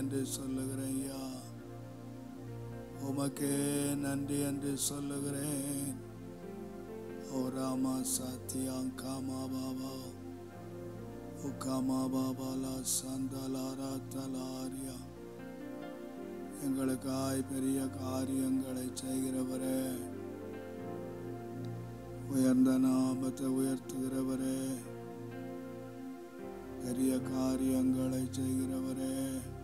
என்று சொல்லுகிறேன் ஐயா. உமக்கே நன்றி என்று சொல்லுகிறேன். ஓ ராமா சத்யாங் காமா பாபா உக்காமா பாபாலா சந்தலாரா தலாரியா. எங்களுக்காய் பெரிய காரியங்களை செய்கிறவரே, உயர்ந்த நாமத்தை உயர்த்துகிறவரே, பெரிய காரியங்களை செய்கிறவரே,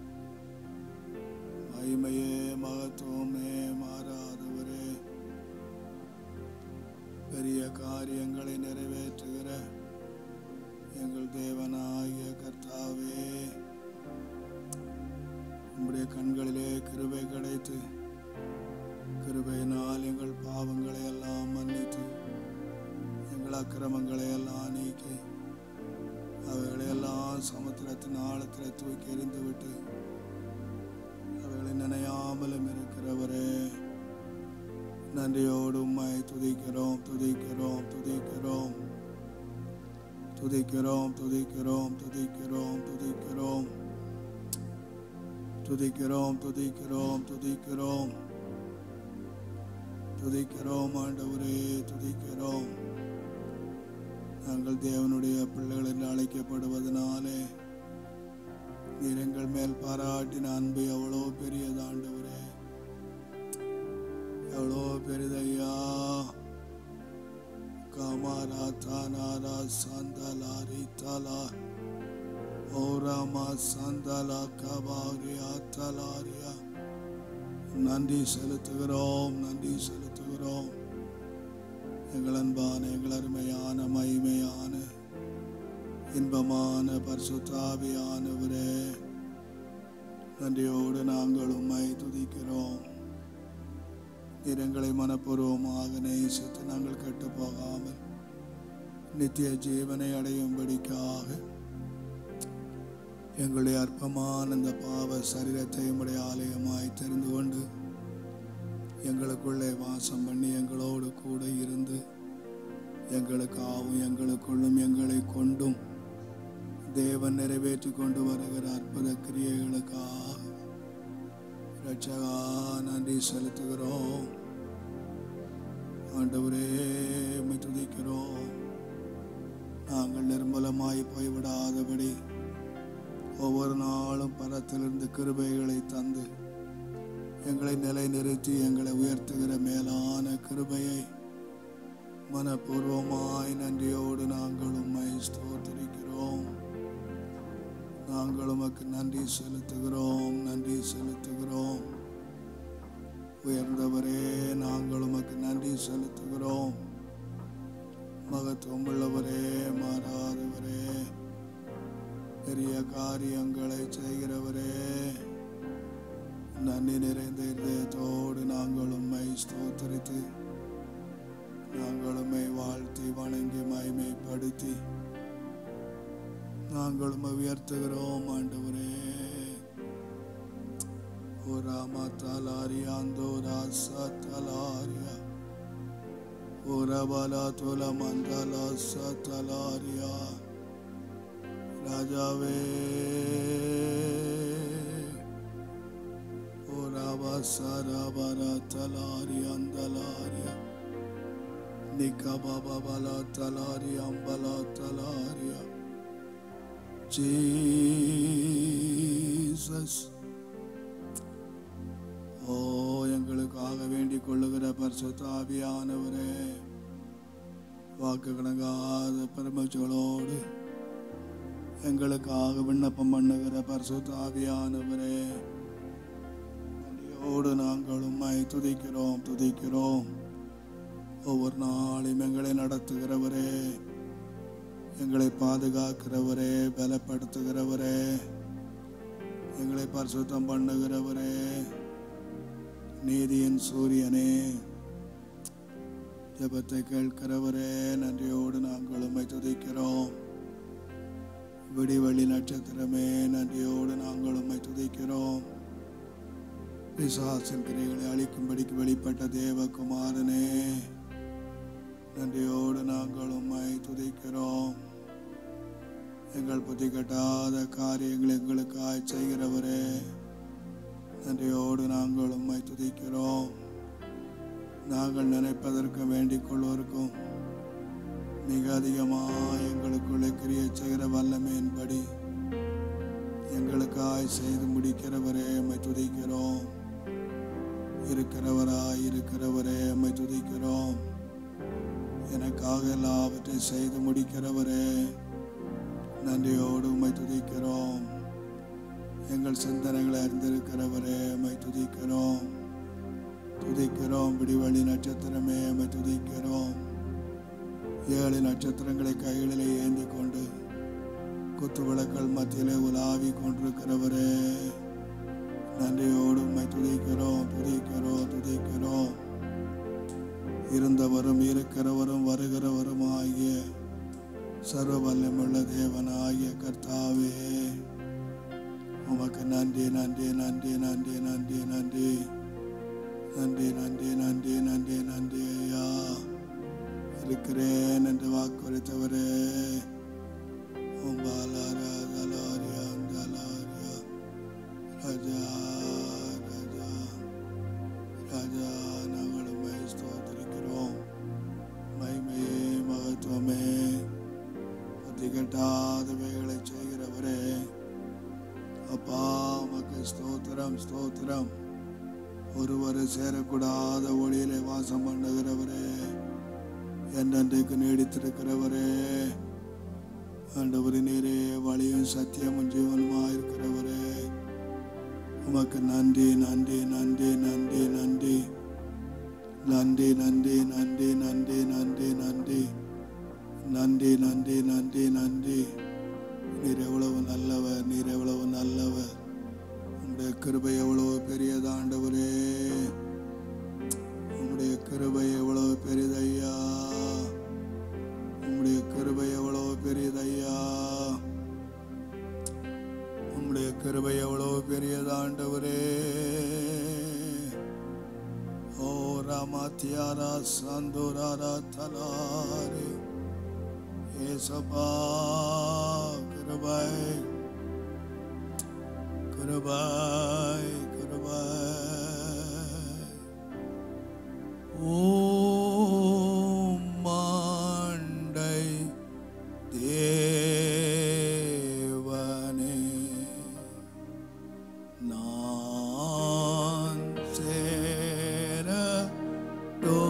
மகிமையே மகத்துவமே மாறாதவரே, பெரிய காரியங்களை நிறைவேற்றுகிற எங்கள் தேவனாகிய கர்த்தாவே, உம்முடைய கண்களிலே கிருபை கிடைத்து கிருபையினால் எங்கள் பாவங்களை எல்லாம் மன்னித்து எங்கள் அக்கிரமங்களை எல்லாம் நீக்கி அவைகளையெல்லாம் சமுத்திரத்தின் ஆழத்தில் தூக்கி எறிந்து விட்டு அவைகளை நினையாமலும் இருக்கிறவரே, நன்றியோடு உம்மை துதிக்கிறோம் துதிக்கிறோம் துதிக்கிறோம் துதிக்கிறோம் துதிக்கிறோம் துதிக்கிறோம் துதிக்கிறோம் துதிக்கிறோம் துதிக்கிறோம் துதிக்கிறோம் துதிக்கிறோம் ஆண்டவரே துதிக்கிறோம். நாங்கள் தேவனுடைய பிள்ளைகள் என்று அழைக்கப்படுவதனாலே நீர் எங்கள் மேல் பாராட்டின அன்பு எவ்வளோ பெரியது ஆண்டவரே, எவ்வளோ பெரிதையா. காமாரா தானாரா சந்தலாரி தலா ஓராமா சந்தலா கபாரியா தலாரியா. நன்றி செலுத்துகிறோம் நன்றி செலுத்துகிறோம். எங்கள் அன்பான எங்கள் அருமையான மகிமையான இன்பமான பரிசுத்தாவியானவரே, நன்றியோடு நாங்கள் உம்மை துதிக்கிறோம். நீர் எங்களை மனப்பூர்வமாக நேசித்து நாங்கள் கெட்டு போகாமல் நித்திய ஜீவனை அடையும்படிக்காக எங்களுடைய அற்பமான இந்த பாவ சரீரத்தை உம்முடைய ஆலயமாய் தெரிந்து கொண்டு எங்களுக்குள்ளே வாசம் பண்ணி எங்களோடு கூட இருந்து எங்களுக்காகவும் எங்களுக்குள்ளும் எங்களை கொண்டும் தேவன் நிறைவேற்றி கொண்டு வருகிற அற்புத கிரியைகளுக்காக ரட்சகா நன்றி செலுத்துகிறோம். ஆண்டவரே உம்மை துதிக்கிறோம். நாங்கள் நிர்மலமாய் போய்விடாதபடி ஒவ்வொரு நாளும் பரத்திலிருந்து கிருபைகளை தந்து எங்களை நிலைநிறுத்தி எங்களை உயர்த்துகிற மேலான கிருபையை மனப்பூர்வமாய் நன்றியோடு நாங்கள் உம்மை ஸ்தோத்திரிக்கிறோம். நாங்கள் உமக்கு நன்றி செலுத்துகிறோம் நன்றி செலுத்துகிறோம். உயர்ந்தவரே நாங்கள் உமக்கு நன்றி செலுத்துகிறோம். மகத்துவம் உள்ளவரே மாறாதவரே, பெரிய காரியங்களை செய்கிறவரே, நன்றி நிறைந்த இதயத்தோடு நாங்கள் உம்மை ஸ்தோத்திரித்து நாங்கள் உம்மை வாழ்த்தி வணங்கி மகிமைப்படுத்தி நாங்கள் உம்மை உயர்த்துகிறோம் ஆண்டவரே. ஓ ராமா தலாரியா அந்தோரா சத்தலாரியா ஓ ரபாலா தோல மந்தலா சத்தலாரியா. ராஜாவே ஓ ராபா சராபரா தலாரி அந்தலாரியா நிக்கா பாபா பலா தலாரி அம்பலா தலாரியா. ஜீசஸ், ஓ எங்களுக்காக வேண்டிக் கொள்ளுகிற பரிசுத்த ஆவியானவரே, வாக்கு கணங்காத பெருமச்சோடு எங்களுக்காக விண்ணப்பம் பண்ணுகிற பரிசுத்த ஆவியானவரே, நன்றியோடு நாங்கள் உம்மை துதிக்கிறோம் துதிக்கிறோம். ஒவ்வொரு நாளும் எங்களை நடத்துகிறவரே, எங்களை பாதுகாக்கிறவரே, பலப்படுத்துகிறவரே, எங்களை பரிசுத்தம் பண்ணுகிறவரே, நீதியின் சூரியனே, ஜெபத்தை கேட்கிறவரே, நன்றியோடு நாங்கள் உம்மை துதிக்கிறோம். விடிவெளி நட்சத்திரமே, நன்றியோடு நாங்கள் உம்மை துதிக்கிறோம். பிசாசின் கிரைகளை அழிக்கும்படிக்கு வெளிப்பட்ட தேவகுமாரனே, நன்றியோடு நாங்கள் உம்மை துதிக்கிறோம். எங்கள் புத்தி கட்டாத காரியங்கள் எங்களுக்காய் செய்கிறவரே, நன்றியோடு நாங்கள் உம்மை துதிக்கிறோம். நாங்கள் நினைப்பதற்கும் வேண்டிக் கொள்வதற்கும் மிக அதிகமாக எங்களுக்குள்ளே கிரியை செய்கிற வல்லமையின்படி எங்களுக்காய் செய்து முடிக்கிறவரே உம்மை துதிக்கிறோம். இருக்கிறவரே உம்மை துதிக்கிறோம். எனக்காக எல்லாவற்றையும் செய்து முடிக்கிறவரே நன்றியோடு உம்மை துதிக்கிறோம். எங்கள் சிந்தனைகளை அறிந்திருக்கிறவரே உம்மை துதிக்கிறோம். விடிவெளி நட்சத்திரமே உம்மை துதிக்கிறோம். 7 நட்சத்திரங்களை கைகளிலே ஏந்தி கொண்டு குத்து விளக்கல் மத்தியிலே உலாவி கொண்டிருக்கிறவரே நன்றியோடு உம்மை துதிக்கிறோம். இருந்தவரும் இருக்கிறவரும் வருகிறவரும் ஆகிய சர்வ வல்லமுள்ள தேவனாகிய கர்த்தாவே உமக்கு நன்றி நன்றி நன்றி நன்றி நன்றி நன்றி நன்றி நன்றி நன்றி நன்றி நன்றி ஐயா. இருக்கிறேன் என்று வாக்குறுத்தவரே ராஜா ராஜா ராஜா நாங்கள் உம்மை ஸ்தோத்திரிக்கிறோம். மகிமையே மகத்துவமே புத்தி கட்டாதவைகளை செய்கிறவரே அப்பா உமக்கு ஸ்தோத்திரம் ஸ்தோத்திரம். ஒருவர் சேரக்கூடாத ஒளியிலே வாசம் பண்ணுகிறவரே என்றென்றைக்கு நீடித்திருக்கிறவரே ஆண்டவரே நீரே வழியும் சத்தியமும் ஜீவனுமாய் இருக்கிறவரே உமக்கு நன்றி நன்றி நன்றி நன்றி நன்றி நன்றி நன்றி நன்றி நன்றி நன்றி நன்றி நன்றி நன்றி நன்றி நன்றி. நீர் எவ்வளவு நல்லவர், நீர் எவ்வளவு நல்லவர். உங்களுடைய கிருபை எவ்வளவு பெரியது ஆண்டவரே, உங்களுடைய கிருபை எவ்வளவு பெரியதையா, உங்களுடைய கிருபை எவ்வளவு பெரியதையா, உங்களுடைய கிருபை எவ்வளவு பெரியது ஆண்டவரே. ஓ ராமாத்தியாரா சந்தோராரா தலாரி ஏசப்பா கிருபை கிருபை கிருபை. ஓ மாண்டை தேவனே நான் சேரடோ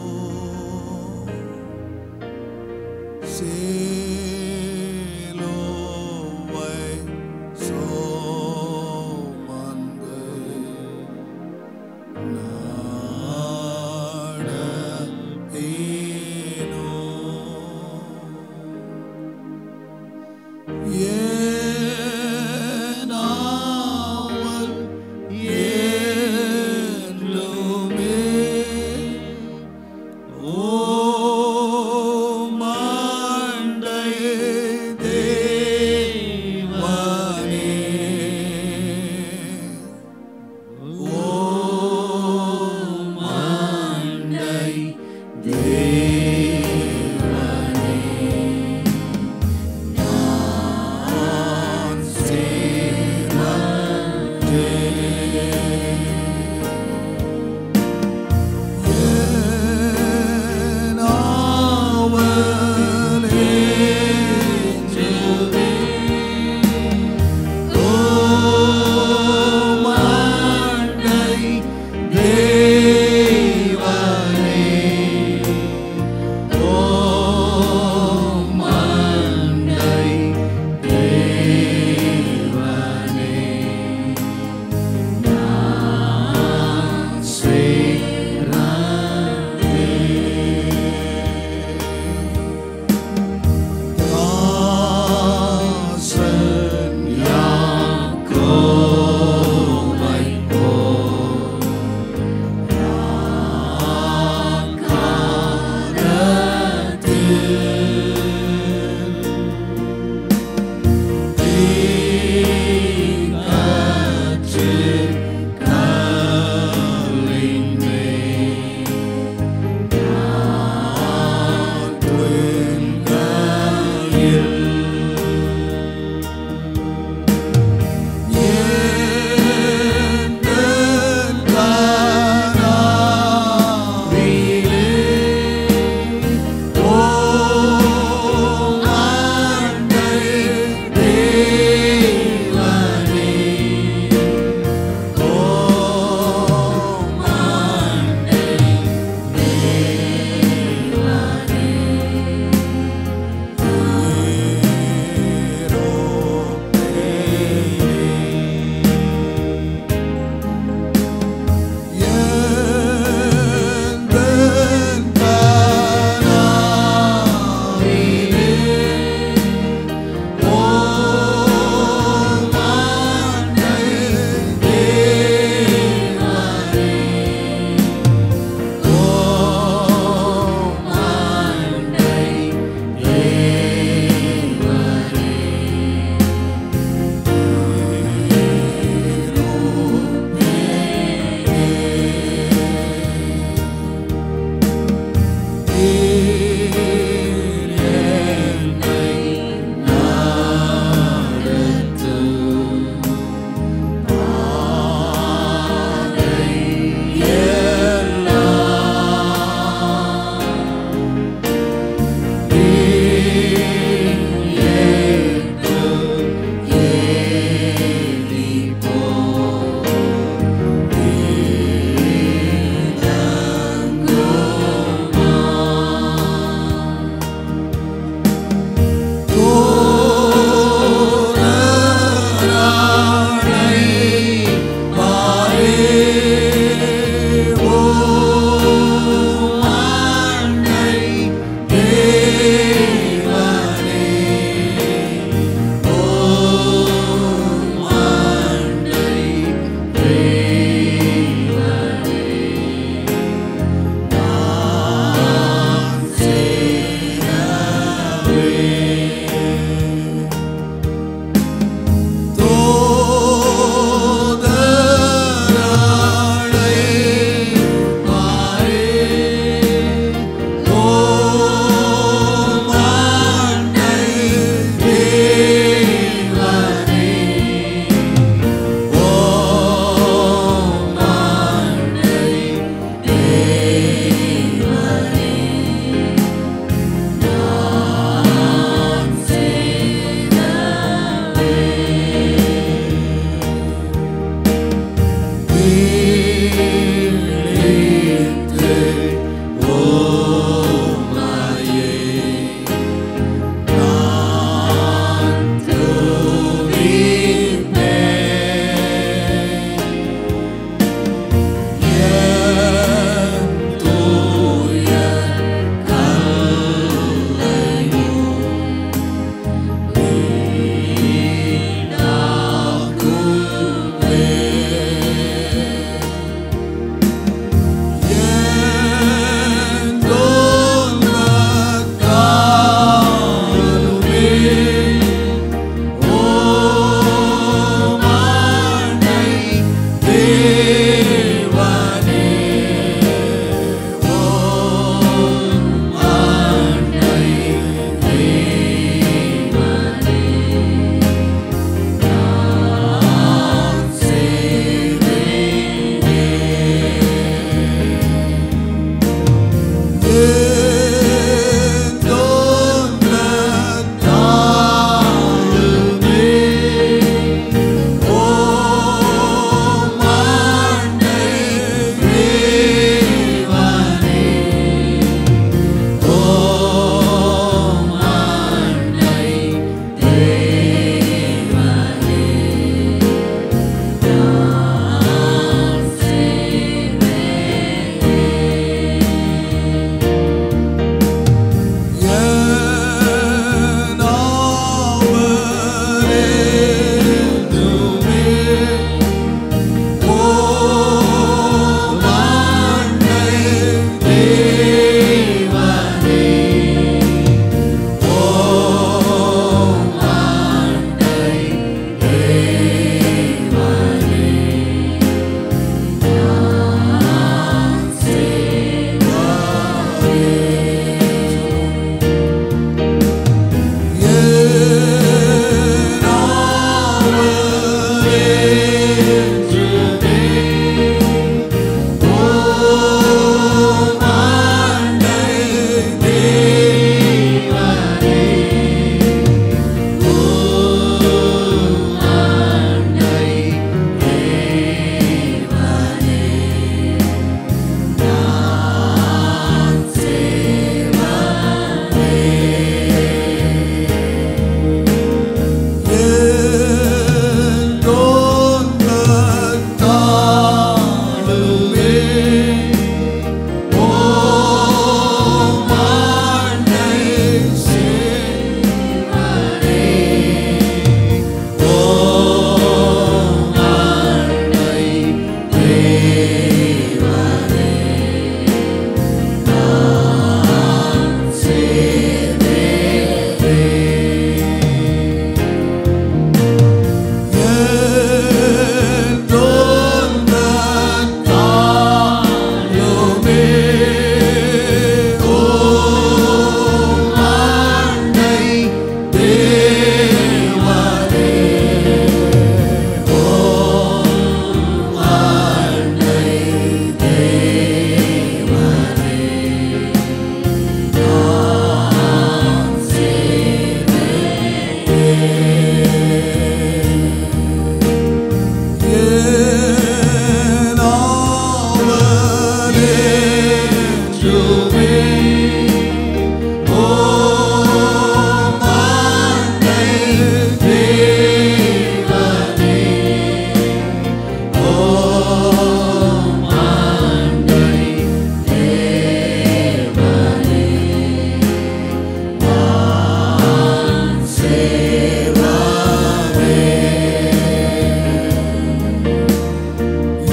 சேலோவை சோமந்து நாடேனோ ஏனாவல் ஏன்லுமே ஓ மாண்டை தேவனே ஓ மாண்டை தேவனே நான் சேரட்டே ஏனாவலே ஜெபே ஓ மாண்டை தேவனே ஓ மாண்டை தேவனே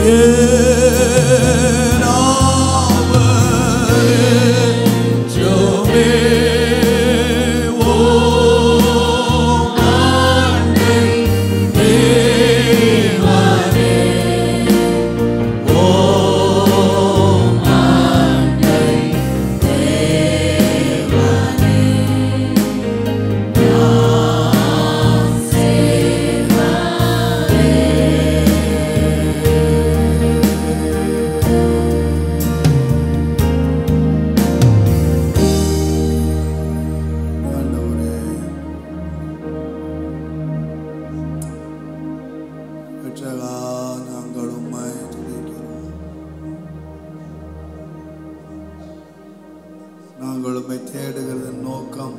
நாங்கள் உம்மை தேடுகிறதன் நோக்கம்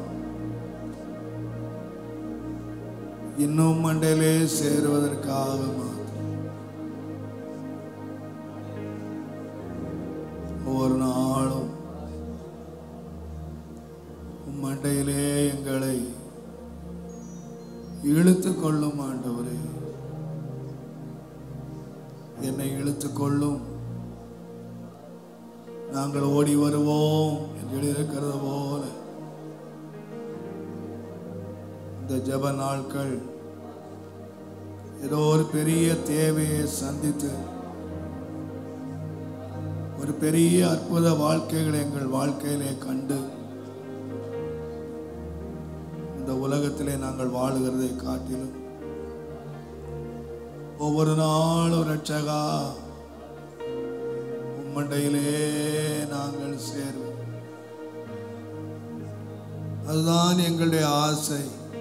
இன்னும் மண்டையிலே சேருவதற்காக மாத்திரம். ஒவ்வொரு நாளும் மண்டையிலே எங்களை இழுத்து கொள்ளும் ஆண்டவரே, என்னை இழுத்து கொள்ளும். நாங்கள் ஓடி வருவோம் என்று இருக்கிறது போல இந்த ஜெப நாட்கள் ஏதோ ஒரு பெரிய தேவையை சந்தித்து ஒரு பெரிய அற்புத வாழ்க்கைகளை எங்கள் வாழ்க்கையிலே கண்டு இந்த உலகத்திலே நாங்கள் வாழுகிறதை காட்டிலும் ஒவ்வொரு நாளும் ரட்சகா மண்டையிலே நாங்கள் சேர்வோம். அதுதான் எங்களுடைய ஆசை,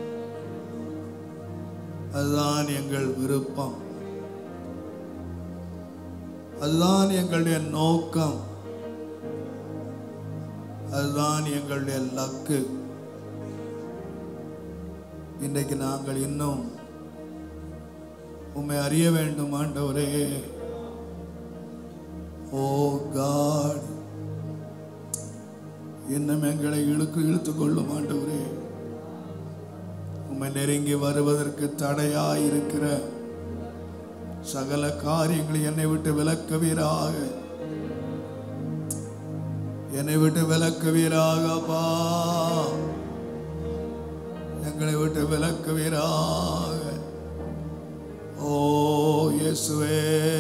அதுதான் எங்கள் விருப்பம், அதுதான் எங்களுடைய நோக்கம், அதுதான் எங்களுடைய லக்கு. இன்றைக்கு நாங்கள் இன்னும் உம்மை அறிய வேண்டும் ஆண்டவரே. ஓ காட், இன்னும் எங்களை இழுத்து கொள்ளும் ஆண்டவரே. உம்மை நெருங்கி வருவதற்கு தடையாயிருக்கிற சகல காரியங்களை என்னை விட்டு விலக்குவீராக, என்னை விட்டு விலக்குவீராகப்பா, எங்களை விட்டு விலக்குவீராக. ஓ இயேசுவே,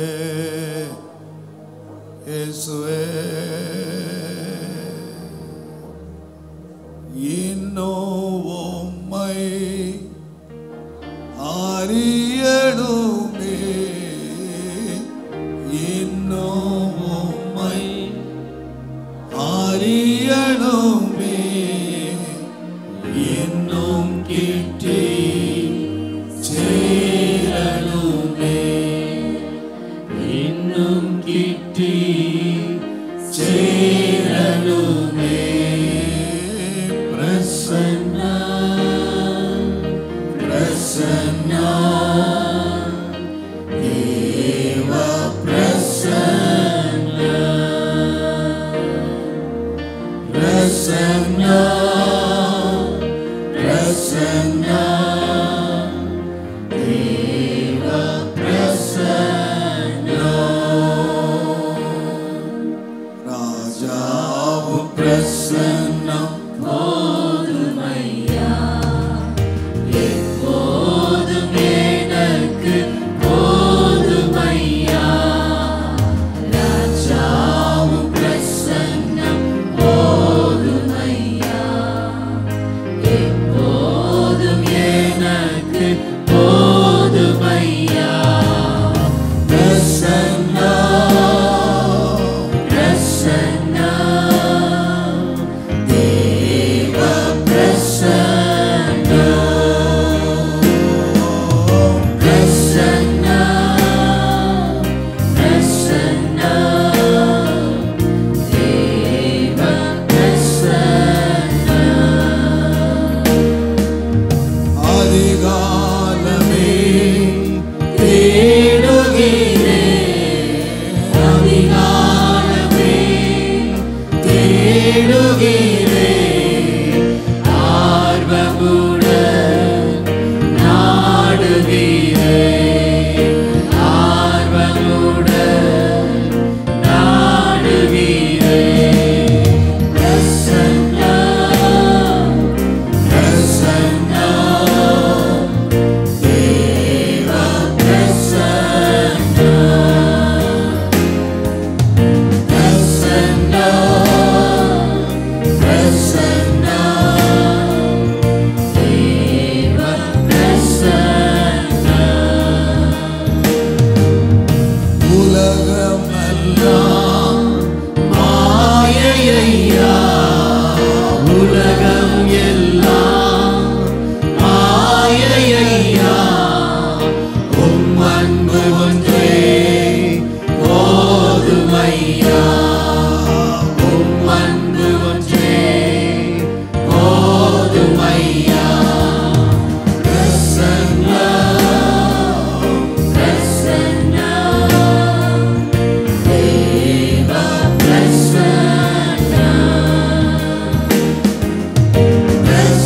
இயேசுவே, இன்னும் உம்மை அறியணுமே, இன்னும் உம்மை அறியணுமே, இன்னும் கிட்டி சேரணுமே, இன்னும் கிட்டி சேரணுமே. பிரசன்னா பிரசன்னா தேவ பிரசன்னா பிரசன்னா பிரசன்னா தேவ பிரசன்னா ராஜாவும் பிரசன்னா உலகமெல்லாம் மாயையா, உலகம் எல்லாம் மாயையா, உம் அன்பு ஒன்றே போதுமையா, உம் அன்பு ஒன்றே போதுமையா. பிரசன்னா பிரசன்னா தேவ பிரசன்னா பிரசன்னா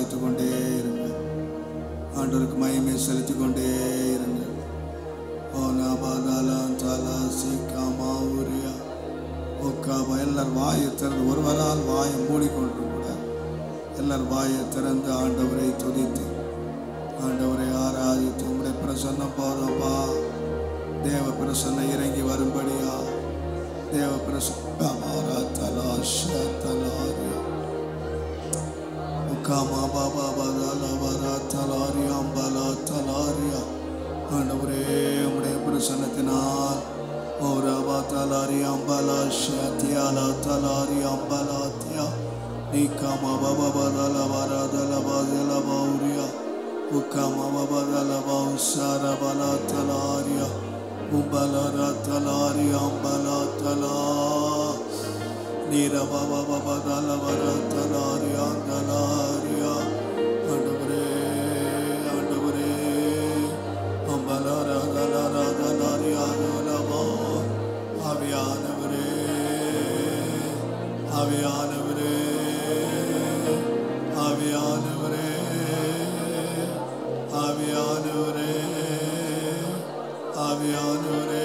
ஆராதித்து கொண்டே இருங்க. ஆண்டவருக்கு மகிமை செலுத்தி கொண்டே இருங்க. எல்லார் வாயை திறந்து, ஒருவரால் வாயை மூடிக்கொண்டு கூட எல்லார் வாயை திறந்து ஆண்டவரை துதித்து ஆண்டவரை ஆராதித்து, உங்களுடைய பிரசன்னம் போதும்பா. தேவ பிரசன்னம் இறங்கி வரும்படியா தேவ பிரசன்னம் ஆண்டவரே உம்முடைய பிரசன்னத்தினால் ஓரபா தலாரி அம்பலா ஷத்தியாலா தலாரி அம்பலாத்தியா நிகமா பபதல வரதல பதல பௌரியா உகமா பபதல பௌசார பலா தலாரியா உம்பலா தலாரி அம்பலா தலா நீரபா பபதல வரதலாரி அந்தலாரியா ஆண்டவரே ஆண்டவரே அம்பலா ரதலாரி ஆதலபா ஆவியானவரே ஆவியானவரே ஆவியானவரே ஆவியானவரே ஆவியானவரே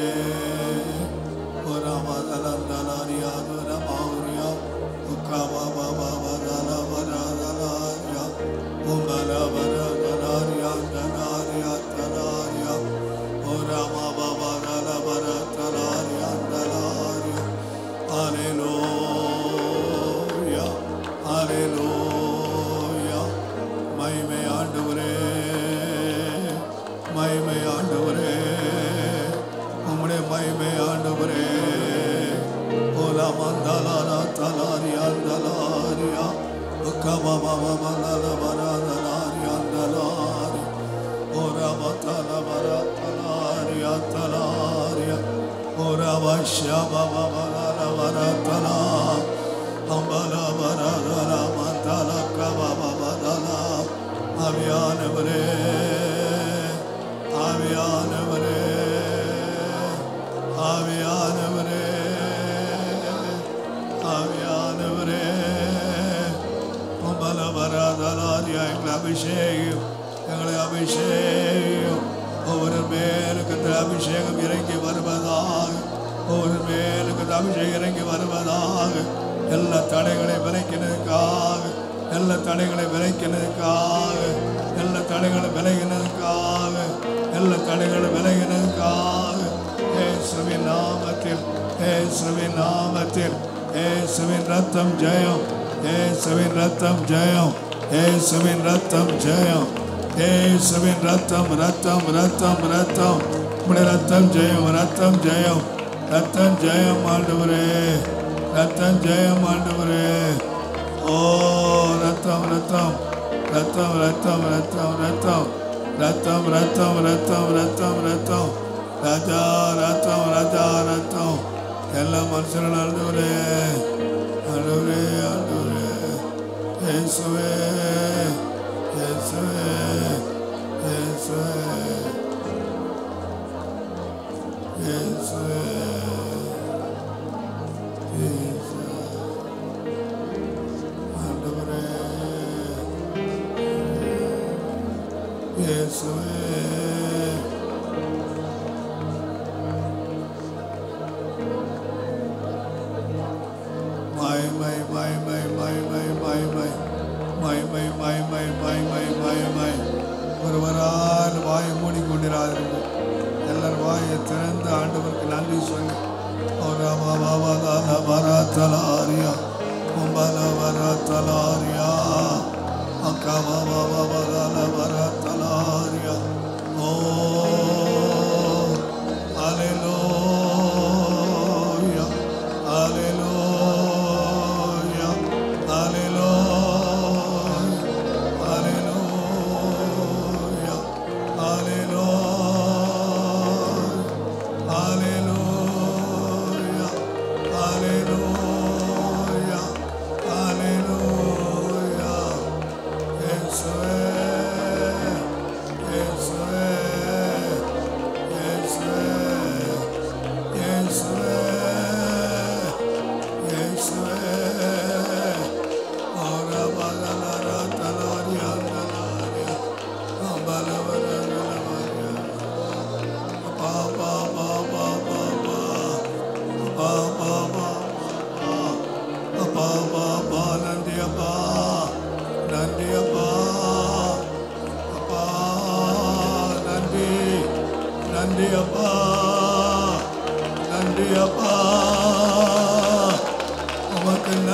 ஒரமதலந்தலாரியா ஒரமௌரியா உக்கவா பபதல வரதலாரியா உம்பல வரதலாரியா தலாரியா தலாரியா ஒரமா பபதல வரதலாரியா தலாரியா. ஹல்லேலூயா ஹல்லேலூயா. மகிமை ஆண்டவரே மகிமை ஆண்டவரே உம்முடைய மகிமை ஆண்டவரே. ஓலா மந்தலாரா தலாரியா தலாரியா உக்கமா பபதல வரதலாரியா தலாரி ஓரமதல வரதலாரியா தலாரியா ஓரவஷ்யா பபதல வரதலா அம்பல வரதல மந்தல கபபதல. ஆவியானவரே ஆவியானவரே ஆவியானவரே ஆவியானவரே உம்பல வரதலாரியா எங்களை அபிஷேகம் எங்களை அபிஷேகம். ஒவ்வொரு மேலுக்கு இந்த அபிஷேகம் இறங்கி வருவதாக, ஒவ்வொரு மேலுக்கு இந்த அபிஷேகம் இறங்கி வருவதாக. எல்லா தடைகளை விலக்கினதுக்காக எல்லா தடைகளை விலக்கினதுக்காக எல்லா தடைகளை விலகினதுக்காக எல்லா தடைகளை விலகினதுக்காக இயேசுவின் நாமத்தில் இயேசுவின் நாமத்தில் இயேசுவின் ரத்தம் ஜெயம் இயேசுவின் ரத்தம் ஜெயம் இயேசுவின் ரத்தம் ஜெயம் இயேசுவின் ரத்தம் ரத்தம் ரத்தம் ரத்தம் உம்முடைய ரத்தம் ஜெயம் ரத்தம் ஜெயம் ரத்தம் ஜெயம் ஆண்டவரே ரத்தம் ஜெயம் ஆண்டவரே. ஓ ரத்தம் ரத்தம் ரத்தம் ரத்தம் ரத்தம் ரத்தம் ரத்தம் ரத்தம் ரத்தம் ரத்தம் ரத்தம் ராஜா ரத்தம் ராஜா ரத்தம் எல்லா மனுஷனும் ஆண்டவரே ஆண்டவரே ஆண்டவரே இயேசுவே இயேசுவே இயேசுவே இயேசுவே ஆண்டவரே இயேசுவே மை மை மை மை மை மை மை மை மை மை மை மை மை மை மை. ஒருவரால் வாயை மூடிக்கொண்டிராதீர்கள். எல்லாரும் வாயை திறந்து ஆண்டவருக்கு நன்றி சொல்லி வரத்தலாரியா கும்பல வரத்தலாரியா அக்கா வரத்தலாரியா. ஓ ஹல்லேலூயா ஹல்லேலூயா ஹல்லேலூயா ஹல்லேலூயா ஹல்லேலூயா ஹல்லேலூயா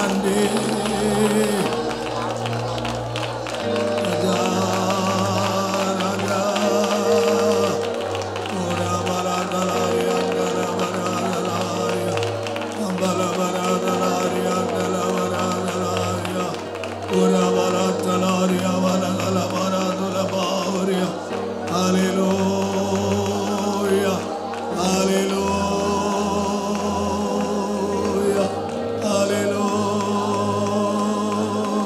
நன்றி ராஜா ராஜா ஓரா வரதலாரி அந்தர வரதலாரி அம்பல வரதலாரி அந்தர வரதலாரி ஓரா வரதலாரி அவலகல வரதுல பாவரி ஹalleluya ஹalleluya ஹalleluya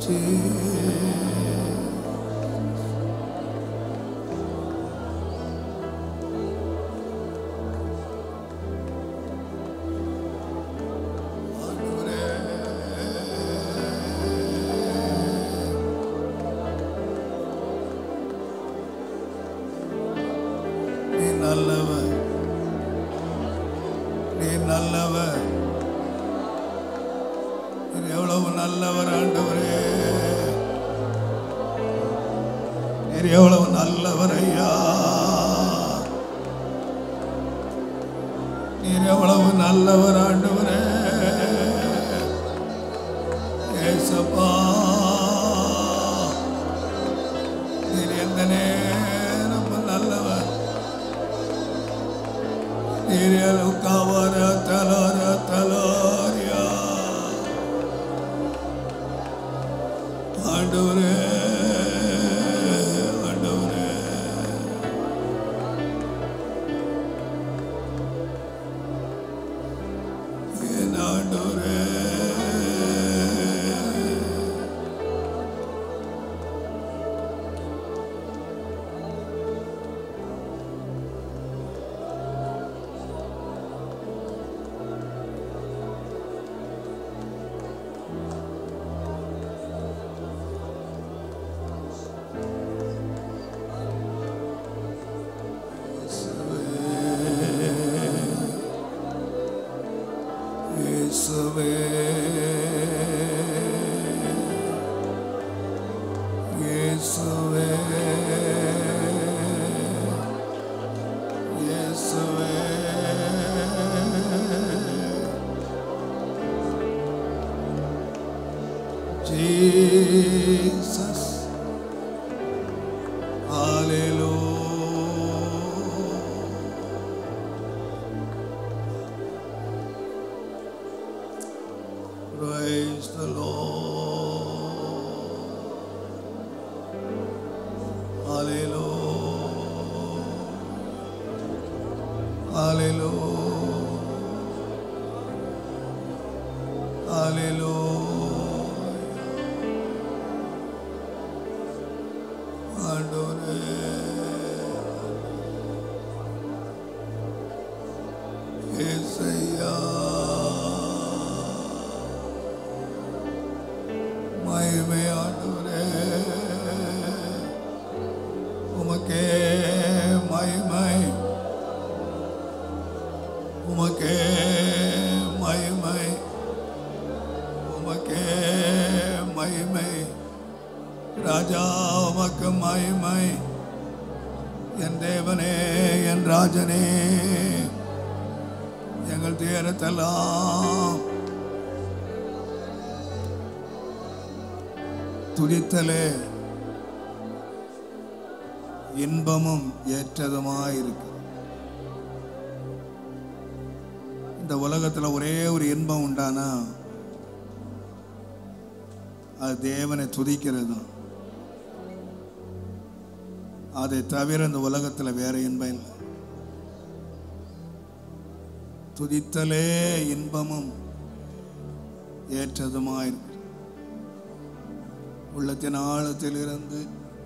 நல்லவர், நீர் நல்லவர், நீர் எவ்வளவு நல்லவர் ஆண்டவரே, நீர் எவ்வளவு நல்லவர் ஐயா, நீர் எவ்வளவு நல்லவர் ஆண்டவரே, ஏசப்பா நீர் எந்த நேரம் நல்லவர். ஆண்டவரே ஆண்டவரே என் ஆண்டவரே Jesus, hallelujah. Praise the Lord, hallelujah, hallelujah, hallelujah. ராஜா உமக்கு மகிமை, என் தேவனே என் ராஜனே, எங்கள் துயரத்தெல்லாம் துதித்தலே இன்பமும் ஏற்றதுமாயிருக்கு. இந்த உலகத்தில் ஒரே ஒரு இன்பம் உண்டானா அது தேவனை துதிக்கிறது. அதை தவிர இந்த உலகத்தில் வேற இன்பம் இல்லை. துதித்தலே இன்பமும் ஏற்றதுமாயிருக்கு. உள்ளத்தின் ஆழத்தில் இருந்து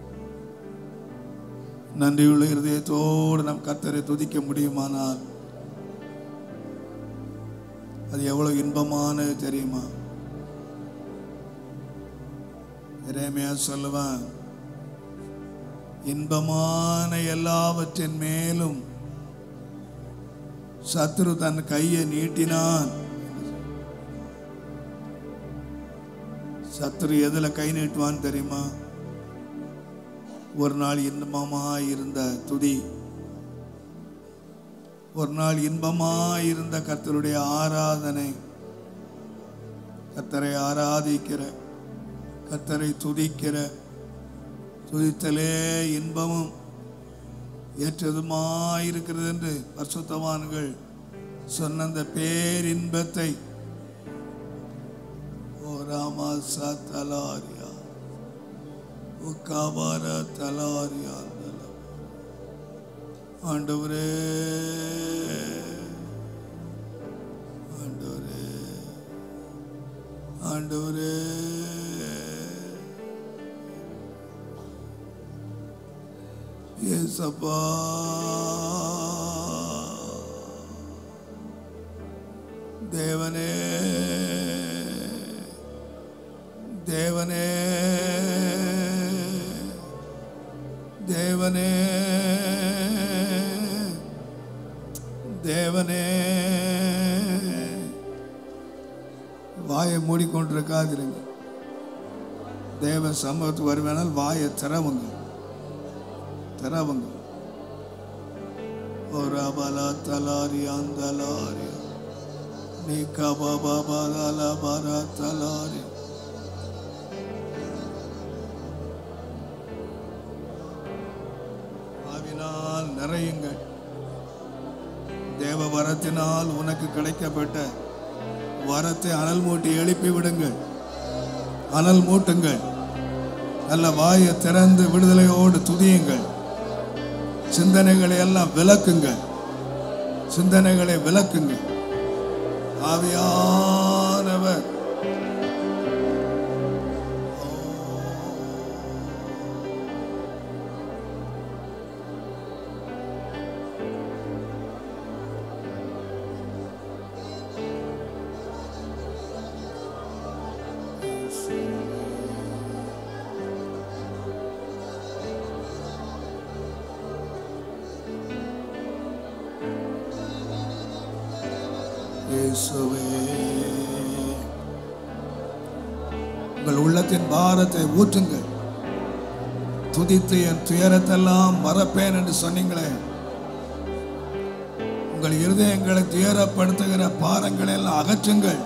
நன்றியுள்ள இருதயத்தோடு நம் கர்த்தரை துதிக்க முடியுமானால் அது எவ்வளவு இன்பமானது தெரியுமா? எரேமியா சொல்லுவான், இன்பமான எல்லாவற்றின் மேலும் சத்துரு தன் கையை நீட்டினான். சத்துரு எதுல கை நீட்டுவான் தெரியுமா? ஒரு நாள் இன்பமாய் இருந்த துதி, ஒரு நாள் இன்பமாய் இருந்த கர்த்தருடைய ஆராதனை, கர்த்தரை ஆராதிக்கிற, கர்த்தரை துதிக்கிற, துதித்தலே இன்பமும் ஏற்றதுமாயிருக்கிறது என்று பரிசுத்தவான்கள் சொன்ன அந்த பேரின்பத்தை ஓ ராமா சலாரியா உக்காபார தலாரியா ஆண்டவரே ஆண்டவரே ஆண்டவரே ஏசப்பா தேவனே தேவனே தேவனே தேவனே வாயை மூடிக்கொண்டிருக்காதிருங்க. தேவ சமூகத்துக்கு வருவேனால் வாயை திறவுங்க திறவுங்க. ஒரு பல தலாரி அந்தலாரி நீ கபாபால பர தலாரி ஆவினால் நிறையுங்கள். தேவ வரத்தினால் உனக்கு கிடைக்கப்பட்ட வரத்தை அனல் மூட்டி எழுப்பி விடுங்கள். அனல் மூட்டுங்கள். நல்ல வாயை திறந்து விடுதலையோடு துதியுங்கள். சிந்தனைகளை எல்லாம் விளக்குங்கள். சிந்தனைகளை விளக்குங்கள். ஆவியானவர் உங்கள் உள்ளத்தின் பாரத்தை ஊற்றுங்கள். துதித்து என் துயரத்தெல்லாம் மறப்பேன் என்று சொன்னீங்களே. உங்கள் இருதயங்களை துயரப்படுத்துகிற பாரங்களை எல்லாம் அகற்றுங்கள்.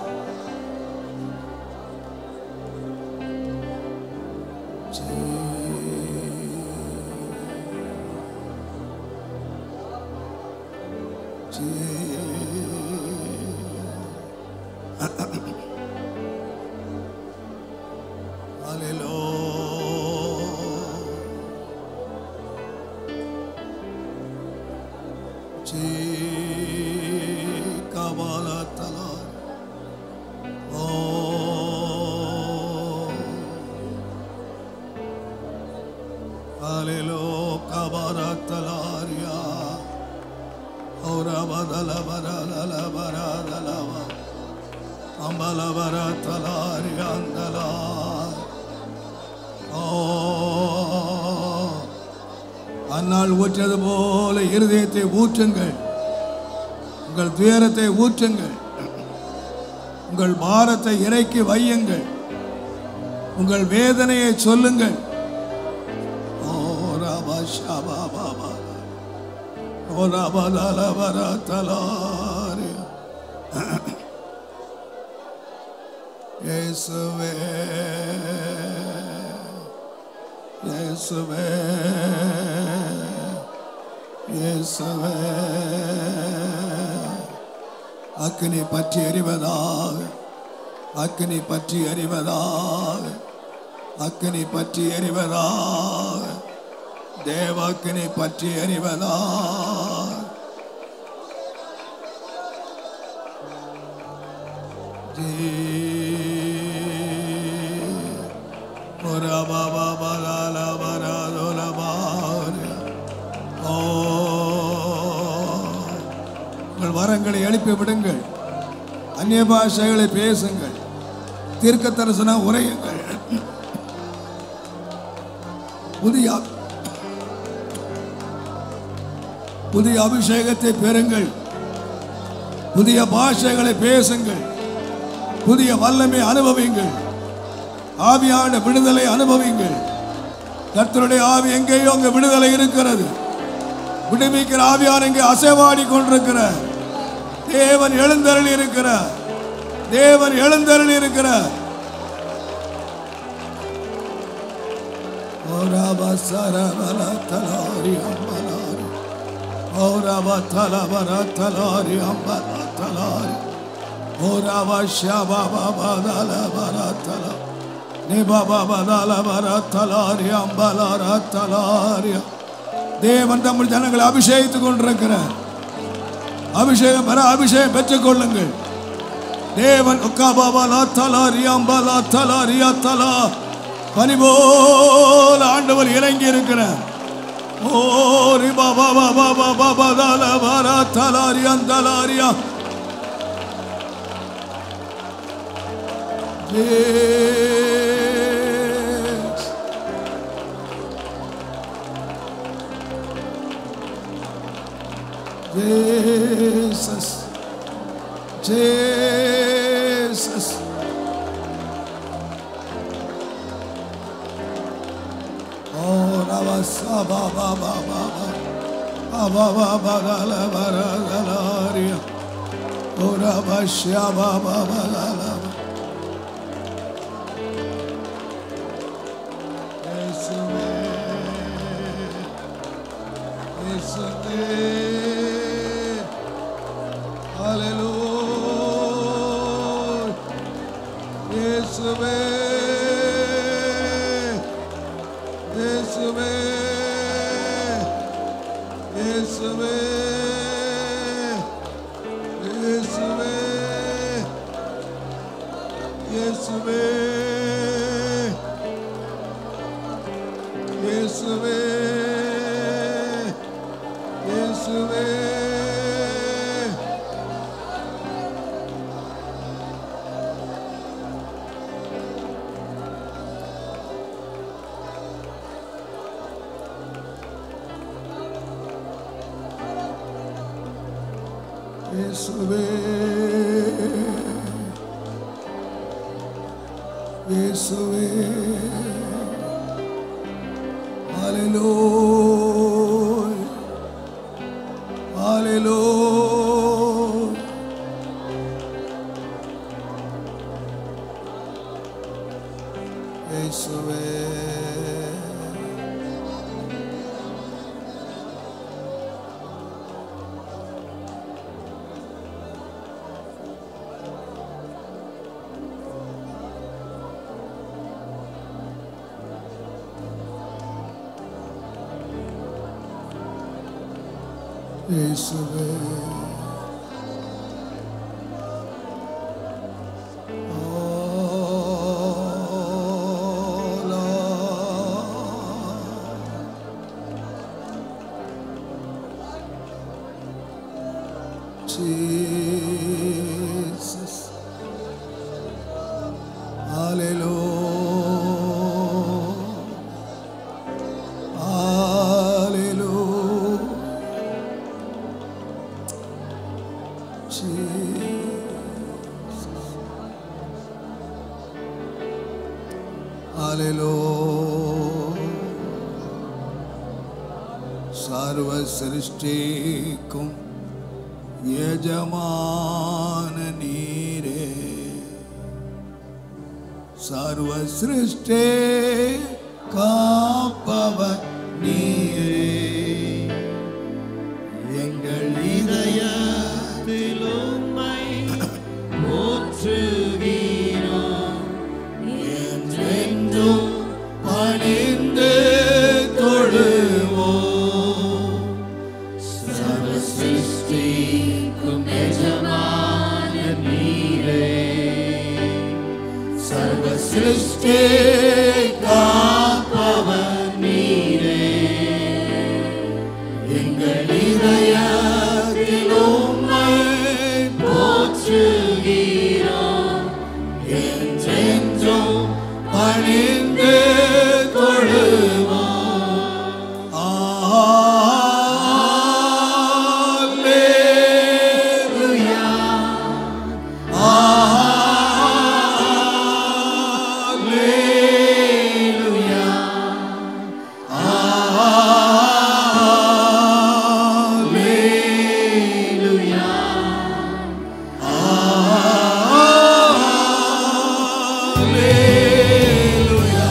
அந்நாள் ஊற்றது போல இருதயத்தை ஊற்றுங்கள். உங்கள் துயரத்தை ஊற்றுங்கள். உங்கள் பாரத்தை இறக்கி வையுங்கள். உங்கள் வேதனையை சொல்லுங்கள். இயேசுவே இயேசுவே இயேசுவே அக்கினி பற்றி எரிவதாக அக்கினி பற்றி எரிவதாக அக்கினி பற்றி எரிவதாக தேவாக்கினி பற்றி எரிவதாக வரங்களை எழுப்பி விடுங்கள். அந்நிய பாஷைகளை பேசுங்கள். தீர்க்க தரிசன உரையுங்கள். புதிய அபிஷேகத்தை பெறுங்கள். புதிய பாஷைகளை பேசுங்கள். புதிய வல்லமை அனுபவிங்கள். ஆவியான விடுதலை அனுபவிங்கள். கர்த்தருடைய ஆவி எங்கேயோ அங்கே விடுதலை இருக்கிறது. விடுவிக்கிற ஆவியார் எங்கே அசைவாடி கொண்டிருக்கிறார். தேவன் எழுந்தருளி இருக்கிறார். தேவன் எழுந்தருளி இருக்கிறார். தேவன் தமிழ் ஜனங்களை அபிஷேகித்துக் கொண்டிருக்கிறார். அபிஷேகம் பெற அபிஷேகம் பெற்றுக் கொள்ளுங்கள். தேவன் பனி போல ஆண்டவர் இறங்கி இருக்கிறார். Oh, riba ba ba ba ba ba ba da la ba ra talaria dalaria. Yes. Jesus. Jesus. Oh, Rabasa ba ba ba ba ba ba ba ba la la ba la la ria. Oh, Rabasha ba ba ba la la. Hallelujah. Yesube. Yesube. Yesube. Yesube. Yesube. Yesube. Yesube. Yesube. Yesube. Hallelujah. Hallelujah. Yesube. Yesube. Oh Lord. Jesus. Hallelujah. Hallelujah. Jesus. Hallelujah. सर्व सृष्टिக்கும் यजमान नीरे सर्व सृष्टि காப்பவர் நீரே எங்கள் இதயத்தில் உம்மை போற்றுகிறோம் என்றென்றும் பணிந்து தொழுவோம் சர்வ சிருஷ்டிக்கும் எஜமான நீரே சர்வ சிருஷ்டி காப்பவர் நீரே எங்கள் இதயத்தில் உம்மை போற்றுகிறோம் என்றென்றும் பணிந்து தொழுவோம் Hallelujah.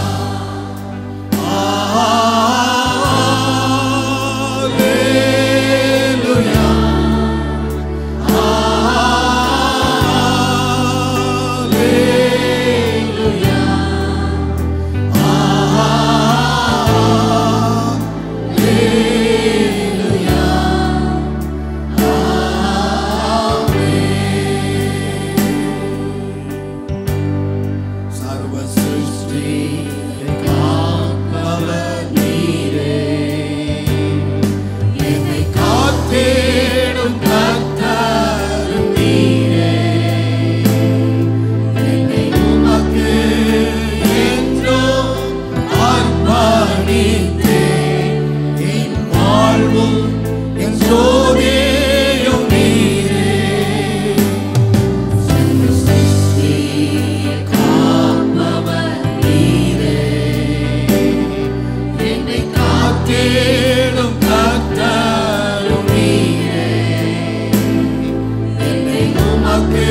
உமக்கு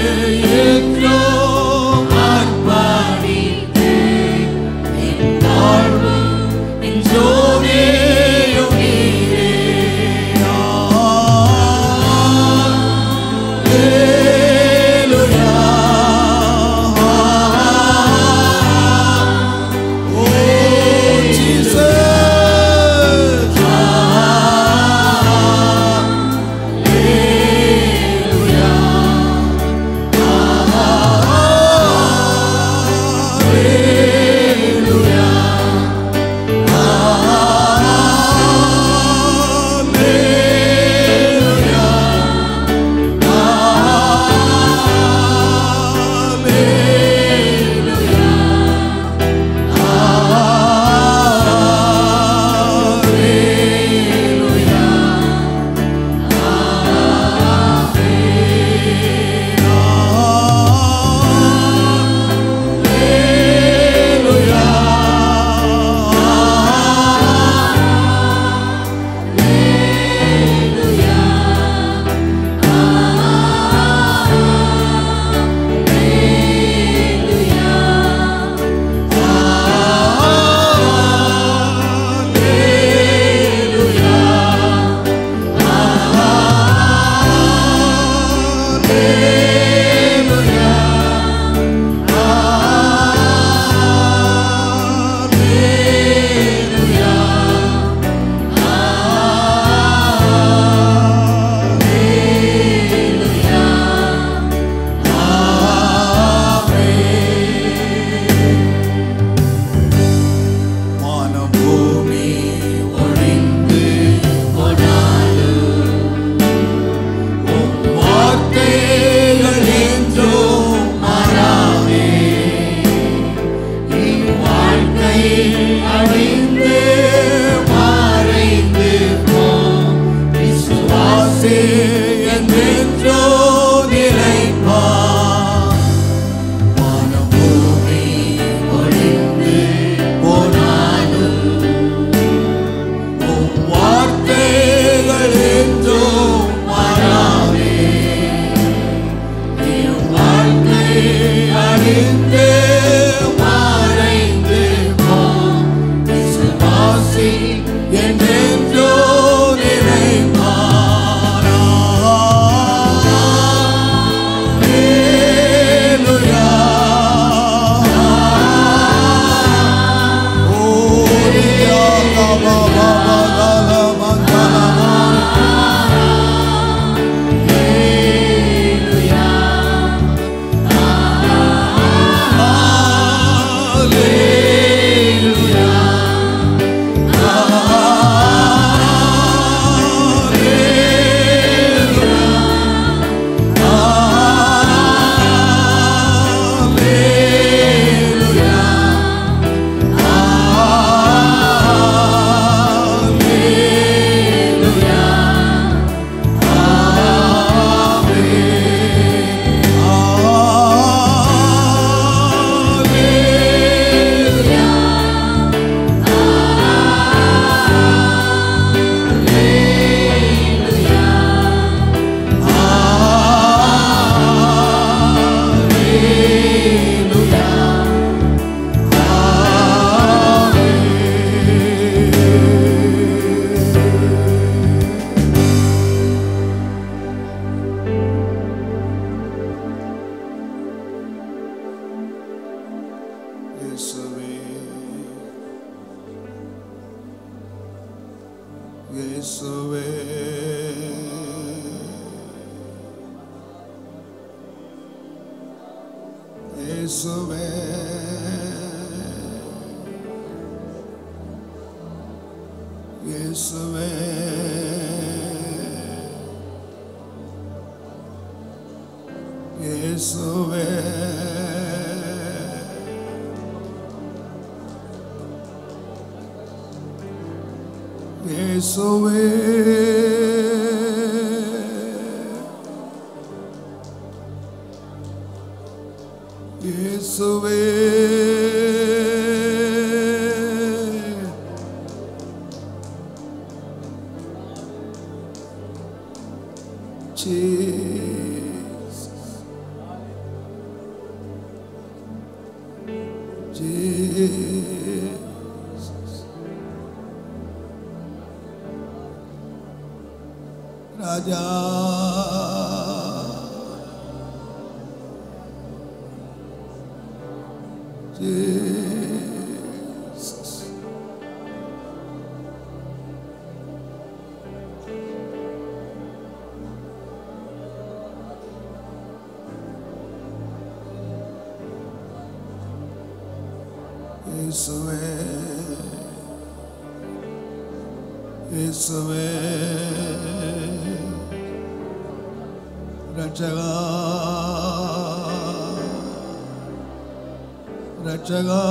என்றும் அர்ப்பணித்து என் வாழ்வு என் ஜோதியும் நீரே. Hallelujah. Oh Jesus. Jesus. ராஜா இயேசுவே இயேசுவே ரட்சகா ரட்சகா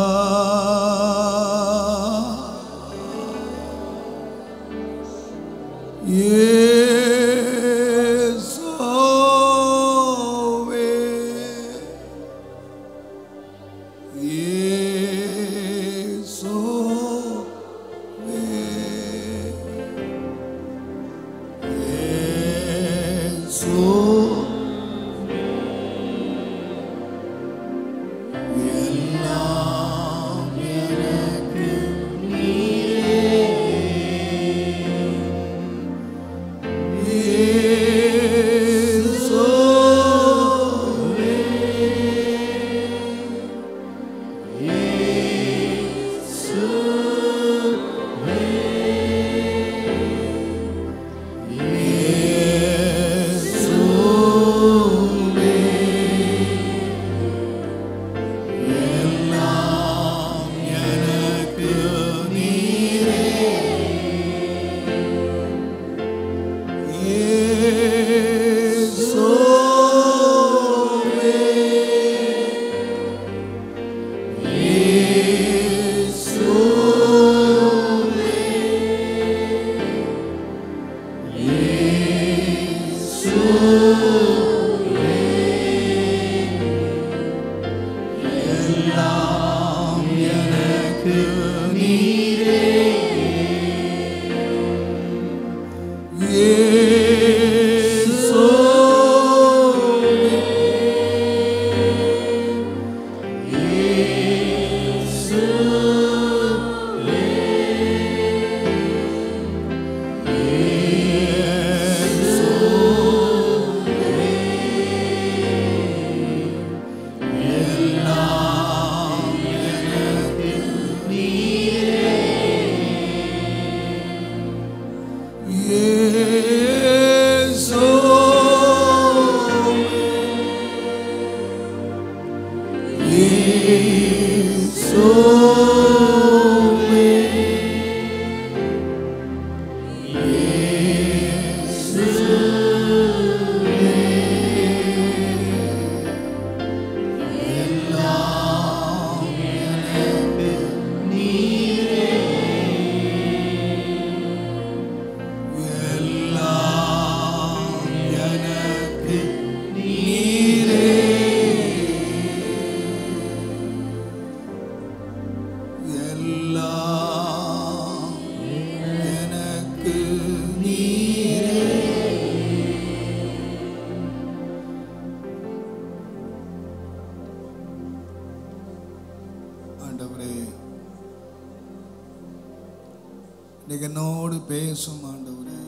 என்னோடு பேசும் ஆண்டவரே.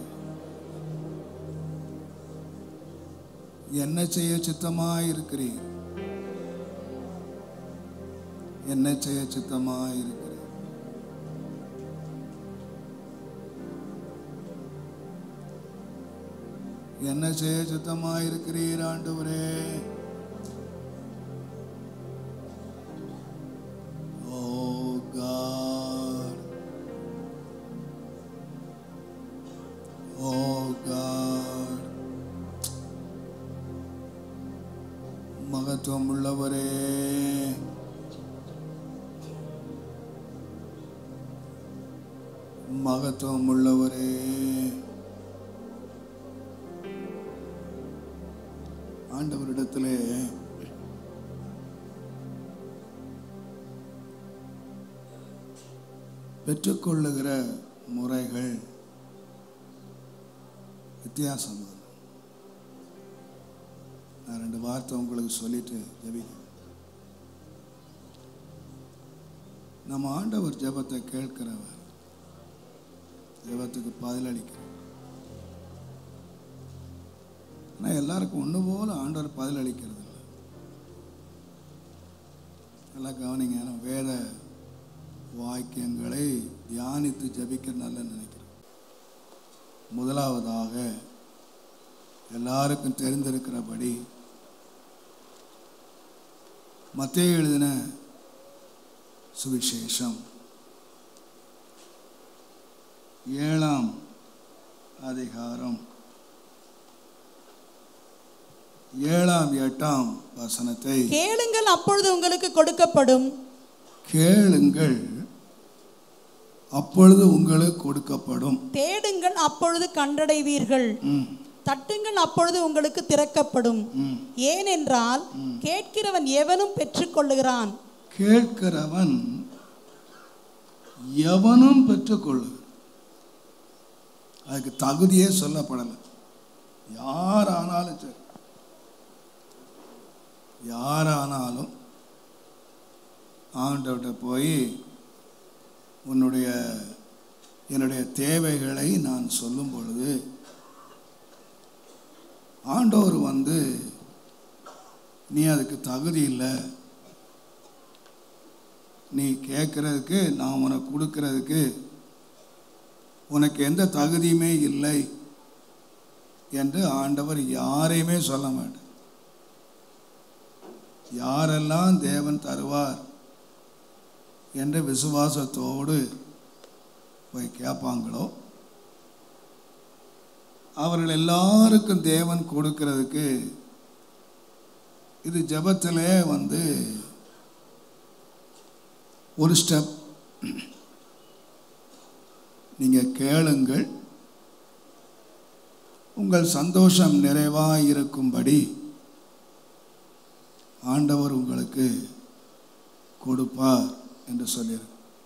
என்ன செய்ய சித்தமாயிருக்கிறீர்? என்ன செய்ய சித்தமாயிருக்கிறீர்? என்ன செய்ய சித்தமாயிருக்கிறீர் ஆண்டவரே? மகத்துவம் உள்ளவரே, மகத்துவம் உள்ளவரே, ஆண்டவரிடத்திலே பெற்றுக்கொள்ளுகிற முறைகள் வித்தியாசம். நான் 2 வார்த்தை உங்களுக்கு சொல்லிட்டு ஜெபிக்கிறேன். நம்ம ஆண்டவர் ஜெபத்தை கேட்கிறவர், ஜெபத்துக்கு பதிலளிக்கிறவர். ஆனால் எல்லாருக்கும் ஒன்று போல ஆண்டவர் பதிலளிக்கிறது இல்லை. நல்லா கவனிங்க. வேத வாக்கியங்களை தியானித்து ஜபிக்க நல்ல நினைக்கிறேன். முதலாவதாக எல்லாருக்கும் தெரிந்திருக்கிறபடி மத்தேயு எழுதின சுவிசேஷம் 7ஆம் அதிகாரம் 7ஆம் 8ஆம் வசனத்தை கேளுங்கள் அப்பொழுது உங்களுக்கு கொடுக்கப்படும். கேளுங்கள் அப்பொழுது உங்களுக்கு கொடுக்கப்படும். தேடுங்கள் அப்பொழுது கண்டடைவீர்கள். தட்டுங்கள் அப்பொழுது உங்களுக்கு திறக்கப்படும். ஏனென்றால் கேட்கிறவன் எவனும் பெற்றுக்கொள்ளுகிறான். கேட்கிறவன் எவனும் பெற்றுக்கொள்ளுகிறான். அதுக்கு தகுதியே சொல்லப்படலை. யாரானாலும் சரி, யாரானாலும் ஆண்டவர்கிட்ட போய் என்னுடைய தேவைகளை நான் சொல்லும் பொழுது ஆண்டவர் நீ அதுக்கு தகுதி இல்லை, நீ கேட்கறதுக்கு நான் உனக்கு கொடுக்கறதுக்கு உனக்கு எந்த தகுதியுமே இல்லை என்று ஆண்டவர் யாரையுமே சொல்ல மாட்டார். யாரெல்லாம் தேவன் தருவார் என்ற விசுவாசத்தோடு போய் கேட்பாங்களோ அவர்கள் எல்லாருக்கும் தேவன் கொடுக்கிறதுக்கு இது ஜெபத்திலே ஒரு ஸ்டெப். நீங்கள் கேளுங்கள், உங்கள் சந்தோஷம் நிறைவாக இருக்கும்படி ஆண்டவர் உங்களுக்கு கொடுப்பார் என்று சொல்லியிருக்கு.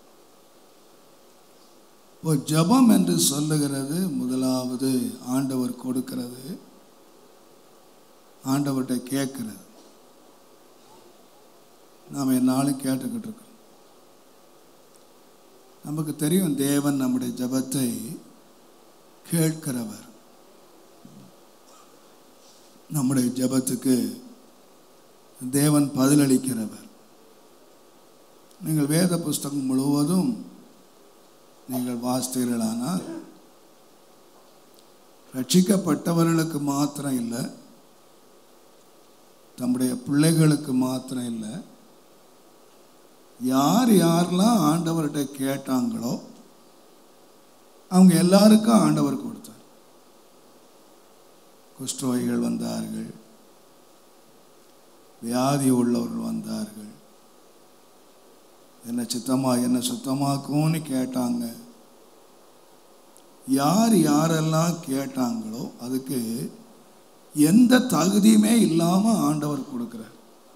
இப்போ ஜெபம் என்று சொல்லுகிறது முதலாவது ஆண்டவர் கொடுக்கிறது, ஆண்டவர்கிட்ட கேட்கிறது. நாம் என்னாலும் கேட்டுக்கிட்டு இருக்கோம். நமக்கு தெரியும் தேவன் நம்முடைய ஜெபத்தை கேட்கிறவர். நம்முடைய ஜெபத்துக்கு தேவன் பதிலளிக்கிறவர். நீங்கள் வேத புஸ்தகம் முழுவதும் நீங்கள் வாசித்தீர்களானால் ரட்சிக்கப்பட்டவர்களுக்கு மாத்திரம் இல்லை, தம்முடைய பிள்ளைகளுக்கு மாத்திரம் இல்லை, யார் யாரெல்லாம் ஆண்டவர்கிட்ட கேட்டாங்களோ அவங்க எல்லாருக்கும் ஆண்டவர் கொடுத்தார். குஷ்டரோகிகள் வந்தார்கள், வியாதி உள்ளவர்கள் வந்தார்கள், என்ன சுத்தமாக்கும்னு கேட்டாங்க. யார் யாரெல்லாம் கேட்டாங்களோ அதுக்கு எந்த தகுதியுமே இல்லாமல் ஆண்டவர் கொடுக்கிறார்.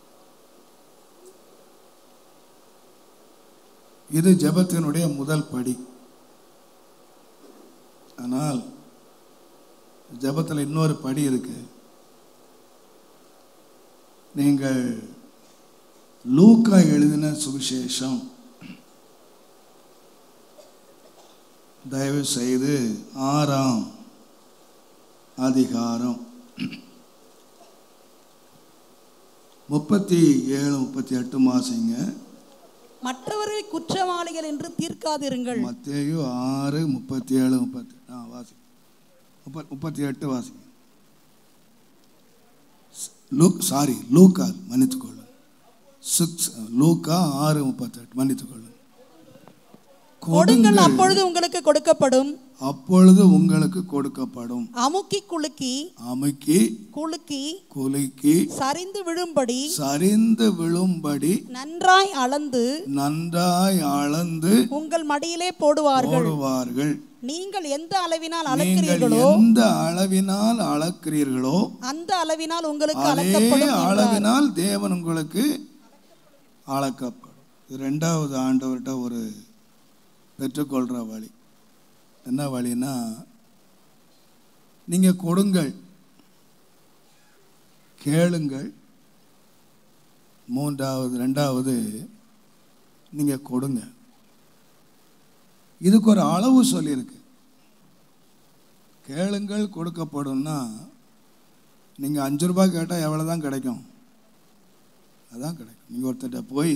இது ஜெபத்தினுடைய முதல் படி. ஆனால் ஜெபத்தில் இன்னொரு படி இருக்கு. நீங்கள் லூக்கா எழுதின சுவிசேஷம் தயவு செய்து 6ஆம் அதிகாரம் 37-38 வாசிங்க. மற்றவர்களை குற்றவாளிகள் என்று தீர்க்காதிருங்கள். மத்தேயு 6:37-38 வாசி. 38 வாசிங்க. லூக்கா மன்னித்துக்கொள்ளும். லூக்கா 6:38 மன்னித்துக்கொள்ளும். கொடுங்கள் அப்பொழுது உங்களுக்கு கொடுக்கப்படும். அப்பொழுது உங்களுக்கு கொடுக்கப்படும். அமுக்கி குலுக்கி சரிந்து விழும்படி நன்றாய் அளந்து உங்கள் மடியிலே போடுவார்கள். நீங்கள் எந்த அளவினால் அளக்கிறீர்களோ அந்த அளவினால் உங்களுக்கு அளக்கப்படும். அளவினால் தேவன் உங்களுக்கு அளக்கப்படும். இரண்டாவது ஆண்டவர்கிட்ட ஒரு பெற்றுக்கொள்கிற வழி என்ன வழின்னா, நீங்கள் கொடுங்கள், கேளுங்கள். ரெண்டாவது நீங்கள் கொடுங்க. இதுக்கு ஒரு அளவு சொல்லியிருக்கு. கேளுங்கள் கொடுக்கப்படும்னா நீங்கள் 5 ரூபாய் கேட்டால் எவ்வளோ தான் கிடைக்கும்? அதான் கிடைக்கும். நீங்கள் ஒருத்தர்கிட்ட போய்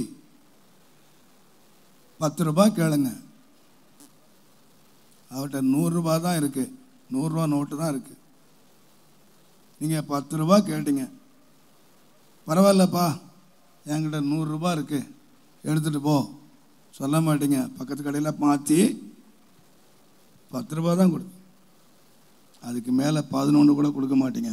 10 ரூபாய் கேளுங்க, அவர்கிட்ட 100 ரூபா தான் இருக்குது, 100 ரூபா நோட்டு தான் இருக்குது. நீங்கள் 10 ரூபாய் கேட்டீங்க, பரவாயில்லப்பா என்கிட்ட 100 ரூபா இருக்குது எடுத்துகிட்டு போ சொல்ல மாட்டீங்க. பக்கத்து கடையில் மாற்றி 10 ரூபா தான் கொடுக்கும், அதுக்கு மேலே 11 கூட கொடுக்க மாட்டீங்க.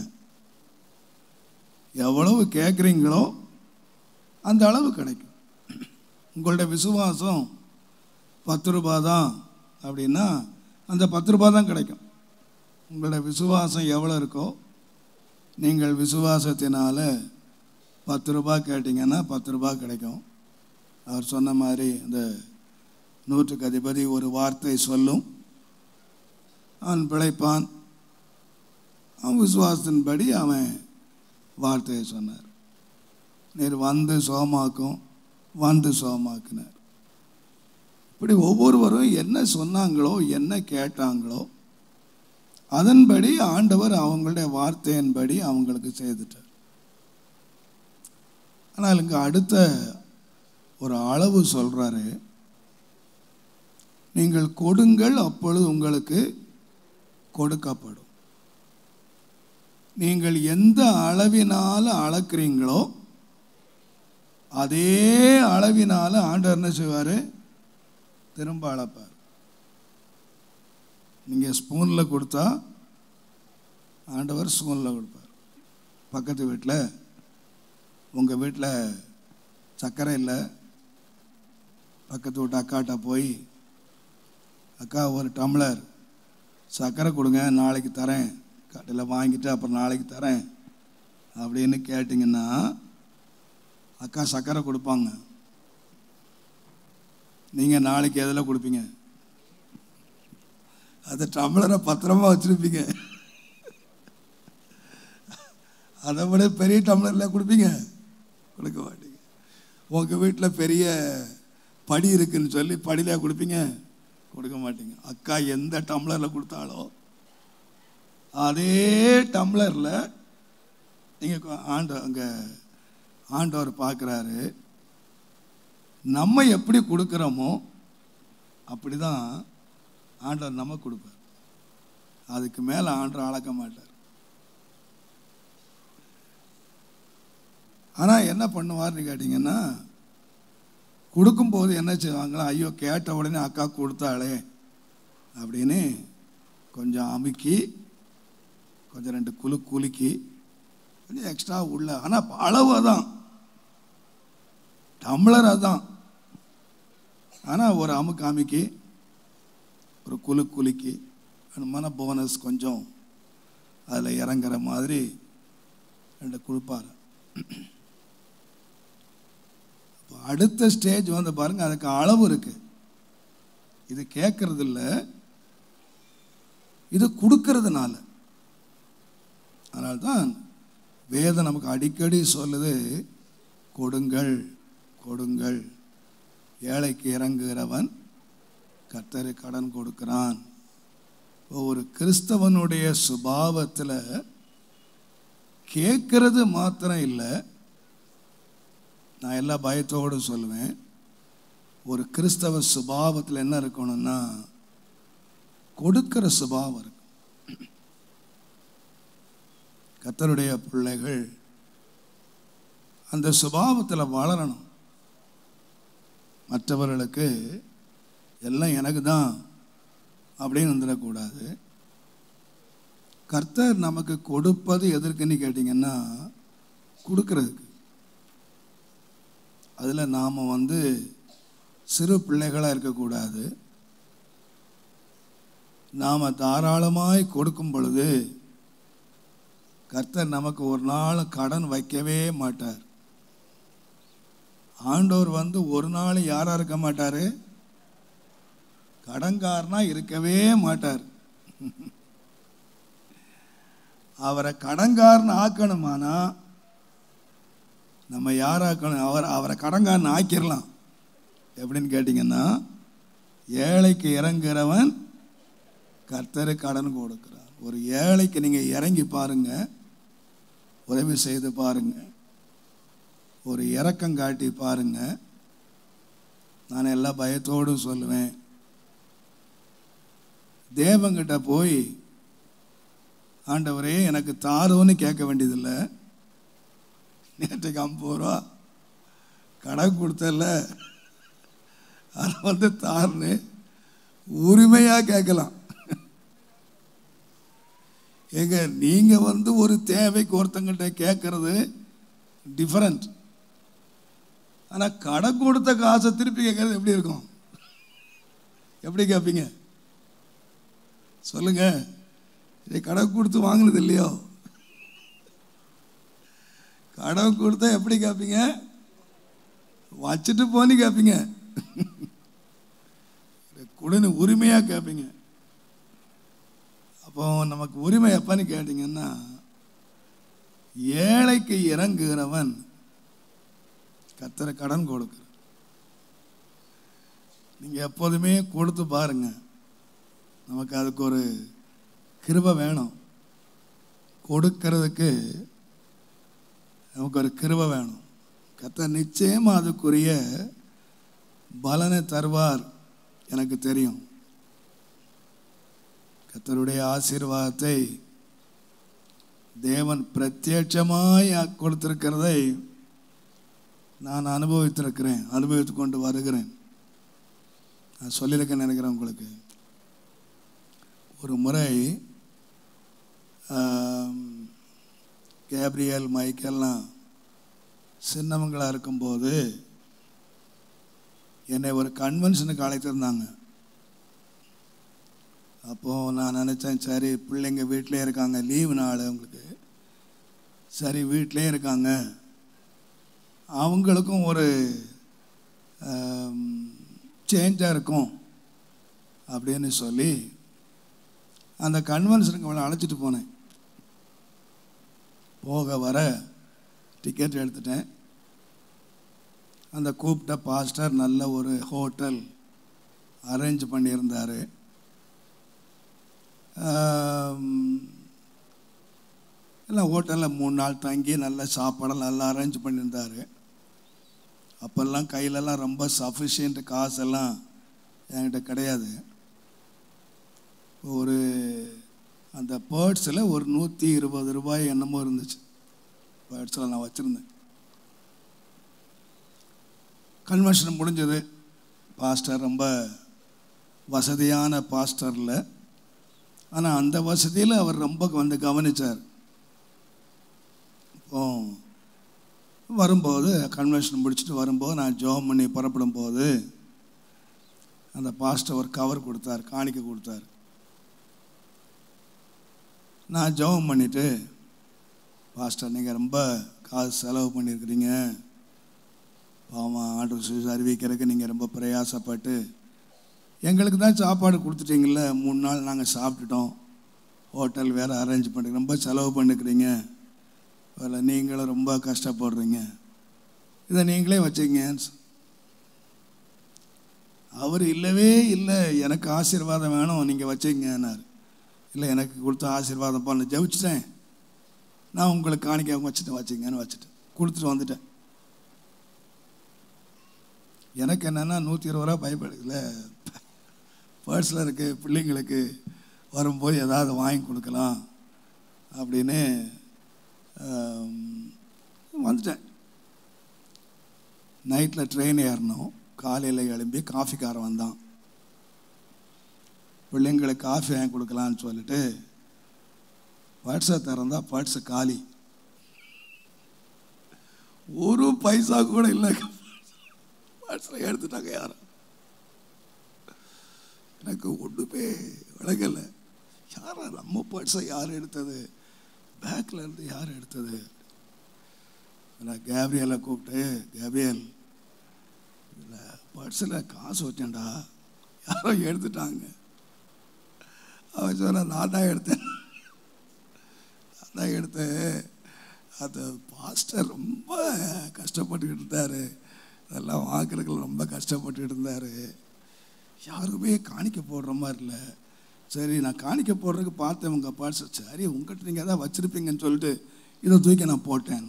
எவ்வளவு கேட்குறீங்களோ அந்த அளவு கிடைக்கும். உங்களுடைய விசுவாசம் 10 ரூபா தான் அப்படின்னா அந்த 10 ரூபா தான் கிடைக்கும். உங்களுடைய விசுவாசம் எவ்வளோ இருக்கோ, நீங்கள் விசுவாசத்தினால் 10 ரூபாய் கேட்டிங்கன்னா 10 ரூபாய் கிடைக்கும். அவர் சொன்ன மாதிரி அந்த 100க்கு அதிபதி ஒரு வார்த்தை சொல்லும், அவன் பிழைப்பான். அவன் விசுவாசத்தின்படி அவன் வார்த்தையை சொன்னார். நீர் வந்து சோமாக்கும், வந்து சோமாக்குனார். இப்படி ஒவ்வொருவரும் என்ன சொன்னாங்களோ என்ன கேட்டாங்களோ அதன்படி ஆண்டவர் அவங்களுடைய வார்த்தையின்படி அவங்களுக்கு செய்துட்டார். ஆனால் இங்கே அடுத்த ஒரு அளவு சொல்கிறாரு, நீங்கள் கொடுங்கள் அப்பொழுது உங்களுக்கு கொடுக்கப்படும். நீங்கள் எந்த அளவினால் அளக்கிறீங்களோ அதே அளவினால் ஆண்டவர் என்ன செய்வார்? திரும்ப அளப்பார். நீங்கள் ஸ்பூனில் கொடுத்தா ஆண்டவர் ஸ்பூனில் கொடுப்பார். பக்கத்து வீட்டில் உங்கள் வீட்டில் சர்க்கரை இல்லை, பக்கத்து வீட்டு அக்காட்ட போய் அக்கா ஒரு டம்ளர் சர்க்கரை கொடுங்க, நாளைக்கு தரேன், கடையில் வாங்கிட்டு அப்புறம் நாளைக்கு தரேன் அப்படின்னு கேட்டிங்கன்னா அக்கா சர்க்கரை கொடுப்பாங்க. நீங்கள் நாளைக்கு எதில் கொடுப்பீங்க? அந்த டம்ளரை பத்திரமா வச்சுருப்பீங்க. அதை விட பெரிய டம்ளரில் கொடுப்பீங்க? கொடுக்க மாட்டீங்க. உங்கள் வீட்டில் பெரிய படி இருக்குன்னு சொல்லி படியில் கொடுப்பீங்க? கொடுக்க மாட்டீங்க. அக்கா எந்த டம்ளரில் கொடுத்தாலோ அதே டம்ளரில் நீங்கள் அங்கே ஆண்டவர் பார்க்குறாரு. நம்ம எப்படி கொடுக்குறோமோ அப்படி தான் ஆண்டவர் நம்ம கொடுப்பார். அதுக்கு மேலே ஆண்டவர் அளக்க மாட்டார். ஆனால் என்ன பண்ணுவார்னு கேட்டிங்கன்னா, கொடுக்கும்போது என்ன செய்வாங்களா, ஐயோ கேட்ட உடனே அக்கா கொடுத்தாளே அப்படின்னு கொஞ்சம் அமுக்கி கொஞ்சம் 2 குலுக்கி கொஞ்சம் எக்ஸ்ட்ரா உள்ள, ஆனால் அளவு தான், டம்ளர் அதுதான், ஆனால் ஒரு அமுக்கி ஒரு குலுக்கி மன போனஸ் கொஞ்சம் அதில் இறங்குற மாதிரி 2 கொடுப்பார். அடுத்த ஸ்டேஜ் வந்து பாருங்க, அதுக்கு அளவு இருக்கு. இது கேட்கறது இல்லை, இது கொடுக்கறதுனால. அதனால்தான் வேதம் நமக்கு அடிக்கடி சொல்லுது, கொடுங்கள் கொடுங்கள், ஏழைக்கு இறங்குகிறவன் கர்த்தரை கடன் கொடுக்கிறான். ஒரு கிறிஸ்தவனுடைய சுபாவத்தில் கேட்கறது மாத்திரம் இல்லை, நான் எல்லா பயத்தோடு சொல்லுவேன், ஒரு கிறிஸ்தவ சுபாவத்தில் என்ன இருக்கணும்னா கொடுக்கிற சுபாவம் இருக்கும். கர்த்தருடைய பிள்ளைகள் அந்த சுபாவத்தில் வளரணும். மற்றவர்களுக்கு எல்லாம் எனக்கு தான் அப்படின்னு வந்துடக்கூடாது. கர்த்தர் நமக்கு கொடுப்பது எதற்குன்னு கேட்டிங்கன்னா கொடுக்கறதுக்கு. அதில் நாம் சிறு பிள்ளைகளாக இருக்கக்கூடாது. நாம் தாராளமாய் கொடுக்கும் பொழுது கர்த்தர் நமக்கு ஒரு நாள் கடன் வைக்கவே மாட்டார். ஆண்டவர் ஒரு நாள் யாராக இருக்க மாட்டார்? கடன்காரனா இருக்கவே மாட்டார். அவரை கடன்காரன் ஆக்கணுமானா நம்ம யாராக்கணும்? அவரை கடன்காரன் ஆக்கிடலாம். எப்படின்னு கேட்டிங்கன்னா, ஏழைக்கு இறங்குறவன் கர்த்தர் கடன் கொடுக்கிறார். ஒரு ஏழைக்கு நீங்கள் இறங்கி பாருங்க, உதவி செய்து பாருங்க, ஒரு இரக்கம் காட்டி பாருங்க. நான் எல்லா பயத்தோடும் சொல்லுவேன், தேவங்கிட்ட போய் ஆண்டவரே எனக்கு தாரோன்னு கேட்க வேண்டியதில்லை. நேற்றுக்கு 50 ரூபா கடன் கொடுத்தல, அதை தாருன்னு உரிமையாக கேட்கலாம். எங்க நீங்க ஒரு தேவைக்கு ஒருத்தங்கிட்ட கேட்கறது டிஃபரண்ட். ஆனால் கடன் கொடுத்த காசை திருப்பி கேட்கறது எப்படி இருக்கும்? எப்படி கேட்பீங்க சொல்லுங்க? இதை கடன் கொடுத்து வாங்கினது இல்லையோ? கடன் கொடுத்தா எப்படி கேட்பீங்க? வச்சுட்டு போன்னு கேட்பீங்க, கொடுன்னு உரிமையாக கேட்பீங்க. அப்போ நமக்கு உரிமை எப்பன்னு கேட்டீங்கன்னா, ஏழைக்கு இறங்குகிறவன் கர்த்தர் கடன் கொடுக்குற. நீங்கள் எப்போதுமே கொடுத்து பாருங்க, நமக்கு அதுக்கு ஒரு கிருபை வேணும். கொடுக்கறதுக்கு நமக்கு ஒரு கிருபை வேணும். கர்த்தர் நிச்சயமாக அதுக்குரிய பலனை தருவார், எனக்கு தெரியும். கர்த்தருடைய ஆசீர்வாதத்தை தேவன் பிரத்யட்சமாய் கொடுத்திருக்கிறதை நான் அனுபவித்திருக்கிறேன், அனுபவித்து கொண்டு வருகிறேன். நான் சொல்லியிருக்கேன்னு நினைக்கிறேன் உங்களுக்கு. ஒரு முறை கேப்ரியல் மைக்கெல்லாம் சின்னவங்களாக இருக்கும்போது என்னை ஒரு கன்வென்ஷனுக்கு அழைத்திருந்தாங்க. அப்போது நான் நினச்சேன், சரி பிள்ளைங்க வீட்டிலே இருக்காங்க, லீவு நாள் அவங்களுக்கு, சரி வீட்டிலே இருக்காங்க, அவங்களுக்கும் ஒரு சேஞ்சாக இருக்கும் அப்படின்னு சொல்லி அந்த கன்வென்ஷனுக்கு அவளை அழைச்சிட்டு போனேன். போக வர டிக்கெட் எடுத்துட்டேன். அந்த கூப்பிட்ட பாஸ்டர் நல்ல ஒரு ஹோட்டல் அரேஞ்ச் பண்ணியிருந்தார். எல்லாம் ஹோட்டலில் 3 நாள் தங்கி நல்ல சாப்பாடெல்லாம் நல்லா அரேஞ்ச் பண்ணியிருந்தார். அப்போல்லாம் கையிலலாம் ரொம்ப சஃபிஷியன்ட் காசெல்லாம் என்கிட்ட கிடையாது. ஒரு அந்த பேர்ட்ஸில் ஒரு 120 ரூபாய் என்னமோ இருந்துச்சு. பேர்ட்ஸில் நான் வச்சுருந்தேன். கன்வென்ஷன் முடிஞ்சது. பாஸ்டர் ரொம்ப வசதியான பாஸ்டரில், ஆனால் அந்த வசதியில் அவர் ரொம்ப கவனித்தார். இப்போ வரும்போது கன்வென்ஷன் முடிச்சுட்டு வரும்போது நான் ஜெபம் பண்ணி புறப்படும் போது அந்த பாஸ்டர் ஒரு கவர் கொடுத்தார், காணிக்கை கொடுத்தார். நான் ஜெபம் பண்ணிவிட்டு, பாஸ்டர் நீங்கள் ரொம்ப காசு செலவு பண்ணியிருக்கிறீங்க, பாவம் ஆண்டவர் சுவிசேஷம் அறிவிக்கிறதுக்கு நீங்கள் ரொம்ப பிரயாசப்பட்டு எங்களுக்கு தான் சாப்பாடு கொடுத்துட்டீங்கள, 3 நாள் நாங்கள் சாப்பிட்டுட்டோம், ஹோட்டல் வேறு அரேஞ்ச் பண்ணுறீங்க, ரொம்ப செலவு பண்ணிக்கிறீங்க, அதில் நீங்களும் ரொம்ப கஷ்டப்படுறீங்க, இதை நீங்களே வச்சுங்க. அவர் இல்லவே இல்லை, எனக்கு ஆசீர்வாதம் வேணும், நீங்கள் வச்சுங்கன்னார். இல்லை எனக்கு கொடுத்த ஆசீர்வாதம் பண்ண ஜெபிச்சிட்டேன், நான் உங்களுக்கு காணிக்க வச்சுங்கன்னு வச்சுட்டு கொடுத்துட்டு வந்துட்டேன். எனக்கு என்னென்னா 120 ரூபா பயப்படுதில்ல, பர்ஸில் இருக்கு, பிள்ளைங்களுக்கு வரும்போது ஏதாவது வாங்கி கொடுக்கலாம் அப்படின்னு வந்துட்டேன். நைட்டில் ட்ரெயின் ஏறணும், காலையில் எழும்பி காஃபிக்காரன் வந்தான். பிள்ளைங்களுக்கு காஃபி வாங்கி கொடுக்கலான்னு சொல்லிட்டு பர்ஸை திறந்தால் பர்ஸு காலி, ஒரு பைசா கூட இல்லை. பர்ஸில் எடுத்துட்டாங்க யாரும். எனக்கு ஒன்றுமே விளங்கலை. யாரா நம்ம பர்ஸை யார் எடுத்தது, பேக்கில் இருந்து யார் எடுத்தது? நான் கேப்ரியலை கூப்பிட்டு, கேப்ரியல் இல்லை பர்ஸில் காசு வச்சேன்டா, யாரோ எடுத்துட்டாங்க. அவன் சொன்ன, நான் தான் எடுத்தேன். அந்த பாஸ்டர் ரொம்ப கஷ்டப்பட்டுக்கிட்டு இருந்தார், அதெல்லாம் வாக்குறதுக்கு ரொம்ப கஷ்டப்பட்டுக்கிட்டு இருந்தார். யாருமே காணிக்க போடுற மாதிரி இல்லை. சரி, நான் காணிக்க போடுறதுக்கு பார்த்தேன் உங்கள் அப்பா. சரி, உங்கள்கிட்ட நீங்கள் எதாவது வச்சுருப்பீங்கன்னு சொல்லிட்டு இதை தூக்கி நான் போட்டேன்.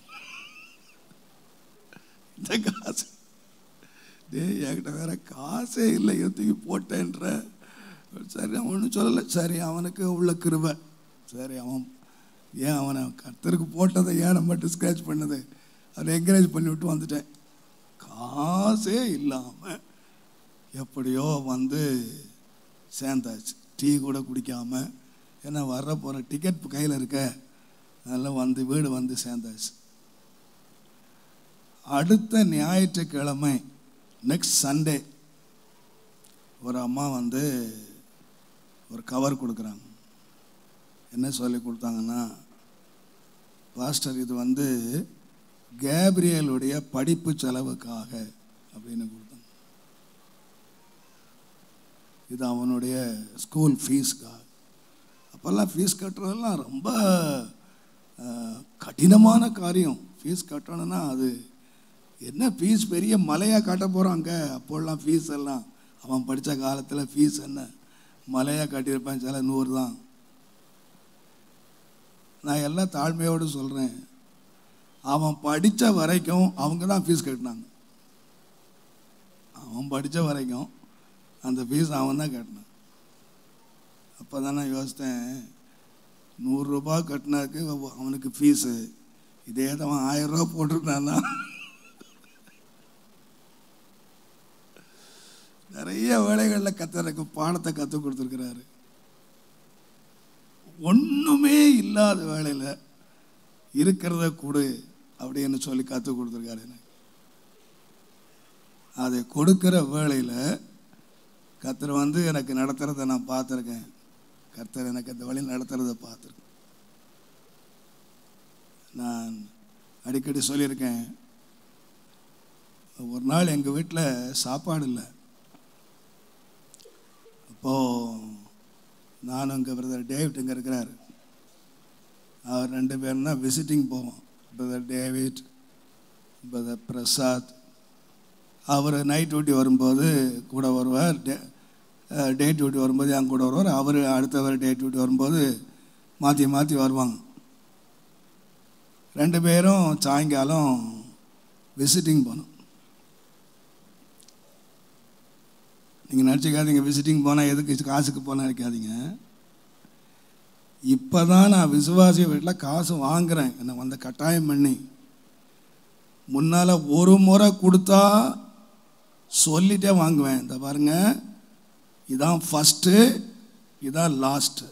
இந்த காசு என்கிட்ட வேற காசே இல்லை, இதை தூக்கி போட்டேன்ற. சரி, அவன் ஒன்றும் சொல்லலை. சரி, அவனுக்கு உள்ள கிருபை. சரி, அவன் ஏன் அவனை கர்த்தருக்கு போட்டதை ஏன் நம்ம டிஸ்கரேஜ் பண்ணது, அதை என்கரேஜ் பண்ணி விட்டு வந்துட்டேன். காசே இல்லாமல் எப்படியோ வந்து சேர்ந்தாச்சு. டீ கூட குடிக்காமல், ஏன்னா வர்ற போகிற டிக்கெட் கையில் இருக்க, அதெல்லாம் வந்து வீடு வந்து சேர்ந்தாச்சு. அடுத்த ஞாயிற்றுக்கிழமை, நெக்ஸ்ட் சண்டே, ஒரு அம்மா வந்து ஒரு கவர் கொடுக்குறாங்க. என்ன சொல்லி கொடுத்தாங்கன்னா, பாஸ்டர் இது வந்து கேப்ரியலுடைய படிப்பு செலவுக்காக அப்படின்னு கொடுத்தாங்க. இது அவனுடைய ஸ்கூல் ஃபீஸ்க்காக. அப்போல்லாம் ஃபீஸ் கட்டுறதெல்லாம் ரொம்ப கடினமான காரியம். ஃபீஸ் கட்டணும்னா அது என்ன ஃபீஸ் பெரிய மலையாக கட்ட போகிறாங்க. அப்போல்லாம் ஃபீஸ் எல்லாம் அவன் படித்த காலத்தில் ஃபீஸ் என்ன மலையாக கட்டியிருப்பான், சில 100 தான். நான் எல்லாம் தாழ்மையோடு சொல்கிறேன், அவன் படித்த வரைக்கும் அவங்க தான் ஃபீஸ் கட்டினாங்க. அவன் படித்த வரைக்கும் அந்த ஃபீஸ் அவன் தான் கட்டினான். அப்போ தான் நான் யோசித்தேன், 100 ரூபா கட்டினாக்கு அவனுக்கு ஃபீஸு, இதே தான் அவன் 1000 ரூபா போட்டிருந்தான்னா நிறைய வேலைகளில் கத்தருக்கு பாடத்தை கற்றுக் கொடுத்துருக்கிறாரு. ஒன்றுமே இல்லாத வேலையில் இருக்கிறத கொடு அப்படின்னு சொல்லி கற்றுக் கொடுத்துருக்காரு எனக்கு. அதை கொடுக்குற வேளையில் கர்த்தர் வந்து எனக்கு நடத்துகிறத நான் பார்த்துருக்கேன். கர்த்தர் எனக்கு அந்த வழியில் நடத்துகிறத பார்த்துருக்கேன். நான் அடிக்கடி சொல்லியிருக்கேன், ஒரு நாள் எங்கள் வீட்டில் சாப்பாடு இல்லை. அப்போது நானும் இங்கே பிரதர் டேவிட் இங்கே இருக்கிறார், அவர் 2 பேரும் தான் விசிட்டிங் போவோம். Brother David, brother Prasad. அவர் நைட் டியூட்டி வரும்போது கூட வருவார், டே டியூட்டி வரும்போது என் கூட வருவார். அவர் அடுத்தவர் டே டியூட்டி வரும்போது மாற்றி மாற்றி வருவாங்க. 2 பேரும் சாயங்காலம் விசிட்டிங் போனோம். நீங்கள் நினச்சிக்காதீங்க விசிட்டிங் போனால் எதுக்கு காசுக்கு போனால் நினைக்காதீங்க. இப்போ தான் நான் விசுவாசி வீட்டில் காசு வாங்குகிறேன், என்னை வந்து கட்டாயம் பண்ணி. முன்னால் ஒரு முறை கொடுத்தா சொல்லிட்டே வாங்குவேன், இந்த பாருங்க இதான் ஃபஸ்ட்டு, இதான் லாஸ்ட்டு.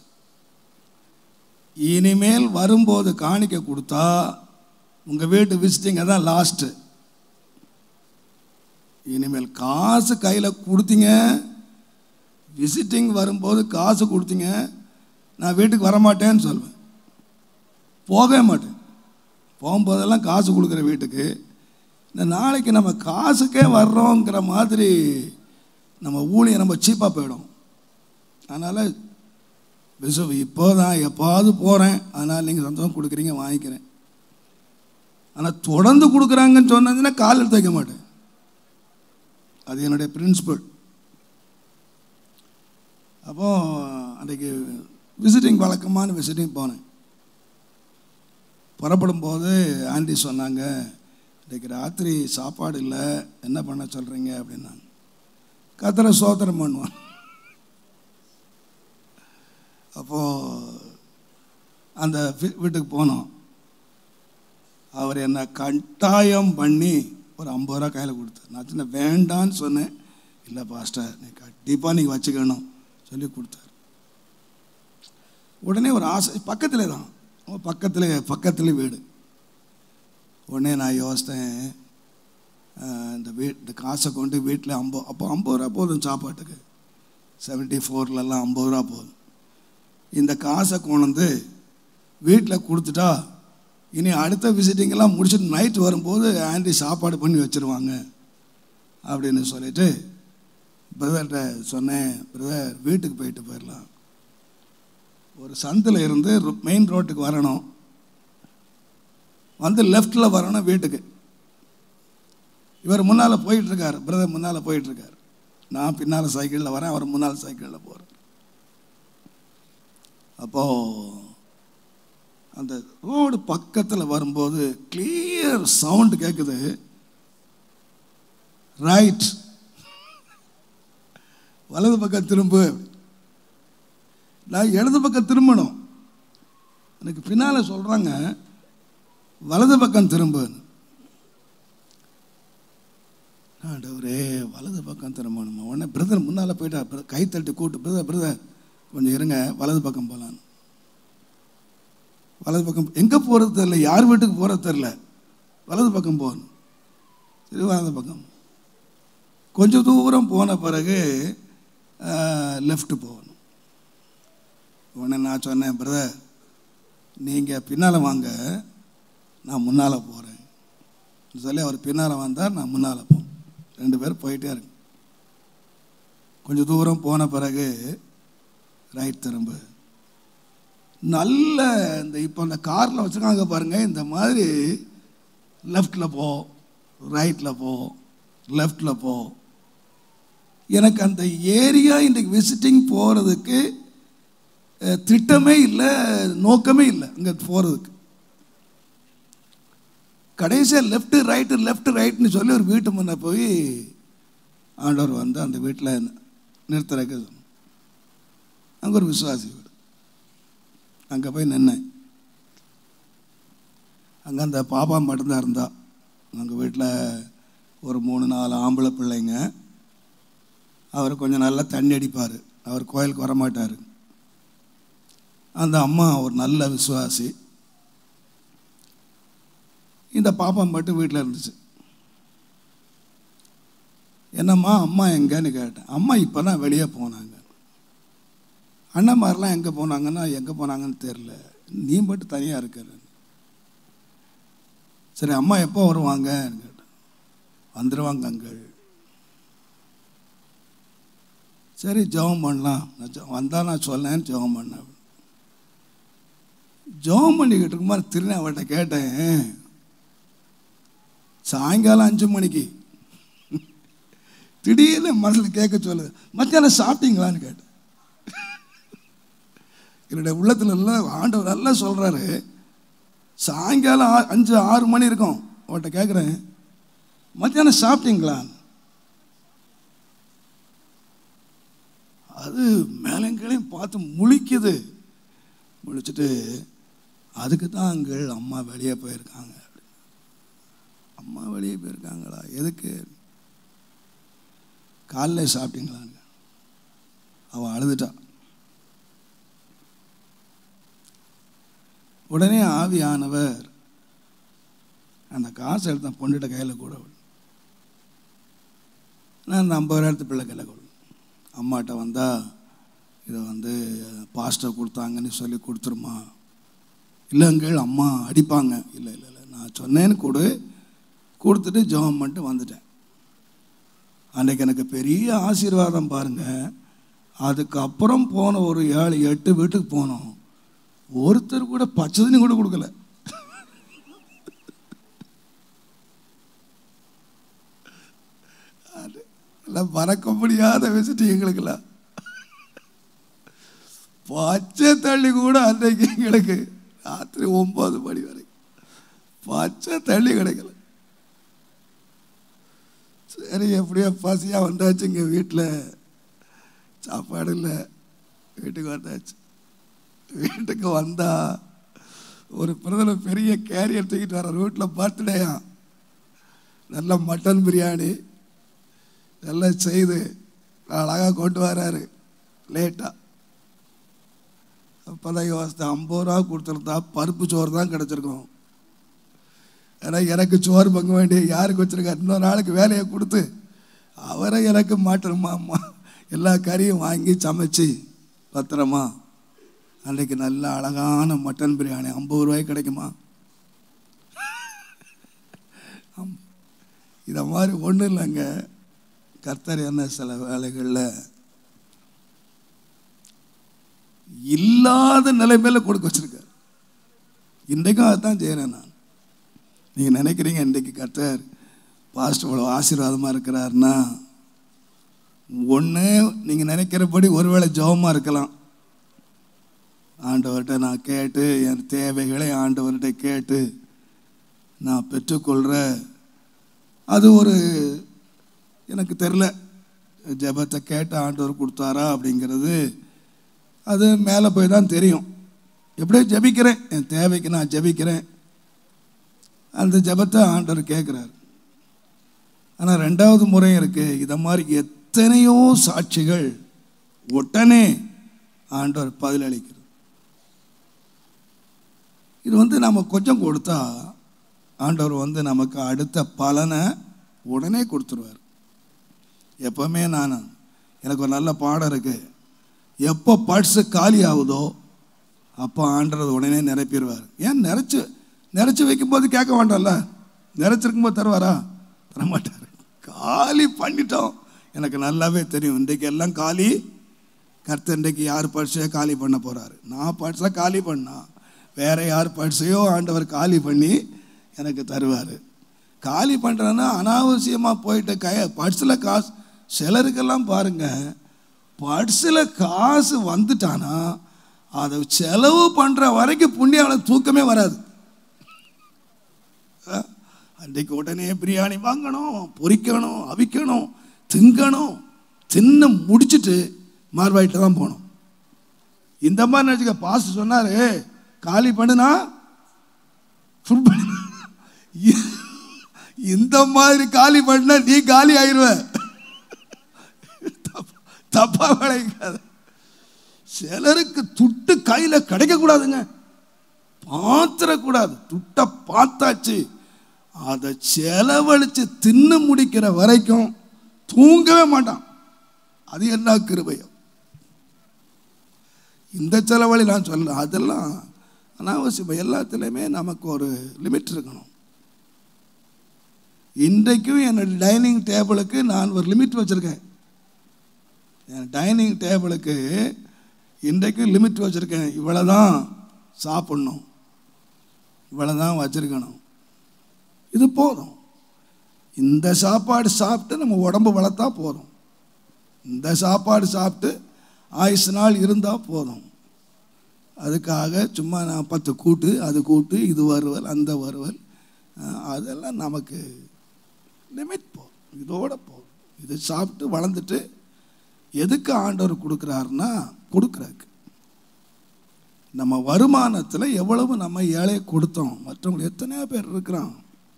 இனிமேல் வரும்போது காணிக்க கொடுத்தா உங்கள் வீட்டு விசிட்டிங் அதான் லாஸ்ட்டு. இனிமேல் காசு கையில் கொடுத்தீங்க, விசிட்டிங் வரும்போது காசு கொடுத்தீங்க, நான் வீட்டுக்கு வரமாட்டேன்னு சொல்லுவேன், போகவே மாட்டேன். போகும்போதெல்லாம் காசு கொடுக்குற வீட்டுக்கு. இந்த நாளைக்கு நம்ம காசுக்கே வர்றோங்கிற மாதிரி நம்ம ஊழியம் நம்ம சீப்பாக போயிடும். அதனால் இப்போ தான் எப்பாவது போகிறேன், அதனால் நீங்கள் சந்தோஷம் கொடுக்குறீங்க வாங்கிக்கிறேன். ஆனால் தொடர்ந்து கொடுக்குறாங்கன்னு சொன்னதுன்னா கால் எடுத்து வைக்க மாட்டேன். அது என்னுடைய பிரின்சிபல். அப்போது அன்றைக்கு விசிட்டிங் வழக்கமான விசிட்டிங் போனேன். புறப்படும் போது ஆண்டி சொன்னாங்க, இன்றைக்கு ராத்திரி சாப்பாடு இல்லை, என்ன பண்ண சொல்கிறீங்க அப்படின்னாங்க. கர்த்தரை ஸ்தோத்திரம் பண்ணுவான். அப்போது அந்த வீட்டுக்கு போனோம். அவர் என்னை கட்டாயம் பண்ணி ஒரு 50 ரூபா கையில் கொடுத்தார். நான் சின்ன வேண்டான்னு சொன்னேன். இல்லை பாஸ்டர் நீ கண்டிப்பாக நீங்கள் வச்சுக்கணும் சொல்லி கொடுத்தார். உடனே ஒரு ஆசை, பக்கத்தில் தான், பக்கத்தில் வீடு. உடனே நான் யோசித்தேன், இந்த காசை கொண்டு வீட்டில் அப்போ 50 ரூபா போதும் சாப்பாட்டுக்கு. 74லலாம் 50 ரூபா போதும். இந்த காசை கொண்டு வீட்டில் கொடுத்துட்டா இனி அடுத்த விசிட்டிங்கெல்லாம் முடிச்சுட்டு நைட்டு வரும்போது ஆண்டி சாப்பாடு பண்ணி வச்சுருவாங்க அப்படின்னு சொல்லிட்டு பிரதர்கிட்ட சொன்னேன், பிரதர் வீட்டுக்கு போயிட்டு போயிடலாம். ஒரு சந்தில் இருந்து மெயின் ரோட்டுக்கு வரணும், வந்து லெஃப்டில் வரணும் வீட்டுக்கு. இவர் முன்னால் போயிட்டுருக்கார், பிரதர் முன்னால் போயிட்டுருக்கார். நான் பின்னால் சைக்கிளில் வரேன், அவர் முன்னால் சைக்கிளில் போகிறேன். அப்போது அந்த ரோடு பக்கத்தில் வரும்போது கிளியர் சவுண்டு கேட்குது, ரைட், வலது பக்கம் திரும்பு. நான் இடது பக்கம் திரும்பணும், எனக்கு பின்னால் சொல்கிறாங்க வலது பக்கம் திரும்பு. ஆண்டவரே, வலது பக்கம் திரும்பணுமா? உடனே பிரதர் முன்னால் போயிட்டா, கை தட்டி கூப்பிட்டு, பிரதர் கொஞ்சம் இருங்க, வலது பக்கம் போகலான்னு. வலது பக்கம் எங்கே போகிறது தெரில, யார் வீட்டுக்கு போகிறது தெரில, வலது பக்கம் போகணும். சரி, வலது பக்கம் கொஞ்சம் தூரம் போன பிறகு லெஃப்ட்டு போகணும். உடனே நான் சொன்னேன், பிரதர் நீங்கள் பின்னால் வாங்க, நான் முன்னால் போகிறேன் சொல்லி அவர் பின்னால் வந்தார், நான் முன்னால் போனேன். 2 பேர் போயிட்டே இருக்கு. கொஞ்சம் தூரம் போன பிறகு ரைட் திரும்ப. நல்ல இந்த இப்போ அந்த காரில் வச்சுருக்காங்க பாருங்கள், இந்த மாதிரி லெஃப்டில் போ, ரைட்டில் போ, லெஃப்டில் போ. எனக்கு அந்த ஏரியா இன்றைக்கு விசிட்டிங் போகிறதுக்கு திட்டமே இல்லை, நோக்கமே இல்லை அங்கே போகிறதுக்கு. கடைசியாக லெஃப்ட் ரைட்னு சொல்லி ஒரு வீட்டு முன்னே போய் ஆண்டவர் வந்து அந்த வீட்டில் நிறுத்துறக்கு சொன்னோம். அங்கே ஒரு விசுவாசி வீடு, அங்கே போய் நின்னேன். அங்கே அந்த பாப்பா மட்டும்தான் இருந்தா. அங்கே வீட்டில் ஒரு 3-4 ஆம்பளை பிள்ளைங்க. அவர் கொஞ்சம் நல்லா தண்ணி அடிப்பார், அவர் கோயிலுக்கு வரமாட்டார். அந்த அம்மா ஒரு நல்ல விசுவாசி. இந்த பாப்பா மட்டும் வீட்டில் இருந்துச்சு. என்னம்மா அம்மா எங்கன்னு கேட்டேன். அம்மா இப்போ தான் வெளியே போனாங்க. அண்ணன்மாரெலாம் எங்கே போனாங்கன்னா எங்கே போனாங்கன்னு தெரில, நீ மட்டும் தனியாக இருக்கிற. சரி, அம்மா எப்போ வருவாங்கன்னு கேட்டேன். வந்துடுவாங்க அங்கள். சரி, ஜெபம் பண்ணலாம், வந்தால் நான் சொன்னேன்னு ஜெபம் பண்ணேன். ஜெபம் பண்ணிக்கிட்டு இருக்கும்போது திருநெ அவட்ட கேட்டேன், சாயங்காலம் 5 மணிக்கு திடீர்னு மனசில் கேட்க சொல்லுது, மத்தியானம் சாப்பிட்டீங்களான்னு கேட்டேன். என்னுடைய உள்ளத்தில் எல்லாம் ஆண்டவர் நல்லா சொல்கிறாரு. சாயங்காலம் 5-6 மணி இருக்கும். அவட்ட கேட்குறேன், மத்தியானம் சாப்பிட்டீங்களான்னு. அது மேலங்களையும் பார்த்து முழிக்குது. முழிச்சுட்டு, அதுக்கு தான் அங்கள் அம்மா வெளியே போயிருக்காங்க. அம்மா வெளியே போயிருக்காங்களா? எதுக்கு? காலைல சாப்பிட்டீங்களாங்க. அவள் அழுதுட்டா. உடனே ஆவியானவர் அந்த காசை எடுத்த பொண்ணுகிட்ட கையில் கூட நான் அந்த 50,000 பிள்ளை கையில் கொடு, அம்மாட்ட வந்தால் இதை வந்து பாஸ்டர் கொடுத்தாங்கன்னு சொல்லி கொடுத்துருமா. இல்லைங்கள் அம்மா அடிப்பாங்க. இல்லை இல்லை இல்லை, நான் சொன்னேன்னு கொடுத்துட்டு ஜெபம் பண்ணிட்டு வந்துட்டேன். அன்றைக்கு எனக்கு பெரிய ஆசீர்வாதம் பாருங்கள். அதுக்கப்புறம் போன ஒரு 7-8 வீட்டுக்கு போனோம், ஒருத்தர் கூட பச்சை தண்ணி கூட கொடுக்கல. எல்லாம் மறக்க முடியாத விசிட்டு எங்களுக்கெல்லாம். பச்சை தண்ணி கூட அன்றைக்கு எங்களுக்கு ராத்திரி 9 மணி வரைக்கும் பச்சை தண்ணி கிடைக்கல. சரி, எப்படியோ பசியாக வந்தாச்சு. இங்கே வீட்டில் சாப்பாடு இல்லை, வீட்டுக்கு வந்தாச்சு. வீட்டுக்கு வந்தால் ஒரு பிரதமர் பெரிய கேரியர் தூக்கிட்டு வர. வீட்டில் பர்த்டேயா, நல்ல மட்டன் பிரியாணி எல்லாம் செய்து அழகாக கொண்டு வராரு. லேட்டாக அப்போ தான் யோசித்தேன், 50 ரூபா கொடுத்துருந்தா பருப்பு சோறு தான் கிடச்சிருக்கோம். ஏன்னா எனக்கு சோறு பங்க வேண்டிய யாருக்கு வச்சுருக்காரு, இன்னொரு நாளுக்கு வேலையை கொடுத்து அவரை எனக்கு மாட்டணுமா அம்மா எல்லா கறியும் வாங்கி சமைச்சு பத்திரமா. அன்றைக்கு நல்ல அழகான மட்டன் பிரியாணி 50 ரூபாய்க்கு கிடைக்குமா? இதை மாதிரி ஒன்றும் இல்லைங்க. கர்த்தர் என்ன சில வேலைகளில் இல்லாத நிலைமையில கொடுக்க வச்சிருக்கார். இன்றைக்கும் அதுதான் செய்கிறேன் நான். நீங்கள் நினைக்கிறீங்க இன்றைக்கு கர்த்தர் பாஸ்டர் இவ்வளோ ஆசீர்வாதமாக இருக்கிறாருன்னா, ஒன்று நீங்கள் நினைக்கிறபடி ஒருவேளை ஜெபமாக இருக்கலாம். ஆண்டவர்கிட்ட நான் கேட்டு என் தேவைகளை ஆண்டவர்கிட்ட கேட்டு நான் பெற்றுக்கொள்கிற அது ஒரு எனக்கு தெரில, ஜெபத்தை கேட்டு ஆண்டவர் கொடுத்தாரா அப்படிங்கிறது அது மேலே போய் தான் தெரியும். எப்படியோ ஜெபிக்கிறேன், என் தேவைக்கு நான் ஜெபிக்கிறேன், அந்த ஜெபத்தை ஆண்டவர் கேட்குறாரு. ஆனால் ரெண்டாவது முறை இருக்குது, இதை மாதிரி எத்தனையோ சாட்சிகள் உடனே ஆண்டவர் பதிலளிக்கிறது. இது நம்ம கொஞ்சம் கொடுத்தா ஆண்டவர் நமக்கு அடுத்த பலனை உடனே கொடுத்துருவார். எப்போவுமே எனக்கு ஒரு நல்ல பாடம் இருக்குது, எப்போ பர்ஸு காலி ஆகுதோ அப்போ ஆண்டவர் உடனே நிரப்பிடுவார். ஏன் நிறைச்சி வைக்கும்போது கேட்க வேண்டாம்ல, நிறைச்சிருக்கும்போது தருவாரா? தரமாட்டார். காலி பண்ணிட்டோம், எனக்கு நல்லாவே தெரியும். இன்றைக்கு எல்லாம் காலி. கர்த்தர் இன்றைக்கு யார் பர்ஸையோ காலி பண்ண போகிறாரு. நான் பர்ஸை காலி பண்ணா வேற யார் பர்ஸையோ ஆண்டவர் காலி பண்ணி எனக்கு தருவார். காலி பண்ணுறேன்னா அனாவசியமாக போயிட்டு பர்ஸில் காசு, சிலருக்கெல்லாம் பாருங்கள், பர்ஸில் காசு வந்துட்டானா அதை செலவு பண்ணுற வரைக்கும் புண்ணியம் தூக்கமே வராது. அன்றைக்கு உடனே பிரியாணி வாங்கணும், பொரிக்கணும், அவிக்கணும், திங்கணும், தின்னு முடிச்சுட்டு மார்வாயிட்டு தான் போகணும். இந்த மாதிரி நினச்சிக்க. பாஸ் சொன்னார், காலி பண்ணுனா ஃபுல் பண்ண. இந்த மாதிரி காலி பண்ண நீ காலி ஆயிடுவ. தப்பா விளையாத. சிலருக்கு துட்டு கையில் கிடைக்கக்கூடாதுங்க, பாத்திரக்கூடாது. துட்டை பார்த்தாச்சு, அதை செலவழித்து தின்னு முடிக்கிற வரைக்கும் தூங்கவே மாட்டான். அது என்ன கிருபையம். இந்த செலவழி நான் சொல்ல, அதெல்லாம் அனாவசியம். எல்லாத்துலேயுமே நமக்கு ஒரு லிமிட் இருக்கணும். இன்றைக்கும் என்னோட டைனிங் டேபிளுக்கு நான் ஒரு லிமிட் வச்சுருக்கேன். என் டைனிங் டேபிளுக்கு இன்றைக்கும் லிமிட் வச்சுருக்கேன். இவ்வளோ தான் சாப்பிட்ணும், இவ்வளோ தான் வச்சுருக்கணும், இது போதும். இந்த சாப்பாடு சாப்பிட்டு நம்ம உடம்பு வளர்த்தா போதும். இந்த சாப்பாடு சாப்பிட்டு ஆயுசு நாள் இருந்தால் போதும். அதுக்காக சும்மா நான் 10 கூட்டு, அது கூட்டு, இது வறுவல், அந்த வறுவல், அதெல்லாம் நமக்கு லிமிட் போதும். இதோட போதும். இது சாப்பிட்டு வளர்ந்துட்டு எதுக்கு ஆண்டவர் கொடுக்குறாருன்னா கொடுக்குறாருக்கு. நம்ம வருமானத்தில் எவ்வளவு நம்ம ஏழையை கொடுத்தோம், மற்றவங்களுக்கு எத்தனையோ பேர் இருக்கிறான்.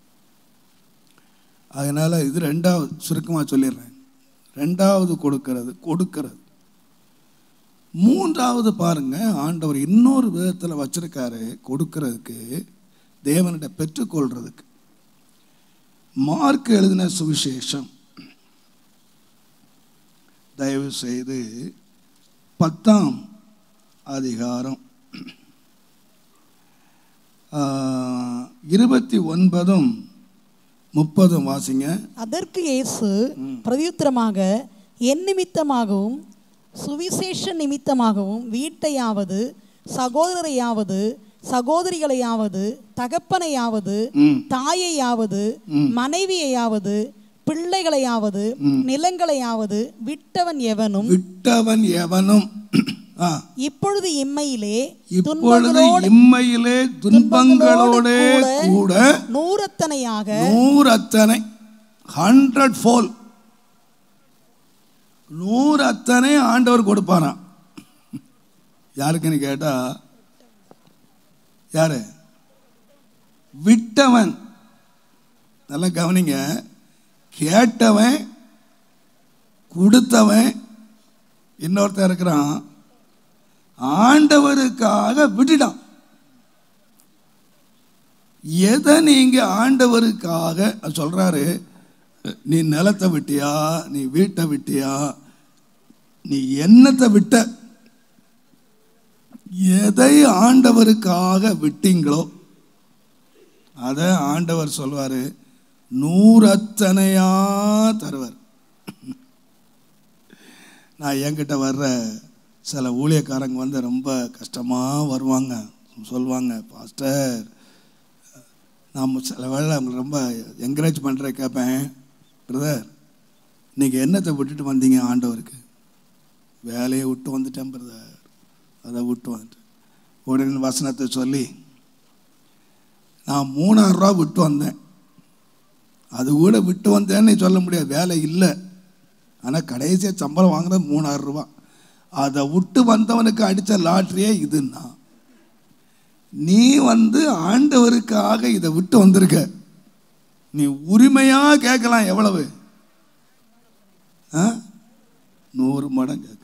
அதனால் இது ரெண்டாவது, சுருக்கமாக சொல்லிடுறேன். ரெண்டாவது கொடுக்கிறது. மூன்றாவது பாருங்க, ஆண்டவர் இன்னொரு விதத்தில் வச்சிருக்காரு கொடுக்கறதுக்கு, தேவனிட பெற்றுக்கொள்றதுக்கு. மார்க் எழுதின சுவிசேஷம் தயவு செய்து 10ஆம் அதிகாரம் 29ம் 30ம் வாசிங்க. அதற்கு இயேசு பிரதியுத்தரமாக, என் நிமித்தமாகவும் சுவிசேஷ நிமித்தமாகவும் வீட்டையாவது சகோதரரையாவது சகோதரிகளையாவது தகப்பனையாவது தாயையாவது மனைவியையாவது பிள்ளைகளையாவது நிலங்களையாவது விட்டவன் எவனும் இப்பொது இம்மையிலே துன்பங்களோடு கூட 100 ஆண்டவர் கொடுப்பாராம். யாருக்குன்னு கேட்டா, யாரு? விட்டவன். நல்லா கவனிங்க. கேட்டவன், கொடுத்தவன், இன்னொருத்தன் இருக்கிறான், ஆண்டவருக்காக விட்டுட்டான். எதை நீங்க ஆண்டவருக்காக சொல்றாரு? நீ நிலத்தை விட்டியா, நீ வீட்டை விட்டியா, நீ என்னத்தை விட்ட? எதை ஆண்டவருக்காக விட்டீங்களோ அதை ஆண்டவர் சொல்வாரு 100 தருவார். நான் என்கிட்ட வர்ற சில ஊழியக்காரங்க ரொம்ப கஷ்டமாக வருவாங்க. சொல்லுவாங்க, பாஸ்டர், நான் சில வேளை அவங்களை ரொம்ப என்கரேஜ் பண்ணுற கேட்பேன், பிரதர் இன்னைக்கு என்னத்தை விட்டுட்டு வந்தீங்க ஆண்டவருக்கு? வேலையை விட்டு வந்துட்டேன் பிரதர், அதை விட்டு வந்துட்டு உடனே வசனத்தை சொல்லி நான் 3000 ரூபா விட்டு வந்தேன். அது கூட விட்டு வந்தேன்னு சொல்ல முடியாது, வேலை இல்லை. ஆனால் கடைசியாக சம்பளம் வாங்கினது 3000 ரூபா. அதை விட்டு வந்தவனுக்கு அடித்த லாட்ரியே இதுன்னா, நீ ஆண்டவருக்காக இதை விட்டு வந்திருக்க. நீ உரிமையாக கேட்கலாம், எவ்வளவு? 100 மடங்கு கேட்கலாம்.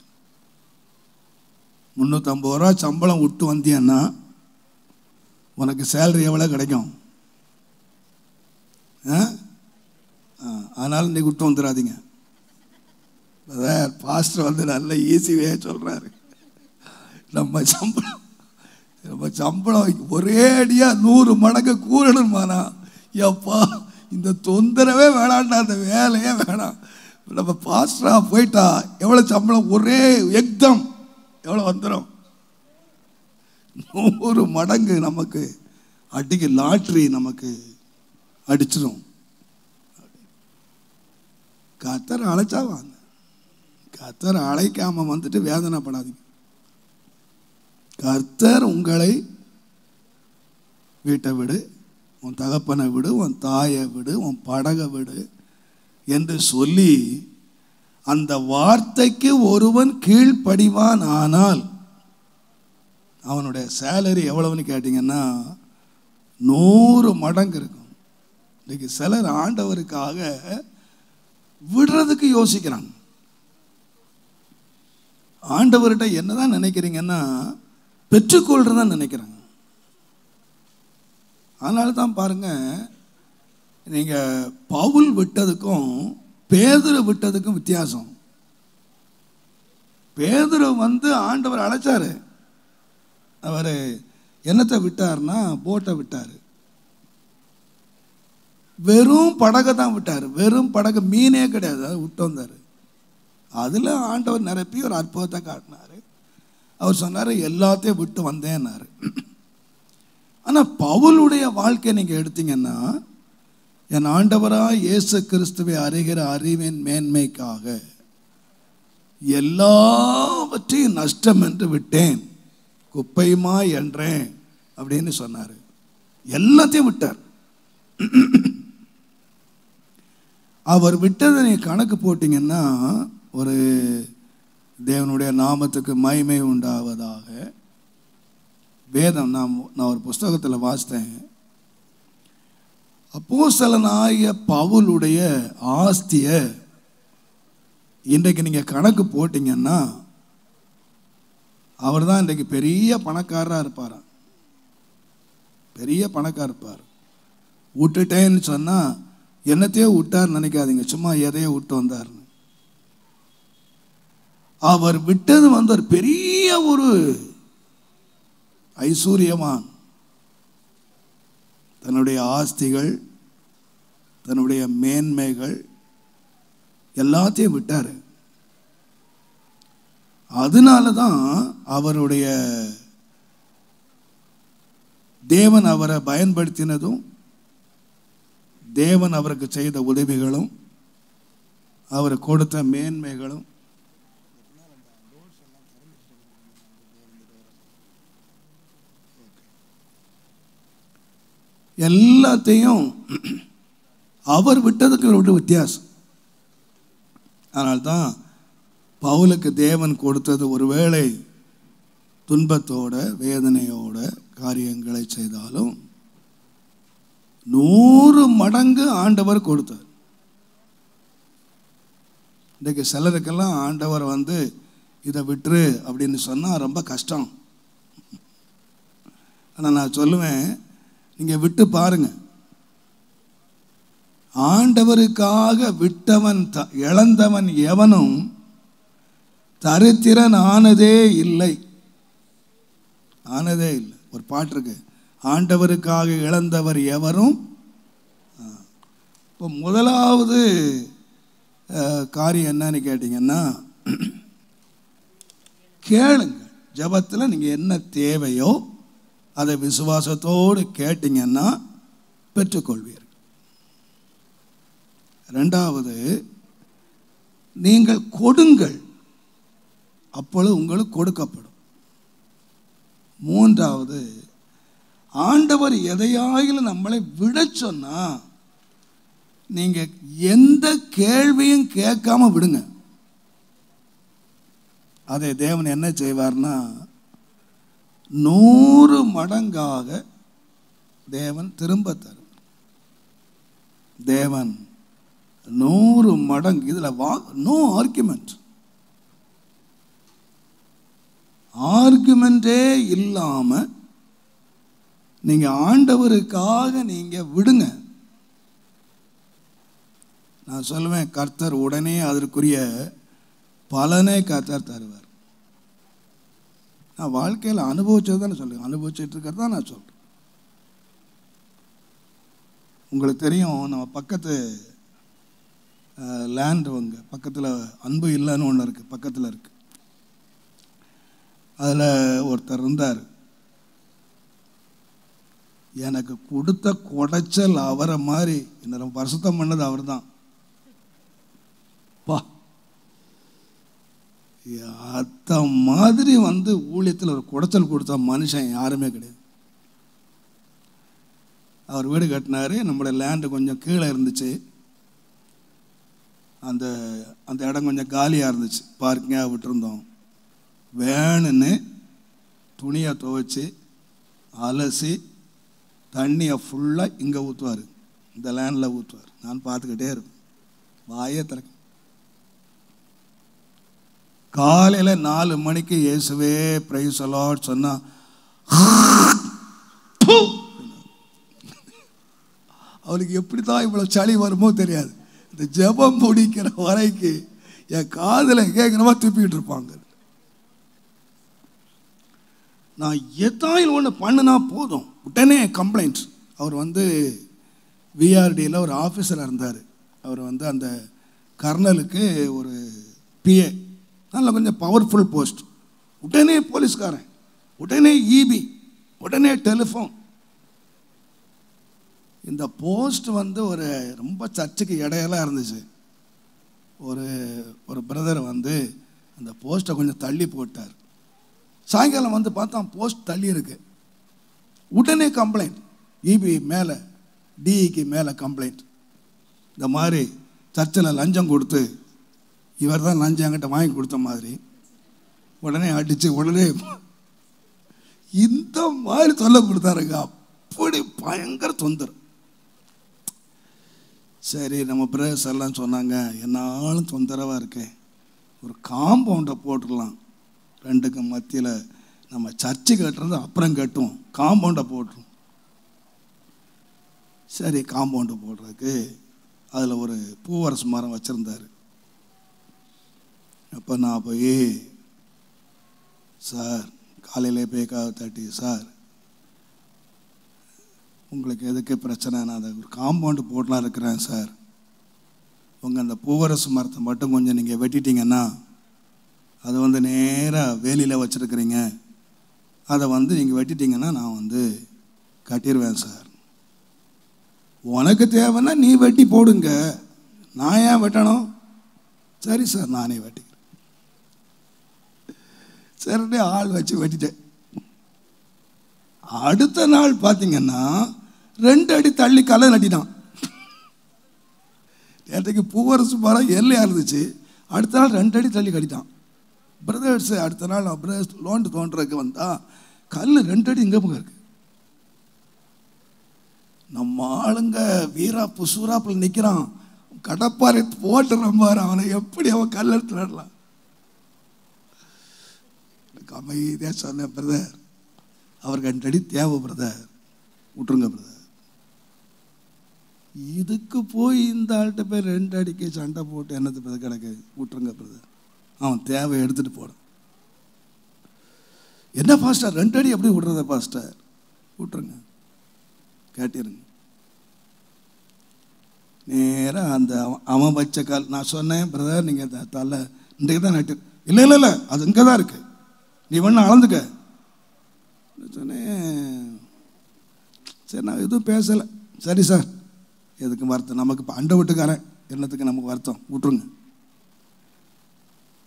350 ரூபா சம்பளம் விட்டு வந்தியன்னா உனக்கு சேலரி எவ்வளோ கிடைக்கும்? அதனால் நீ விட்டு வந்துடாதீங்க. பாஸ்டர் நல்ல ஈஸிவே சொல்கிறாரு. நம்ம சம்பளம் ஒரே அடியாக 100 மடங்கு கூறணுமானா, எப்பா இந்த தொந்தரவே வேணாண்டா, அந்த வேலையே வேணாம். நம்ம பாஸ்டராக போயிட்டா எவ்வளோ சம்பளம்? ஒரே எக்தம் எவ்வளோ வந்துடும்? 100 மடங்கு நமக்கு அடிக்கு லாட்ரி நமக்கு அடிச்சிடும். கர்த்தர் அழைச்சா வாங்க, கர்த்தர் அழைக்காம வந்துட்டு வேதனைப்படாதீங்க. கர்த்தர் உங்களை வீட்டை விடு, உன் தகப்பனை விடு, உன் தாயை விடு, உன் படகை விடு என்று சொல்லி அந்த வார்த்தைக்கு ஒருவன் கீழ்ப்படிவான் ஆனால் அவனுடைய சேலரி எவ்வளவுன்னு கேட்டிங்கன்னா 100 மடங்கு இருக்கும். இன்னைக்கு சிலர் ஆண்டவருக்காக விடுறதுக்கு யோசிக்கிறாங்க. ஆண்டவர்கிட்ட என்னதான் நினைக்கிறீங்கன்னா பெற்றுக்கொள்றதான் நினைக்கிறாங்க. அதனால தான் பாருங்க, நீங்க பவுல் விட்டதுக்கும் பேதுரு விட்டதுக்கும் வித்தியாசம். பேதுரு ஆண்டவர் அழைச்சாரு, அவர் என்னத்தை விட்டார்னா போட்டை விட்டார். வெறும் படகை தான் விட்டார், வெறும் படகு, மீனே கிடையாது, அதை விட்டு வந்தார். அதில் ஆண்டவர் நிரப்பி ஒரு அற்புதத்தை காட்டினார். அவர் சொன்னார் எல்லாத்தையும் விட்டு வந்தேன்னாரு. ஆனால் பவுலுடைய வாழ்க்கை நீங்கள் எடுத்தீங்கன்னா, என் ஆண்டவராக இயேசு கிறிஸ்துவை அறிகிற அறிவின் மேன்மைக்காக எல்லாவற்றையும் நஷ்டம் என்று விட்டேன், குப்பையுமா என்றேன் அப்படின்னு சொன்னார். எல்லாத்தையும் விட்டார். அவர் விட்டதை நீ கணக்கு போட்டிங்கன்னா, ஒரு தேவனுடைய நாமத்துக்கு மகிமை உண்டாவதாக வேதம் நான் ஒரு புஸ்தகத்தில் வாசித்தேன். அப்போஸ்தலனாகிய பவுலுடைய ஆஸ்தியை இன்றைக்கு நீங்கள் கணக்கு போட்டிங்கன்னா அவர் தான் இன்றைக்கு பெரிய பணக்காரராக இருப்பார், பெரிய பணக்காரர் இருப்பார். விட்டுட்டேன்னு சொன்னால் என்னத்தையோ விட்டார் நினைக்காதீங்க, சும்மா எதையோ விட்டு வந்தார். அவர் விட்டது ஒரு பெரிய ஒரு ஐஸ்வர்யவான். தன்னுடைய ஆஸ்திகள், தன்னுடைய மேன்மைகள் எல்லாத்தையும் விட்டார். அதனால தான் அவருடைய தேவன் அவரை பயன்படுத்தினதும், தேவன் அவருக்கு செய்த உதவிகளும், அவர் கொடுத்த மேன்மைகளும் எல்லாத்தையும் அவர் விட்டதுக்கு ஒரு வித்தியாசம். அதனால்தான் பவுலுக்கு தேவன் கொடுத்தது ஒருவேளை துன்பத்தோட வேதனையோட காரியங்களை செய்தாலும் 100 மடங்கு ஆண்டவர் கொடுத்தார். இன்றைக்கு சிலருக்கெல்லாம் ஆண்டவர் இதை விட்டுரு அப்படின்னு சொன்னால் ரொம்ப கஷ்டம். ஆனால் நான் சொல்லுவேன், நீங்கள் விட்டு பாருங்க. ஆண்டவருக்காக விட்டவன் இழந்தவன் எவனும் தரித்திரன் ஆனதே இல்லை, ஆனதே இல்லை. ஒரு பாட்டு இருக்கு, ஆண்டவருக்காக இழந்தவர் எவரும். இப்போ முதலாவது காரியம் என்னன்னு கேட்டிங்கன்னா, கேளுங்க. ஜெபத்தில் நீங்கள் என்ன தேவையோ அதை விசுவாசத்தோடு கேட்டீங்கன்னா பெற்றுக்கொள்வீர்கள். ரெண்டாவது, நீங்கள் கொடுங்கள், அப்பொழுது உங்களுக்கு கொடுக்கப்படும். மூன்றாவது, ஆண்டவர் எதையாயிலும் நம்மளை விட சொன்னா நீங்க எந்த கேள்வியும் கேட்காம விடுங்க. அதை தேவன் என்ன செய்வார்னா 100 மடங்காக தேவன் திரும்ப தரும். தேவன் 100 மடங்கு. இதுல நோ ஆர்குமெண்ட். ஆர்குமெண்டே இல்லாம நீங்க ஆண்டவருக்காக நீங்க விடுங்க. நான் சொல்லுவேன், கர்த்தர் உடனே அதற்குரிய பலனை கர்த்தர் தருவார். நான் வாழ்க்கையில் அனுபவிச்சது தான் சொல்லுவேன், அனுபவிச்சுட்டு இருக்கிறது தான் நான் சொல்றேன். உங்களுக்கு தெரியும், நம்ம பக்கத்து லேண்ட் பக்கத்தில் அன்பு இல்லைன்னு ஒன்று இருக்குது, பக்கத்தில் இருக்குது. அதில் ஒருத்தர் இருந்தார். எனக்கு கொடுத்த குடைச்சல் அவரை மாதிரி என்ன பரிசுத்தம் பண்ணது அவர் தான். பா, அத்த மாதிரி ஊழியத்தில் ஒரு குடைச்சல் கொடுத்த மனுஷன் யாருமே கிடையாது. அவர் வீடு கட்டினாரு. நம்மளோட லேண்டு கொஞ்சம் கீழே இருந்துச்சு. அந்த அந்த இடம் கொஞ்சம் காலியாக இருந்துச்சு, பார்க்கிங்காக விட்டுருந்தோம். வேணுன்னு துணியை துவைச்சி அலசி தண்ணியை ஃபுல்லாக இங்கே ஊற்றுவார், இந்த லேண்டில் ஊற்றுவார். நான் பார்த்துக்கிட்டே இருப்பேன், வாயே திறக்க. காலையில் 4 மணிக்கு இயேசுவே பிரைஸ் தி லார்ட் சொன்னா அவனுக்கு எப்படி தான் இவ்வளோ சளி வருமோ தெரியாது. இந்த ஜெபம் முடிக்கிற வரைக்கு என் காதில் கேட்குறவா துப்பிக்கிட்டு இருப்பாங்க. நான் எதாயில் ஒன்று பண்ணுனா போதும் உடனே கம்ப்ளைண்ட். அவர் விஆர்டியில் ஒரு ஆஃபீஸராக இருந்தார். அவர் அந்த கர்னலுக்கு ஒரு பிஏ, நல்ல கொஞ்சம் பவர்ஃபுல் போஸ்ட். உடனே போலீஸ்காரன், உடனே இபி, உடனே டெலிஃபோன். இந்த போஸ்ட் ஒரு ரொம்ப சர்ச்சுக்கு இடையெல்லாம் இருந்துச்சு. ஒரு பிரதர் அந்த போஸ்ட்டை கொஞ்சம் தள்ளி போட்டார். சாயங்காலம் பார்த்தா போஸ்ட் தள்ளி இருக்கு. உடனே கம்ப்ளைண்ட், இபி மேலே, டிஇக்கு மேலே கம்ப்ளைண்ட். இந்த மாதிரி சர்ச்சில் லஞ்சம் கொடுத்து இவர் தான் லஞ்சம் என்கிட்ட வாங்கி கொடுத்த மாதிரி உடனே அடித்து உடனே இந்த மாதிரி சொல்ல கொடுத்தாருங்க. அப்படி பயங்கர தொந்தரவு. சரி, நம்ம பிரதர்ஸ் எல்லாம் சொன்னாங்க, என்னாலும் தொந்தரவாக இருக்கேன், ஒரு காம்பவுண்டை போட்டுடலாம், ரெண்டுக்கும் மத்தியில் நம்ம சர்ச்சு கட்டுறது அப்புறம் கட்டுவோம், காம்பவுண்டை போட்டுரும். சரி, காம்பவுண்டு போடுறதுக்கு அதில் ஒரு பூவரசு மரம் வச்சுருந்தார். அப்போ நான் போய், சார் காலையிலே போய் தட்டி, சார் உங்களுக்கு எதுக்கு பிரச்சனை, நான் அதை ஒரு காம்பவுண்டு போடலாம் இருக்கிறேன் சார், உங்கள் அந்த பூவரசு மரத்தை மட்டும் கொஞ்சம் நீங்கள் வெட்டிட்டீங்கன்னா, அது நேராக வேலியில் வச்சுருக்கிறீங்க, அதை நீங்கள் வெட்டிட்டீங்கன்னா நான் கட்டிடுவேன் சார். உனக்கு தேவைன்னா நீ வெட்டி போடுங்க, நான் ஏன் வெட்டணும்? சரி சார், நானே வெட்டிக்கிறேன். சரின்னு ஆள் வச்சு வெட்டிட்டேன். அடுத்த நாள் பார்த்தீங்கன்னா 2 அடி தள்ளி கலை நட்டிட்டான். நேற்றுக்கு பூவரசு மரம் எல்லையாக இருந்துச்சு, அடுத்த நாள் 2 அடி தள்ளி கட்டிட்டான். பிரதர்ஸ் அடுத்த நாள் பிரதர்ஸ் லோண்டு தோன்றதுக்கு வந்தால் கல் 2 அடி இங்கே இருக்கு. நம்ம ஆளுங்க வீராப்பு சூறாப்பில் நிற்கிறான், கடப்பாறை போட்டுற மாதிரி அவனை எப்படி அவன் கல் எடுத்து நடலாம். அமைதியாக சொன்னேன், பிரதர் அவருக்கு 2 அடி தேவை பிரதர், விட்டுருங்க பிரதர். இதுக்கு போய் இந்த ஆள்கிட்ட போய் 2 அடிக்கு சண்டை போட்டு என்னது பிரதர் கிடக்கு, விட்டுருங்க பிரதர், அவன் தேவை எடுத்துட்டு போறான். என்ன பாஸ்டர் 2 அடி எப்படி விடுறத பாஸ்டர், விட்டுருங்க, கேட்டிருங்க. நேராக அந்த அவன் வச்ச கால், நான் சொன்னேன் பிரதர் நீங்கள் தலை இன்றைக்கு தான் நட்டு, இல்லை இல்லை இல்லை அது இங்கே தான் இருக்கு, நீ வேணா அளந்துக்க சொன்னேன். சரி, நான் எதுவும் பேசலை. சரி சார், எதுக்கு வருத்தம், நமக்கு இப்போ அண்டை வீட்டுக்காரன், என்னத்துக்கு நமக்கு வருத்தம், விட்டுருங்க.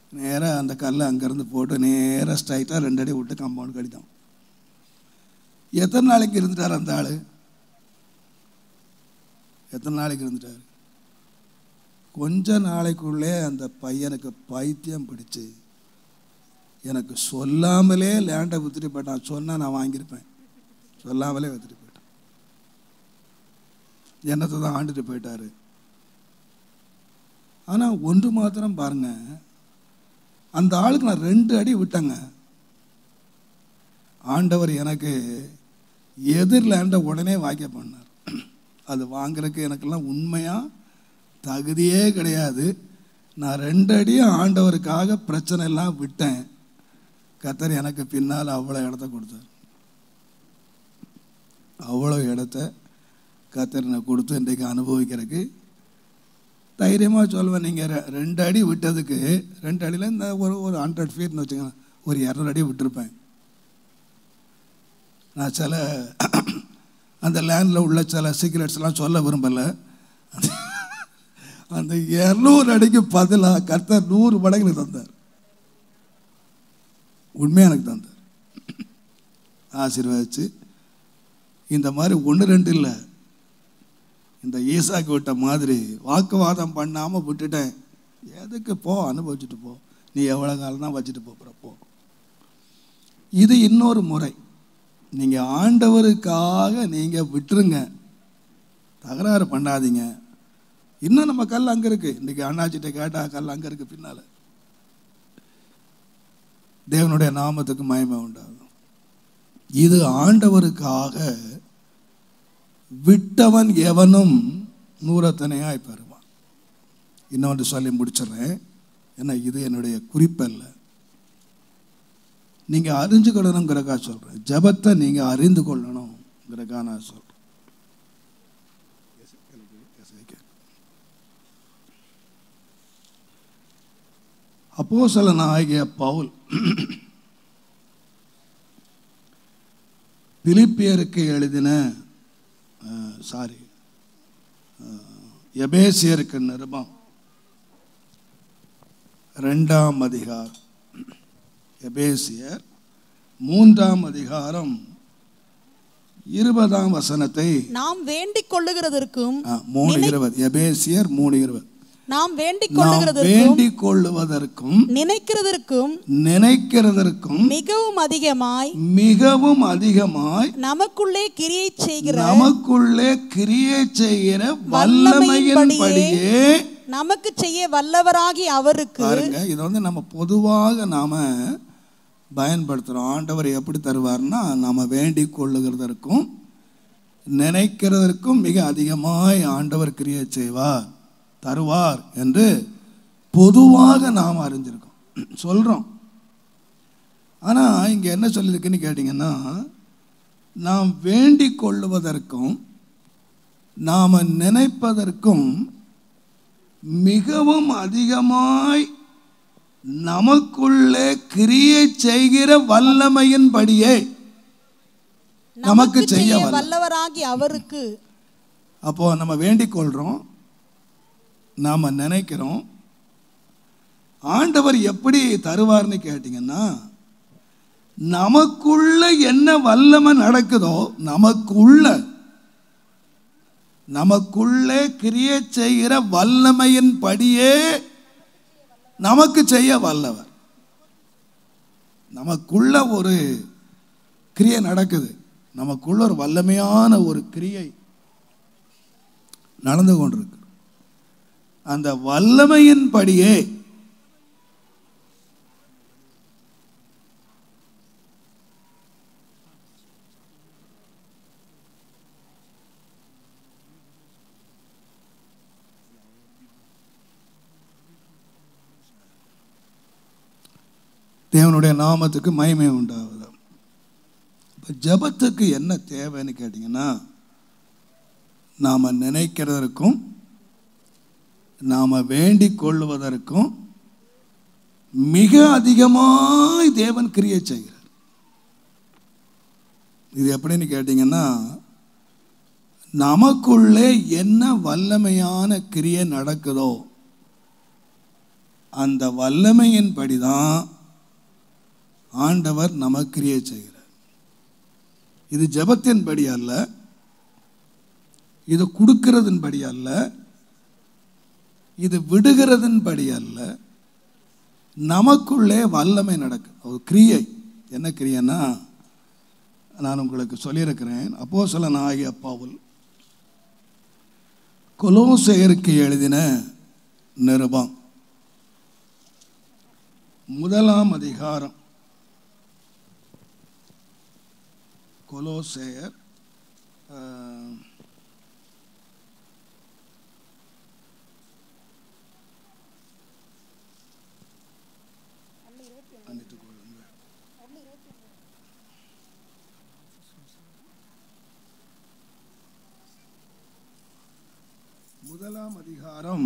நேராக அந்த கல்லை அங்கேருந்து போட்டு நேராக ஸ்ட்ரைட்டாக 2 அடி விட்டு காம்பவுண்ட் கடித்தான். எத்தனை நாளைக்கு இருந்துட்டார் அந்த ஆள்? எத்தனை நாளைக்கு இருந்துட்டார்? கொஞ்ச நாளைக்குள்ளே அந்த பையனுக்கு பைத்தியம் பிடிச்சு எனக்கு சொல்லாமலே லேண்டை வித்துட்டு போயிட்டான். சொன்னால் நான் வாங்கியிருப்பேன், சொல்லாமலே வித்துட்டு போயிட்டான். என்னத்தை தான் ஆண்டுட்டு போயிட்டாரு. ஆனால் ஒன்று மாத்திரம் பாருங்க, அந்த ஆளுக்கு நான் 2 அடி விட்டேங்க. ஆண்டவர் எனக்கு எதிர் லேண்டை உடனே வாக்கிய பண்ணார். அது வாங்குறதுக்கு எனக்கெல்லாம் உண்மையாக தகுதியே கிடையாது. நான் 2 அடியும் ஆண்டவருக்காக பிரச்சனை எல்லாம் விட்டேன். கர்த்தர் எனக்கு பின்னால் அவ்வளோ இடத்த கொடுத்தார். அவ்வளோ இடத்த கர்த்தர் எனக்கு கொடுத்து இன்றைக்கு அனுபவிக்கிறதுக்கு தைரியமாக சொல்லுவேன். நீங்கள் 2 அடி விட்டதுக்கு 2 அடியில் இந்த ஒரு 100 ஃபீட்னு வச்சுக்கோங்க, ஒரு 200 அடி விட்டுருப்பேன். நான் சில அந்த லேண்டில் உள்ள சில சீக்ரெட்ஸ்லாம் சொல்ல விரும்பலை. அந்த 200 அடிக்கு பதிலாக கர்த்தர் 100 மடங்கு எனக்கு தந்தார். உண்மையாக எனக்கு தந்தார், ஆசீர்வதிச்சு. இந்த மாதிரி 1-2 இல்லை, இந்த ஈசாக்கு விட்ட மாதிரி வாக்குவாதம் பண்ணாமல் விட்டுட்டேன். எதுக்கு போ, அனுபவிச்சுட்டு போ, நீ எவ்வளோ காலம் தான் வச்சுட்டு போகிறப்போ. இது இன்னொரு முறை. நீங்கள் ஆண்டவருக்காக நீங்கள் விட்டுருங்க, தகராறு பண்ணாதீங்க. இன்னும் நம்ம கல் அங்கே இருக்குது. இன்றைக்கி அண்ணாச்சிட்ட கேட்டால் கல் அங்கே இருக்குது பின்னால். தேவனுடைய நாமத்துக்கு மகிமை உண்டாகும். இது ஆண்டவருக்காக விட்டவன் எவனும் 100 பெறுவான். இன்னொன்று சொல்லி முடிச்சிடறேன், ஏன்னா இது என்னுடைய குறிப்பல்ல, நீங்கள் அறிஞ்சுக்கொள்ளணுங்கிறக்கா சொல்கிறேன். ஜெபத்தை நீங்கள் அறிந்து கொள்ளணுங்கிறக்கா நான் சொல்கிறேன். அப்போஸ்தலனாகிய பவுல் பிலிப்பியருக்கு எழுதின எபேசியருக்கு நிருபம் 2ஆம் அதிகாரம், எபேசியர் 3ஆம் அதிகாரம் 20ஆம் வசனத்தை நாம் வேண்டிக் கொள்ளுகிறதற்கும் 3:20, எபேசியர் 3:20, நாம் வேண்டிக் கொள்ளுவதற்கும் நினைக்கிறதற்கும் மிகவும் அதிகமாய் நமக்குள்ளே கிரியை செய்கிற வல்லமையின்படியே நமக்கு செய்ய வல்லவராகி அவருக்கு. இது நம்ம பொதுவாக நாம பயன்படுத்துறோம். ஆண்டவர் எப்படி தருவார்னா, நாம வேண்டிக் கொள்ளுகிறதற்கும் நினைக்கிறதற்கும் மிக அதிகமாய் ஆண்டவர் கிரியை செய்வார், தருவார் என்று பொதுவாக நாம் அறிஞ்சிருக்கோம், சொல்கிறோம். ஆனால் இங்கே என்ன சொல்லியிருக்குன்னு கேட்டிங்கன்னா, நாம் வேண்டிக் கொள்ளுவதற்கும் நாம் நினைப்பதற்கும் மிகவும் அதிகமாய் நமக்குள்ளே கிரியை செய்கிற வல்லமையின்படியே நமக்கு செய்ய வல்லவராகி அவருக்கு. அப்போ நம்ம வேண்டிக் கொள்கிறோம், நாம் நினைக்கிறோம். ஆண்டவர் எப்படி தருவார்னு கேட்டிங்கன்னா, நமக்குள்ள என்ன வல்லமை நடக்குதோ, நமக்குள்ளே கிரியை செய்கிற வல்லமையின் படியே நமக்கு செய்ய வல்லவர். நமக்குள்ள ஒரு கிரியை நடக்குது, நமக்குள்ள ஒரு வல்லமையான ஒரு கிரியை நடந்து கொண்டிருக்கு. அந்த வல்லமையின் படியே தேவனுடைய நாமத்துக்கு மகிமை உண்டாகுது. இப்போ ஜெபத்துக்கு என்ன தேவைன்னு கேட்டிங்கன்னா, நாம் நினைக்கிறதற்கும் நாம் வேண்டிக் கொள்வதற்கும் மிக அதிகமாய் தேவன் கிரியை செய்கிறார். இது எப்படின்னு கேட்டிங்கன்னா, நமக்குள்ளே என்ன வல்லமையான கிரியை நடக்குதோ அந்த வல்லமையின்படி தான் ஆண்டவர் நமக்கு கிரியை செய்கிறார். இது ஜெபத்தின்படி அல்ல, இது கொடுக்கிறதின்படி அல்ல, இது விடுகிறதின்படி அல்ல. நமக்குள்ளே வல்லமை நடக்கும். ஒரு கிரியை. என்ன கிரியைன்னா, நான் உங்களுக்கு சொல்லியிருக்கிறேன். அப்போஸ்தலனாகிய பவுல் கொலோசையருக்கு எழுதின நிருபம் 1 அதிகாரம். கொலோசையர் முதலாம் அதிகாரம்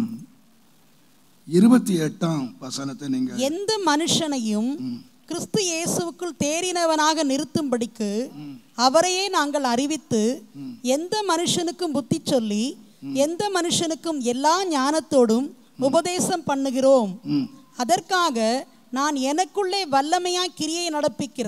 28ஆம் வசனத்தை நீங்கள் எந்த மனுஷனையும் கிறிஸ்து இயேசுவுக்குள் தேறினவனாக நிறுத்தும்படிக்கு அவரையே நாங்கள் அறிவித்து எந்த மனுஷனுக்கும் புத்தி சொல்லி எந்த மனுஷனுக்கும் எல்லா ஞானத்தோடும் உபதேசம் பண்ணுகிறோம். அதற்காக நான் எனக்குள்ளே வல்லமையாய் கிரியை நடப்பிக்கிற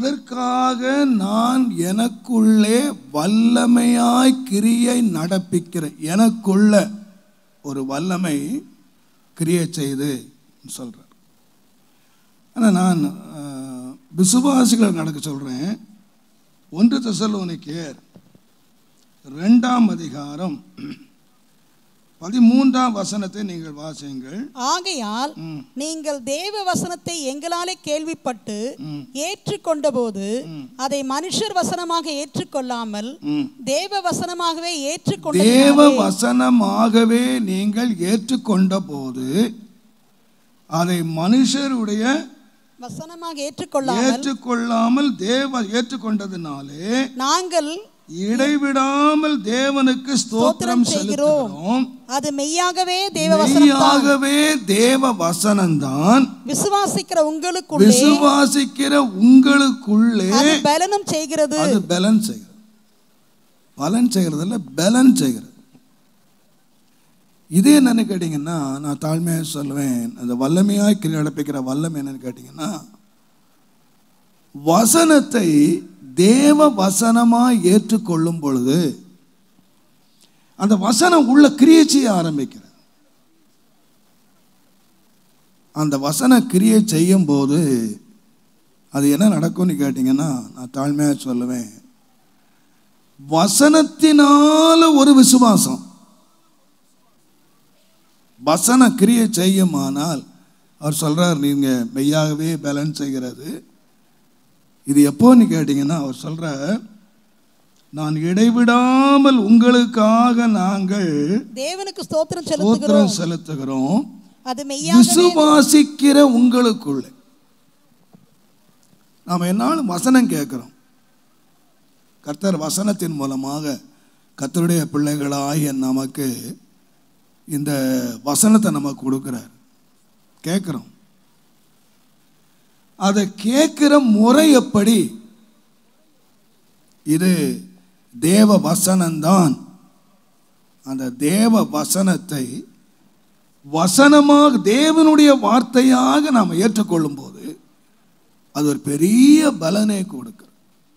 எனக்குள்ள ஒரு வல்லமை கிரியை செய்து சொல்றார். ஆனால் நான் விசுவாசிகள் நடக்க சொல்றேன். 1 தெசலோனிக்கேயர் 2ஆம் அதிகாரம் 13ஆம் வசனத்தை நீங்கள் வாசியுங்கள். ஆகையால் நீங்கள் தேவ வசனத்தை எங்களாலே கேள்விப்பட்டு ஏற்றுக்கொண்டபோது அதை மனுஷர் வசனமாக ஏற்றுக்கொள்ளாமல் தேவ வசனமாகவே தேவ வசனமாகவே நீங்கள் ஏற்றுக்கொண்ட போது அதை மனுஷருடைய வசனமாக ஏற்றுக்கொள்ளாமல் தேவ ஏற்றுக்கொண்டதினாலே நாங்கள் இடைவிடாமல் தேவனுக்கு ஸ்தோத்திரம் செலுத்துகிறோம். அது மெய்யாகவே தேவ வசனம்தான். விசுவாசிக்கிற உங்களுக்குள்ளே பலனும் செய்கிறது. அது பலன் செய்கிறது. பலன் செய்கிறது இல்ல, பலன் செய்கிறது. இதே என்னன்னு கேட்டீங்கன்னா, நான் தாழ்மையாக சொல்லுவேன், அந்த வல்லமையாய் கிரியை நடப்பிக்கிற வல்லமை என்னன்னு கேட்டீங்கன்னா, வசனத்தை தேவ வசனமாய் ஏற்றுக்கொள்ளும் பொழுது அந்த வசனம் உள்ள கிரியை செய்ய ஆரம்பிக்கிறது. அந்த வசன கிரியை செய்யும் போது அது என்ன நடக்கும்னு கேட்டீங்கன்னா, நான் தாழ்மையாக சொல்லுவேன், வசனத்தினால ஒரு விசுவாசம். வசன கிரியை செய்யுமானால் அவர் சொல்றார், நீங்க மெய்யாகவே பேலன்ஸ் செய்கிறது. இது எப்போன்னு கேட்டீங்கன்னா, அவர் சொல்ற, நான் இடைவிடாமல் உங்களுக்காக நாங்கள் தேவனுக்கு ஸ்தோத்திரம் செலுத்துகிறோம். அது விசுவாசிக்கிற உங்களுக்குள்ளே. நாம் என்னாலும் வசனம் கேட்கிறோம். கர்த்தர் வசனத்தின் மூலமாக கர்த்தருடைய பிள்ளைகளாகிய நமக்கு இந்த வசனத்தை நமக்கு கொடுக்கிறார். கேட்கிறோம். அதை கேட்கிற முறை எப்படி? இது தேவ வசனம்தான். அந்த தேவ வசனத்தை வசனமாக தேவனுடைய வார்த்தையாக நாம் ஏற்றுக்கொள்ளும் போது அது ஒரு பெரிய பலனை கொடுக்கும்.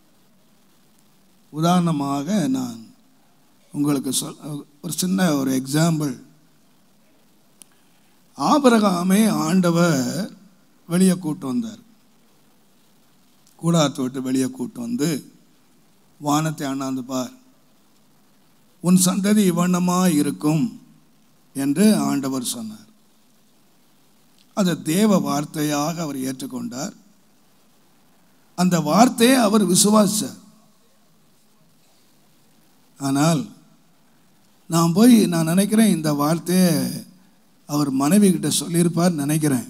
உதாரணமாக நான் உங்களுக்கு ஒரு சின்ன ஒரு எக்ஸாம்பிள். ஆபிரகாமை ஆண்டவர் வெளியே கூட்டு வந்தார். கூடாரத்தை விட்டு வெளியே கூட்டு வந்து, வானத்தை அண்ணாந்து பார், உன் சந்ததி இவ்வண்ணமாய் இருக்கும் என்று ஆண்டவர் சொன்னார். அதை தேவ வார்த்தையாக அவர் ஏற்றுக்கொண்டார். அந்த வார்த்தையை அவர் விசுவாசித்தார். ஆனால் நான் நினைக்கிறேன், இந்த வார்த்தையை அவர் மனைவி கிட்ட சொல்லியிருப்பார் நினைக்கிறேன்.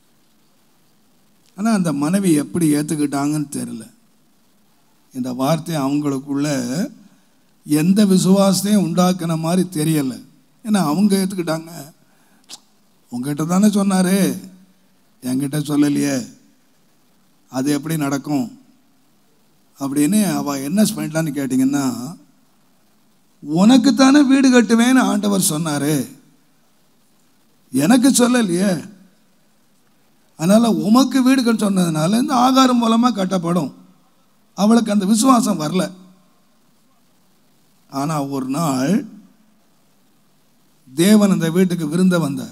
ஆனால் அந்த மனைவி எப்படி ஏற்றுக்கிட்டாங்கன்னு தெரியல. இந்த வார்த்தையை அவங்களுக்குள்ள எந்த விசுவாசத்தையும் உண்டாக்குன மாதிரி தெரியலை. ஏன்னா அவங்க ஏற்றுக்கிட்டாங்க. உங்ககிட்ட தானே சொன்னார், என்கிட்ட சொல்லலையே, அது எப்படி நடக்கும் அப்படின்னு அவள் என்ன பண்ணிட்டான்னு கேட்டிங்கன்னா, உனக்குத்தானே வீடு கட்டுவேன்னு ஆண்டவர் சொன்னார், எனக்கு சொல்லலையே, அதனால் உமக்கு வீடுகள் சொன்னதுனால இந்த ஆகாரம் மூலமாக கட்டப்படும். அவளுக்கு அந்த விசுவாசம் வரல. ஆனால் ஒரு நாள் தேவன் அந்த வீட்டுக்கு விருந்த வந்தார்.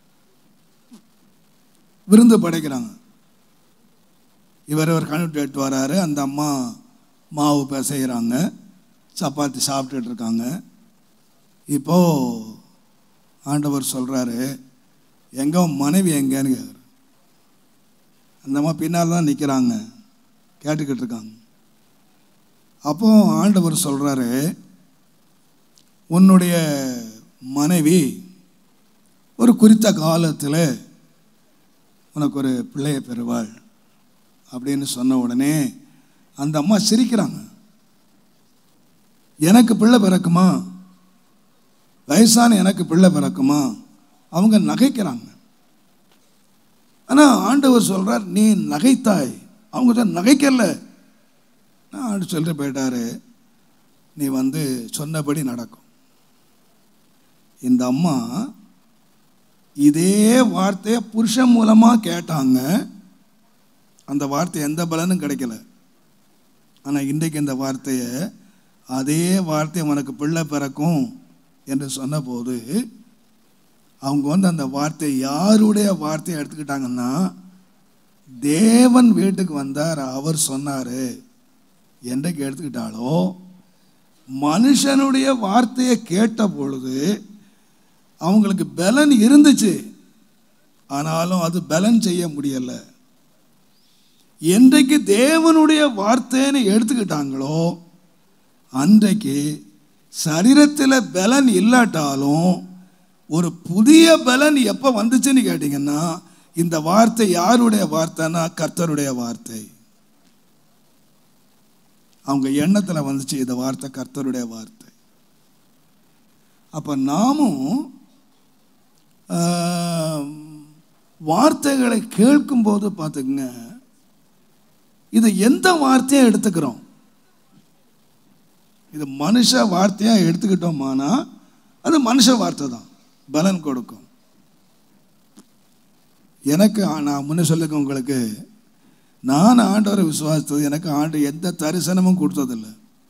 விருந்து படைக்கிறாங்க. இவர் கணுட்டு எடுத்து வராரு. அந்த அம்மா மாவு பிசைகிறாங்க, சப்பாத்தி சாப்பிட்டுட்டு இருக்காங்க. இப்போது ஆண்டவர் சொல்கிறாரு, எங்கே மனைவி எங்கேன்னு கேட்குறாரு. அந்த அம்மா பின்னால் தான் நிற்கிறாங்க, கேட்டுக்கிட்டு இருக்காங்க. அப்போ ஆண்டவர் சொல்கிறாரு, உன்னுடைய மனைவி ஒரு குறித்த காலத்தில் உனக்கு ஒரு பிள்ளையை பெறுவாள் அப்படின்னு சொன்ன உடனே அந்த அம்மா சிரிக்கிறாங்க. எனக்கு பிள்ளை பிறக்குமா, வயசான எனக்கு பிள்ளை பிறக்குமா, அவங்க நகைக்கிறாங்க. ஆனால் ஆண்டவர் சொல்கிறார், நீ நகைத்தாய். அவங்க தான் நகைக்கல. நான் சொல்லிட்டு போயிட்டாரு, நீ சொன்னபடி நடக்கும். இந்த அம்மா இதே வார்த்தையை புருஷன் மூலமாக கேட்டாங்க. அந்த வார்த்தை எந்த பலனும் கிடைக்கல. ஆனால் இன்றைக்கு இந்த வார்த்தையை, அதே வார்த்தை உனக்கு பிள்ளை பிறக்கும் என்று சொன்னபோது அவங்க அந்த வார்த்தை யாருடைய வார்த்தையை எடுத்துக்கிட்டாங்கன்னா, தேவன் வீட்டுக்கு வந்தார், அவர் சொன்னார் என்றைக்கு எடுத்துக்கிட்டாலோ, மனுஷனுடைய வார்த்தையை கேட்ட பொழுது அவங்களுக்கு பலன் இருந்துச்சு, ஆனாலும் அது பலன் செய்ய முடியலை. என்றைக்கு தேவனுடைய வார்த்தைன்னு எடுத்துக்கிட்டாங்களோ அன்றைக்கு சரீரத்தில் பலன் இல்லாட்டாலும் ஒரு புதிய பலன் எப்போ வந்துச்சுன்னு கேட்டிங்கன்னா, இந்த வார்த்தை யாருடைய வார்த்தைன்னா கர்த்தருடைய வார்த்தை. அவங்க எண்ணத்தில் வந்துச்சு, இந்த வார்த்தை கர்த்தருடைய வார்த்தை. அப்போ நாமும் வார்த்தைகளை கேட்கும்போது பார்த்துக்குங்க, இது எந்த வார்த்தையை எடுத்துக்கிறோம். இது மனுஷ வார்த்தையாக எடுத்துக்கிட்டோமானா அது மனுஷ வார்த்தை தான், பலன் கொடுக்கும். எனக்கு நான் முன்ன சொல்லுங்க உங்களுக்கு, நான் ஆண்டவரை விசுவாசித்தது, எனக்கு ஆண்டு எந்த தரிசனமும் கொடுத்ததில்லை.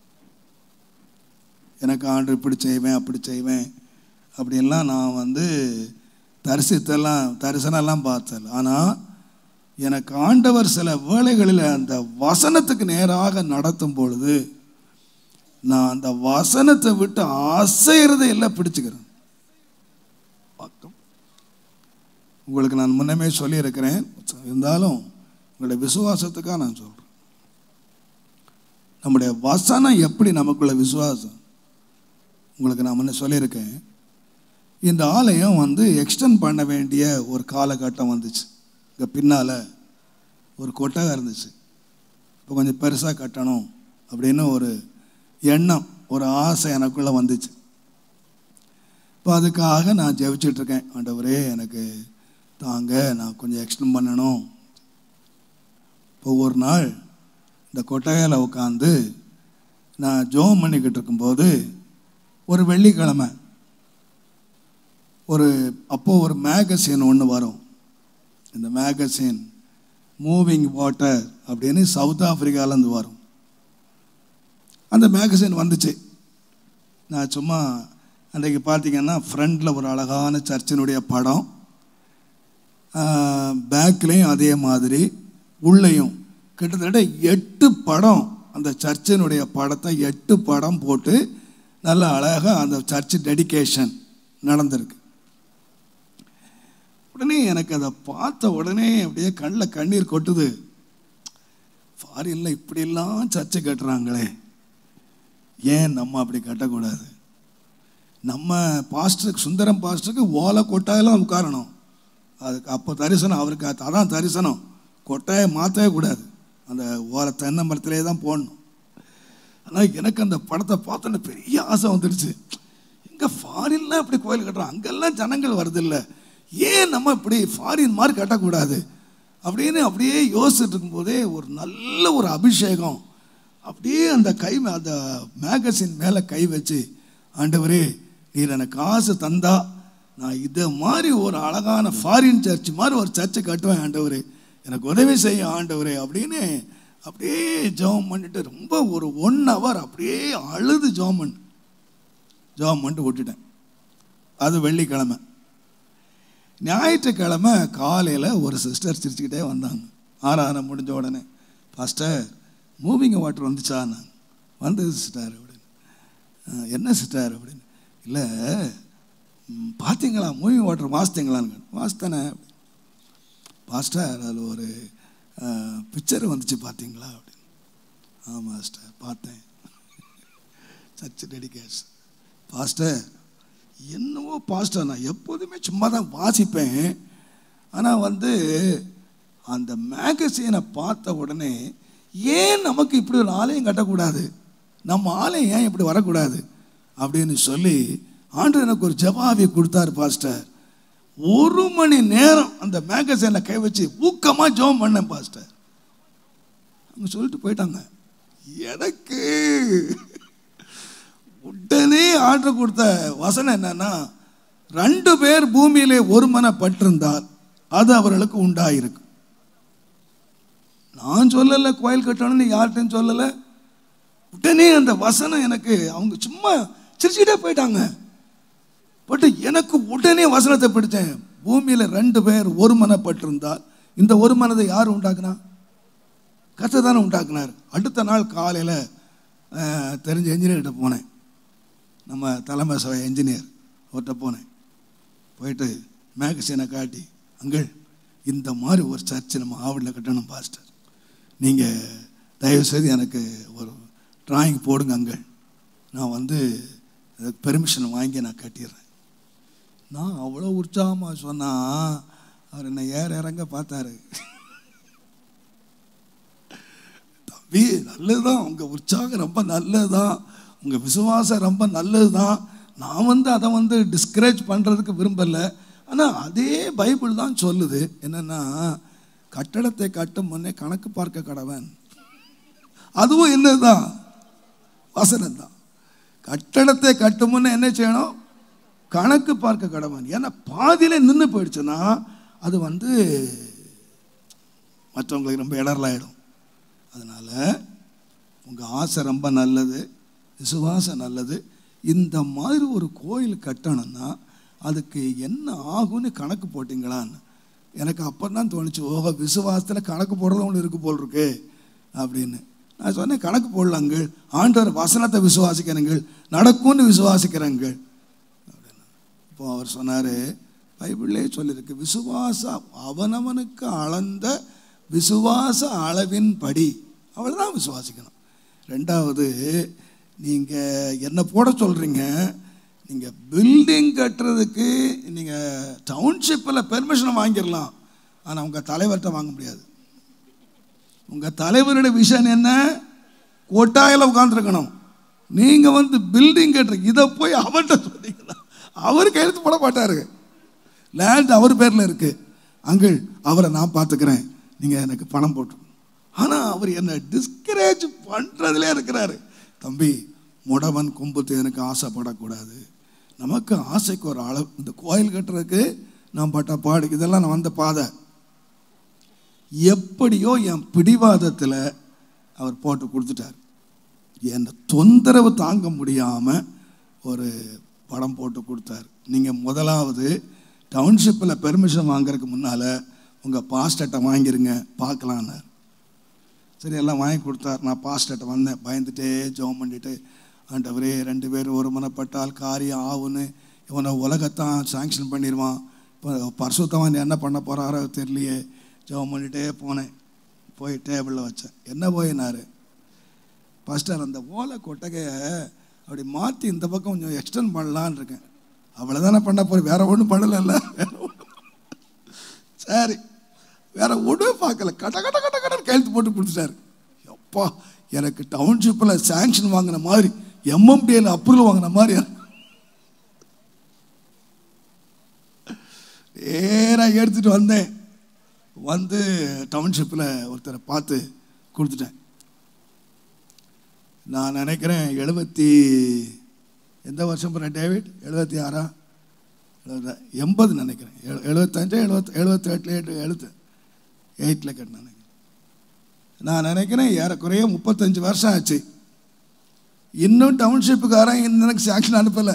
எனக்கு ஆண்டு இப்படி செய்வேன் அப்படி செய்வேன் அப்படின்லாம் நான் தரிசனம்லாம் பார்த்தல. ஆனால் எனக்கு ஆண்டவர் சில வேளைகளில் அந்த வசனத்துக்கு நேராக நடத்தும் பொழுது நான் அந்த வசனத்தை விட்டு அசைகிறதை எல்லாம் பிடிச்சுக்கிறேன். உங்களுக்கு நான் முன்னமே சொல்லியிருக்கிறேன், இருந்தாலும் உங்களுடைய விசுவாசத்துக்காக நான் சொல்கிறேன். நம்முடைய வசனம் எப்படி நமக்குள்ள விசுவாசம், உங்களுக்கு நான் முன்ன சொல்லியிருக்கேன். இந்த ஆலயம் எக்ஸ்டெண்ட் பண்ண வேண்டிய ஒரு காலகட்டம் வந்துச்சு. இங்கே பின்னால் ஒரு கொட்டகை இருந்துச்சு. இப்போ கொஞ்சம் பெருசாக கட்டணும் அப்படின்னு ஒரு எண்ணம், ஒரு ஆசை எனக்குள்ளே வந்துச்சு. இப்போ அதுக்காக நான் ஜெபிச்சிட்ருக்கேன், ஆண்டவரே எனக்கு தாங்க, நான் கொஞ்சம் எக்ஸ்டெண்ட் பண்ணணும். இப்போ ஒரு நாள் இந்த கொட்டகையில் உட்காந்து நான் ஜோம் பண்ணிக்கிட்டு இருக்கும்போது ஒரு வெள்ளிக்கிழமை அப்போது ஒரு மேகசின் ஒன்று வரும். இந்த மேகசின் மூவிங் வாட்டர் அப்படின்னு சவுத் ஆஃப்ரிக்காலேருந்து வரும். அந்த மேகசின் வந்துச்சு. நான் சும்மா அன்றைக்கு பார்த்தீங்கன்னா ஃப்ரண்டில் ஒரு அழகான சர்ச்சினுடைய படம், பேக்லேயும் அதே மாதிரி, உள்ளேயும் கிட்டத்தட்ட 8 படம், அந்த சர்ச்சினுடைய படத்தை 8 படம் போட்டு நல்ல அழகாக அந்த சர்ச்சு டெடிகேஷன் நடந்திருக்கு. உடனே எனக்கு அதை பார்த்த உடனே அப்படியே கண்ணில் கண்ணீர் கொட்டுது. ஃபாரின்ல இப்படிலாம் சர்ச்சை கட்டுறாங்களே, ஏன் நம்ம அப்படி கட்டக்கூடாது? நம்ம பாஸ்டருக்கு, சுந்தரம் பாஸ்டருக்கு ஓலை கொட்டாயெல்லாம் உட்காரணும். அதுக்கு அப்போ தரிசனம், அவருக்கு அதான் தரிசனம். கொட்டாயை மாற்றவே கூடாது, அந்த ஓலை தென்னம்பரத்திலே தான் போடணும். ஆனால் எனக்கு அந்த படத்தை பார்த்தோன்னே பெரிய ஆசை வந்துடுச்சு. இங்கே ஃபாரின்லாம் இப்படி கோயில் கட்டுறோம், அங்கெல்லாம் ஜனங்கள் வருதில்லை, ஏன் நம்ம இப்படி ஃபாரின் மாதிரி கட்டக்கூடாது அப்படின்னு அப்படியே யோசிச்சுட்டு இருக்கும்போதே ஒரு நல்ல ஒரு அபிஷேகம் அப்படியே அந்த மேகசின் மேலே கை வச்சு, ஆண்டவரே நீர் எனக்கு காசு தந்தா நான் இதை மாதிரி ஒரு அழகான ஃபாரின் சர்ச் மாதிரி ஒரு சர்ச்சை கட்டுவேன் ஆண்டவரே, எனக்கு உதவி செய்ய ஆண்டவரே அப்படின்னு அப்படியே ஜெபம் பண்ணிட்டு ரொம்ப ஒரு 1 hour அப்படியே அழுது ஜெபம் பண்ணிட்டு விட்டுட்டேன். அது வெள்ளிக்கிழமை. ஞாயிற்றுக்கிழமை காலையில் ஒரு சிஸ்டர் சிரிச்சுக்கிட்டே வந்தாங்க. ஆராதனை முடிஞ்ச உடனே, பாஸ்டர் மூவிங் வாட்டர் வந்துச்சா? நான் வந்தது சிஸ்டர் அப்படின்னு. என்ன சிஸ்டர் அப்படின்னு. இல்லை பார்த்தீங்களா மூவிங் வாட்டர் வாசித்தீங்களான்னு. வாசித்தானே பாஸ்டர், அதில் ஒரு பிக்சர் வந்துச்சு பார்த்தீங்களா அப்படின்னு. ஆமாம் சிஸ்டர் பார்த்தேன். Church dedication. பாஸ்டர் என்னவோ பாஸ்டர், நான் எப்போதுமே சும்மா தான் வாசிப்பேன், ஆனால் அந்த மேகசீனை பார்த்த உடனே ஏன் நமக்கு இப்படி ஒரு ஆலயம் கட்டக்கூடாது, நம்ம ஆலயம் ஏன் இப்படி வரக்கூடாது அப்படின்னு சொல்லி ஆண்டவர் எனக்கு ஒரு ஜெபாவியை கொடுத்தாரு பாஸ்டர். 1 மணி நேரம் அந்த மேகசீனை கை வச்சு ஊக்கமாக ஜெபம் பண்ணேன் பாஸ்டர். அவங்க சொல்லிட்டு போயிட்டாங்க. எனக்கு உடனே ஆர்டர் கொடுத்த வசனம் என்னன்னா, 2 பேர் பூமியிலே ஒருமனப்பட்டிருந்தால் அது அவர்களுக்கு உண்டாயிருக்கு. நான் சொல்லலை கோயில் கட்டணும்னு, யார்கிட்டையும் சொல்லலை. உடனே அந்த வசனம் எனக்கு, அவங்க சும்மா சிரிச்சுக்கிட்டே போயிட்டாங்க. பட் எனக்கு உடனே வசனத்தை பிடிச்சேன். பூமியில் 2 பேர் ஒருமனப்பட்டிருந்தால், இந்த ஒரு மனதை யார் உண்டாக்குனா? கர்த்தர் தானே உண்டாக்குனார். அடுத்த நாள் காலையில் தெரிஞ்ச என்ஜினியர்கிட்ட போனேன். நம்ம தலைமை சபை என்ஜினியர் அவர்கிட்ட போனேன். போயிட்டு மேகசீனை காட்டி, அங்கிள் இந்த மாதிரி ஒரு சர்ச்சு நம்ம ஆவடியில் கட்டணும் பாஸ்டர், நீங்கள் தயவுசெய்து எனக்கு ஒரு டிராயிங் போடுங்க அங்கிள், நான் பெர்மிஷன் வாங்கி நான் கட்டிடுறேன். நான் அவ்வளோ உற்சாகமாக சொன்னால் அவர் என்னை இறங்க பார்த்தாரு. தம்பி நல்லதுதான், உங்கள் உற்சாகம் ரொம்ப நல்லது தான், உங்கள் விசுவாசம் ரொம்ப நல்லது தான், நான் அதை டிஸ்கரேஜ் பண்ணுறதுக்கு விரும்பலை. ஆனால் அதே பைபிள் தான் சொல்லுது என்னென்னா, கட்டடத்தை கட்டும் முன்னே கணக்கு பார்க்க கடவன். அதுவும் என்னதுதான், வசனம் தான். கட்டடத்தை கட்டும் முன்னே என்ன செய்யணும்? கணக்கு பார்க்க கடவன். ஏன்னா பாதியில நின்று போயிடுச்சுன்னா அது மற்றவங்களுக்கு ரொம்ப இடரலாயிடும். அதனால உங்கள் ஆசை ரொம்ப நல்லது, விசுவாசம் நல்லது. இந்த மாதிரி ஒரு கோயில் கட்டணும்னா அதுக்கு என்ன ஆகும்னு கணக்கு போட்டிங்களான்னு எனக்கு அப்போ தான் தோணுச்சு. ஓஹோ, விசுவாசத்தில் கணக்கு போடுறது ஒன்று இருக்கு போல் இருக்கு அப்படின்னு. நான் சொன்னேன், கணக்கு போடலாங்கள், ஆண்டவர் வசனத்தை விசுவாசிக்கிறேங்கள், நடக்கும்னு விசுவாசிக்கிறேங்கள் அப்படின்னு. இப்போ அவர் சொன்னார், பைபிள்லே சொல்லியிருக்கு, விசுவாசம் அவனவனுக்கு அளந்த விசுவாச அளவின் படி அவ்வளோதான் விசுவாசிக்கணும். 2வது, நீங்கள் என்ன போட சொல்கிறீங்க, நீங்கள் பில்டிங் கட்டுறதுக்கு நீங்கள் டவுன்ஷிப்பில் பெர்மிஷன் வாங்கிடலாம், ஆனால் உங்கள் தலைவர்கிட்ட வாங்க முடியாது. உங்கள் தலைவருடைய விஷன் என்ன? கோட்டாயில் உட்காந்துருக்கணும். நீங்கள் பில்டிங் கட்டுற இதை போய் அவர்கிட்ட சொன்னீங்கன்னா அவர் கையெழுத்து போட மாட்டார். லேண்ட் அவர் பேரில் இருக்குது. அங்கிள் அவரை நான் பார்த்துக்கிறேன், நீங்கள் எனக்கு பணம் போட்டு. ஆனால் அவர் என்னை டிஸ்கரேஜ் பண்ணுறதுலே இருக்கிறாரு. தம்பி, முடவன் கும்புத்து எனக்கு ஆசைப்படக்கூடாது. நமக்கு ஆசைக்கு ஒரு அளவு. இந்த கோயில் கட்டுறதுக்கு நான் பட்ட பாடு, இதெல்லாம் நான் வந்த பாதை. எப்படியோ என் பிடிவாதத்தில் அவர் போட்டு கொடுத்துட்டார். என் தொந்தரவு தாங்க முடியாமல் ஒரு படம் போட்டு கொடுத்தார். நீங்கள் முதலாவது டவுன்ஷிப்பில் பெர்மிஷன் வாங்கிறதுக்கு முன்னால் உங்கள் பாஸ்டர்கிட்ட வாங்கிருங்க பார்க்கலான்னார். சரி, எல்லாம் வாங்கி கொடுத்தார். நான் பாஸ்டர்கிட்ட வந்தேன், பயந்துட்டே ஜெபம் பண்ணிட்டு, ஆண்டவரே 2 பேர் ஒருமனப்பட்டால் காரியம் ஆகுன்னு, இவனை உலகத்தான் சாங்ஷன் பண்ணிடுவான், இப்போ பரிசுத்தவான் என்ன பண்ண போகிறாரோ தெரியலையே. ஜெபம் பண்ணிகிட்டே போனேன். போய் டேபிளில் வச்சேன். என்ன போயினார், பாஸ்டர் அந்த ஓலை கொட்டகையை அப்படி மாற்றி இந்த பக்கம் கொஞ்சம் எக்ஸ்டெண்ட் பண்ணலான்னு இருக்கேன். அவ்வளோதானே பண்ண போகிறேன், வேறு ஒன்றும் பண்ணலைல்ல. சரி, வேற ஒன்றும் பார்க்கல, கட்ட கட்ட கட்ட கட்ட கையெழுத்து போட்டு கொடுத்துட்டாரு. எப்பா, எனக்கு டவுன்ஷிப்பில் சாங்ஷன் வாங்கின மாதிரி, எம்எம்டிஏல அப்ரூவல் வாங்கின மாதிரி. நேராக எடுத்துகிட்டு வந்தேன். டவுன்ஷிப்பில் ஒருத்தரை பார்த்து கொடுத்துட்டேன். நான் நினைக்கிறேன் 70 எந்த வருஷம் போகிறேன் டேவிட், 76 80 நினைக்கிறேன், 75 78 கட்டினேன். நான் நினைக்கிறேன் ஏறக்குறைய 35 வருஷம் ஆச்சு. இன்னும் டவுன்ஷிப்புக்காரன் எனக்கு சாங்ஷன் அனுப்பலை.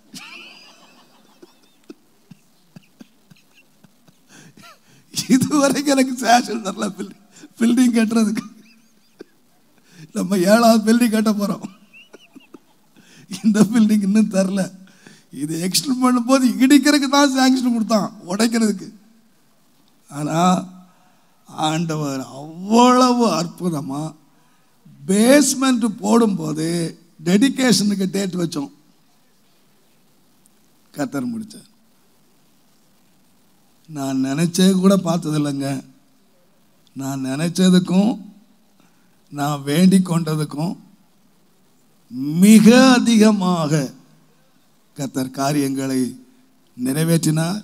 இதுவரைக்கும் எனக்கு சாங்ஷன் தரல பில்டிங் கட்டுறதுக்கு. நம்ம 7வது பில்டிங் கட்ட போகிறோம். இந்த பில்டிங் இன்னும் தரல. இது எக்ஸ்டெண்ட் பண்ணும்போது இடிக்கிறதுக்கு தான் சாங்ஷன் கொடுத்தான், உடைக்கிறதுக்கு. ஆனால் ஆண்டவர் அவ்வளவு அற்புதமாக பேஸ்மெண்ட் போடும்போது டெடிகேஷனுக்கு டேட் வச்சோம், கர்த்தர் முடிச்சார். நான் நினைச்சே கூட பார்த்ததில்லைங்க. நான் நினைச்சதுக்கும் நான் வேண்டிக் கொண்டதுக்கும் மிக அதிகமாக கர்த்தர் காரியங்களை நிறைவேற்றினார்.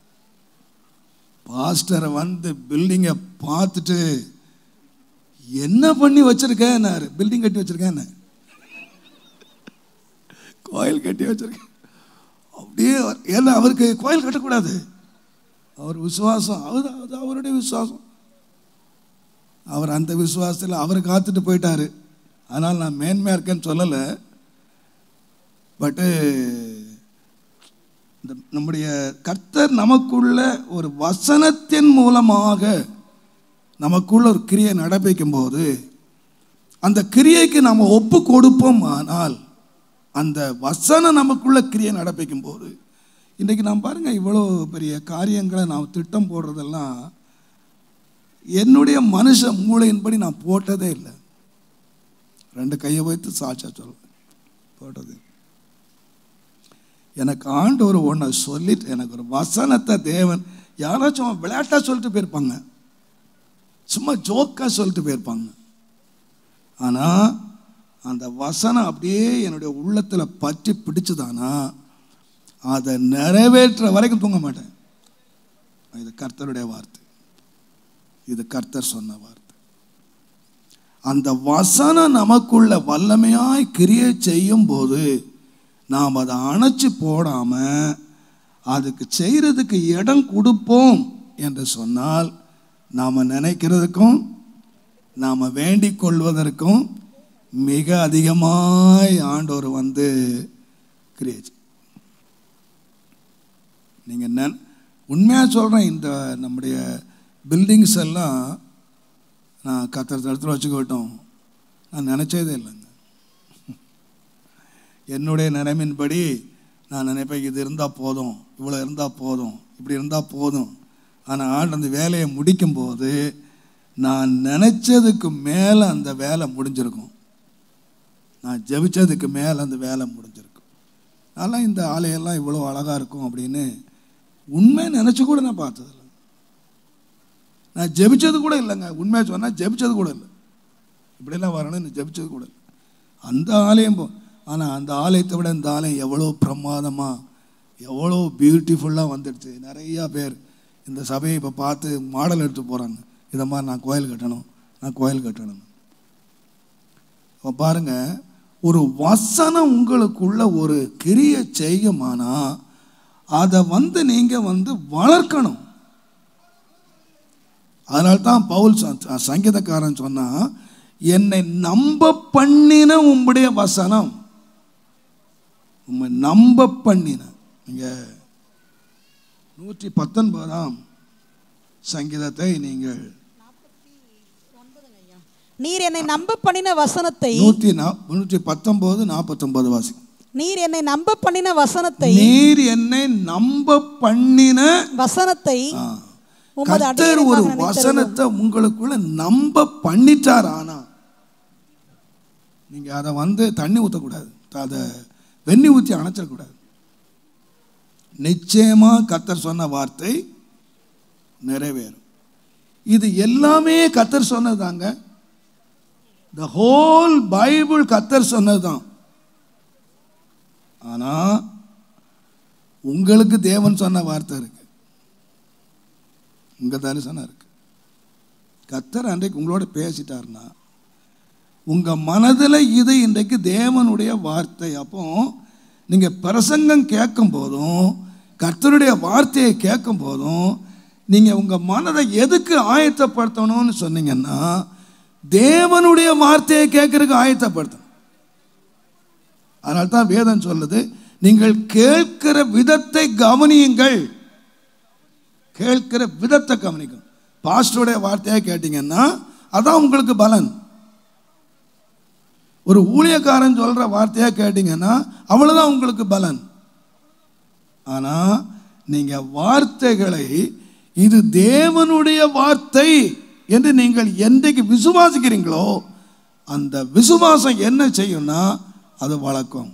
பாஸ்டரை வந்து பில்டிங்கை பார்த்துட்டு என்ன பண்ணி வச்சிருக்கேன், பில்டிங் கட்டி வச்சிருக்கேன், கோயில் கட்டி வச்சிருக்கேன் அப்படியே. ஏன்னா அவருக்கு கோயில் கட்டக்கூடாது, அவர் விசுவாசம், அது அவருடைய விசுவாசம். அவர் அந்த விசுவாசத்தில் அவர் காத்துட்டு போயிட்டாரு. அதனால் நான் மேன்மையாக இருக்கேன்னு சொல்லலை. பட்டு நம்முடைய கர்த்தர் நமக்குள்ள ஒரு வசனத்தின் மூலமாக நமக்குள்ள ஒரு கிரியை நடப்பிக்கும் போது அந்த கிரியைக்கு நாம் ஒப்பு கொடுப்போம். ஆனால் அந்த வசனம் நமக்குள்ள கிரியை நடப்பிக்கும் போது இன்றைக்கி நாம் பாருங்கள், இவ்வளோ பெரிய காரியங்களை நான் திட்டம் போடுறதெல்லாம் என்னுடைய மனுஷ மூளையின்படி நான் போட்டதே இல்லை. 2 கையை வைத்து சாட்சியா சொல்லுவேன், போட்டது. எனக்கு ஆண்டவர் ஒன்று சொல்லிட்டு, எனக்கு ஒரு வசனத்தை தேவன் யாராச்சும் விளையாட்டாக சொல்லிட்டு போயிருப்பாங்க, சும்மா ஜோக்காக சொல்லிட்டு போயிருப்பாங்க. ஆனால் அந்த வசனம் அப்படியே என்னுடைய உள்ளத்தில் பற்றி பிடிச்சுதானா அதை நிறைவேற்ற வரைக்கும் தூங்க மாட்டேன். இது கர்த்தருடைய வார்த்தை, இது கர்த்தர் சொன்ன வார்த்தை. அந்த வசனம் நமக்குள்ள வல்லமையாய் கிரியை செய்யும் போது நாம் அதை அணைச்சி போடாமல் அதுக்கு செய்கிறதுக்கு இடம் கொடுப்போம் என்று சொன்னால் நாம் நினைக்கிறதுக்கும் நாம் வேண்டிக் கொள்வதற்கும் மிக அதிகமாய் ஆண்டவர் வந்து கிரியை. நீங்கள் உண்மையாக சொல்கிறேன், இந்த நம்முடைய பில்டிங்ஸ் எல்லாம் நான் கர்த்தர் இடத்துல வச்சுக்கிட்டோம். நான் நினச்சதே இல்லைங்க. என்னுடைய நிலைமையின்படி நான் நினைப்பேன், இது இருந்தால் போதும், இவ்வளோ இருந்தால் போதும், இப்படி இருந்தால் போதும். ஆனால் அந்த வேலையை முடிக்கும்போது நான் நினச்சதுக்கு மேலே அந்த வேலை முடிஞ்சிருக்கும், நான் ஜெபிச்சதுக்கு மேலே அந்த வேலை முடிஞ்சிருக்கும். அதெல்லாம் இந்த ஆலயெல்லாம் இவ்வளோ அழகாக இருக்கும் அப்படின்னு உண்மை நினச்சி கூட நான் பார்த்ததில்லை. நான் ஜெபிச்சது கூட இல்லைங்க, உண்மையாக சொன்னால் ஜெபிச்சது கூட இல்லை. இப்படிலாம் வரணும்னு ஜெபிச்சது கூட இல்லை. அந்த ஆலயம் ஆனால் அந்த ஆலயத்தை விட இந்த ஆலயம் எவ்வளோ பிரமாதமாக, எவ்வளோ பியூட்டிஃபுல்லாக வந்துடுச்சு. நிறையா பேர் இந்த சபையை இப்போ பார்த்து மாடல் எடுத்து போகிறாங்க, இதை மாதிரி நான் கோயில் கட்டணும், நான் கோயில் கட்டணும். இப்போ பாருங்கள், ஒரு வசனம் உங்களுக்குள்ள ஒரு கிரியை செய்யுமானா அதை வந்து நீங்கள் வந்து வளர்க்கணும். அதனால்தான் பவுல் சங்கீதக்காரன் சொன்னா, என்னை நம்ப பண்ணின உம்முடைய வசனம், உம்மை நம்ப பண்ணின. நீங்க 119ஆம் சங்கீதத்தை நீங்கள் நீர் என்னை நம்ப பண்ணின வசனத்தை 119 49 வாசி. நீர் என்னை நம்ப பண்ணின வசனத்தை, நீர் என்னை நம்ப பண்ணின வசனத்தை, கர்த்தர் ஒரு வசனத்தை உங்களுக்குள்ள நம்ப பண்ணிட்டார். ஆனா நீங்க அதை வந்து தண்ணி ஊற்றக்கூடாது, அதை வெண்ணி ஊற்றி அணைச்சிடக்கூடாது. நிச்சயமா கர்த்தர் சொன்ன வார்த்தை நிறைவேறும். இது எல்லாமே கர்த்தர் சொன்னதாங்க. The whole Bible கர்த்தர் சொன்னதுதான். ஆனா உங்களுக்கு தேவன் சொன்ன வார்த்தை இருக்கு, உங்க தரிசனம் இருக்கு. கர்த்தர் அன்றைக்கு உங்களோட பேசிட்டார்னா உங்க மனதில் இது இன்றைக்கு தேவனுடைய வார்த்தை. அப்போ நீங்க பிரசங்கம் கேட்கும் போதும் கர்த்தருடைய வார்த்தையை கேட்கும் போதும் நீங்கள் உங்கள் மனதை எதுக்கு ஆயத்தப்படுத்தணும்னு சொன்னீங்கன்னா, தேவனுடைய வார்த்தையை கேட்கறதுக்கு ஆயத்தப்படுத்தணும். அதனால தான் வேதம் சொல்லுது, நீங்கள் கேட்கிற விதத்தை கவனியுங்கள். கேட்கிற விதத்தை கவனிக்கும். பாஸ்டருடைய வார்த்தையை கேட்டீங்கன்னா அதான் உங்களுக்கு பலன். ஒரு ஊழியக்காரன் சொல்ற வார்த்தையா கேட்டீங்கன்னா அவ்வளவுதான் உங்களுக்கு பலன். ஆனா நீங்க வார்த்தைகளை இது தேவனுடைய வார்த்தை என்று நீங்கள் என்றைக்கு விசுவாசிக்கிறீங்களோ அந்த விசுவாசம் என்ன செய்யும்னா அது வளர்க்கும்.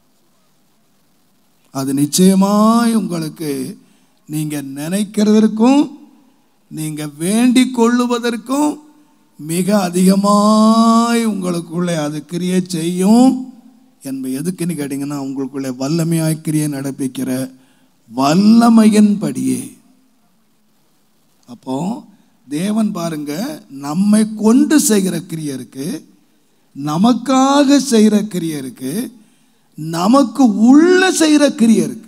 அது நிச்சயமாய் உங்களுக்கு நீங்க நினைக்கிறதற்கும் நீங்க வேண்டிக் கொள்ளுவதற்கும் மிக அதிகமாய் உங்களுக்குள்ளே அது கிரியை செய்யும். என்பது எதுக்குன்னு கேட்டீங்கன்னா, உங்களுக்குள்ளே வல்லமையாய் கிரியை நடப்பிக்கிற வல்லமையின்படியே. அப்போ தேவன் பாருங்க, நம்மை கொண்டு செய்கிற கிரியை இருக்கு, நமக்காக செய்கிற கிரியை இருக்கு, நமக்கு உள்ள செய்கிற கிரியை இருக்கு.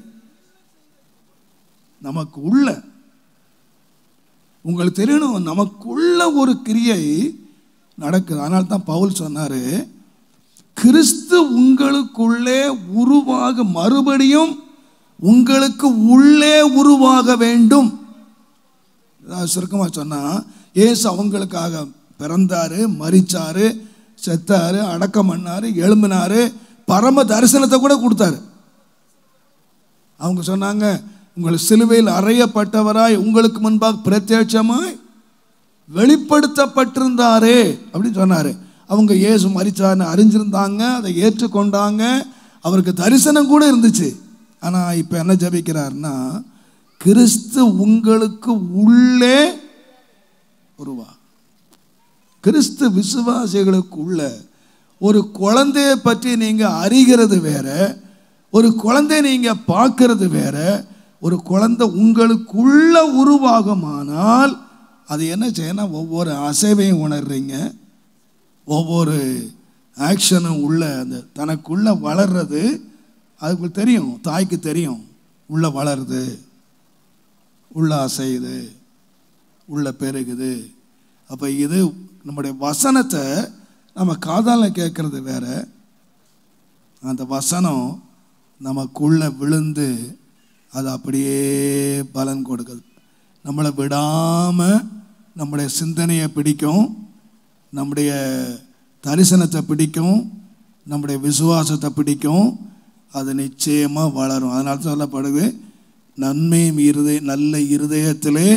நமக்கு உள்ள உங்களுக்கு தெரியணும், நமக்குள்ள ஒரு கிரியை நடக்குது. அதனால தான் பவுல் சொன்னாரு, கிறிஸ்து உங்களுக்குள்ளே உருவாக மறுபடியும் உங்களுக்கு உள்ளே உருவாக வேண்டும். சுருக்கமாக சொன்னா, இயேசு அவங்களுக்காக பிறந்தாரு, மரிச்சாரு, செத்தாரு, அடக்கம் பண்ணாரு, எழும்பினாரு, பரம தரிசனத்தை கூட கொடுத்தாரு. அவங்க சொன்னாங்க, உங்கள் சிலுவையில் அறையப்பட்டவராய் உங்களுக்கு முன்பாக பிரத்யட்சமாய் வெளிப்படுத்தப்பட்டிருந்தாரே அப்படின்னு சொன்னாரு. அவங்க இயேசு மரிச்சார்னு அறிஞ்சிருந்தாங்க, அதை ஏற்றுக்கொண்டாங்க, அவருக்கு தரிசனம் கூட இருந்துச்சு. ஆனால் இப்போ என்ன ஜெபிக்கிறார்னா, கிறிஸ்து உங்களுக்கு உள்ளே உருவா. கிறிஸ்து விசுவாசிகளுக்கு உள்ள ஒரு குழந்தையை பற்றி நீங்கள் அறிகிறது வேற, ஒரு குழந்தையை நீங்கள் பார்க்கறது வேற. ஒரு குழந்தை உங்களுக்குள்ள உருவாகுமானால் அது என்ன செய்யணும், ஒவ்வொரு அசைவையும் உணர்றீங்க, ஒவ்வொரு ஆக்ஷனும் உள்ள அந்த தனக்குள்ள வளர்றது அதுக்கு தெரியும், தாய்க்கு தெரியும், உள்ள வளருது, உள்ள அசையுது, உள்ள பெருகுது. அப்போ இது நம்முடைய வசனத்தை நம்ம காதால கேட்கறது வேற, அந்த வசனம் நமக்குள்ள விழுந்து அது அப்படியே பலன் கொடுக்குது. நம்மளை விடாமல் நம்முடைய சிந்தனையை பிடிக்கும், நம்முடைய தரிசனத்தை பிடிக்கும், நம்முடைய விசுவாசத்தை பிடிக்கும். அது நிச்சயமாக வளரும். அதனால சொல்லப்படுது, நன்மையும் நல்ல இருதயத்திலே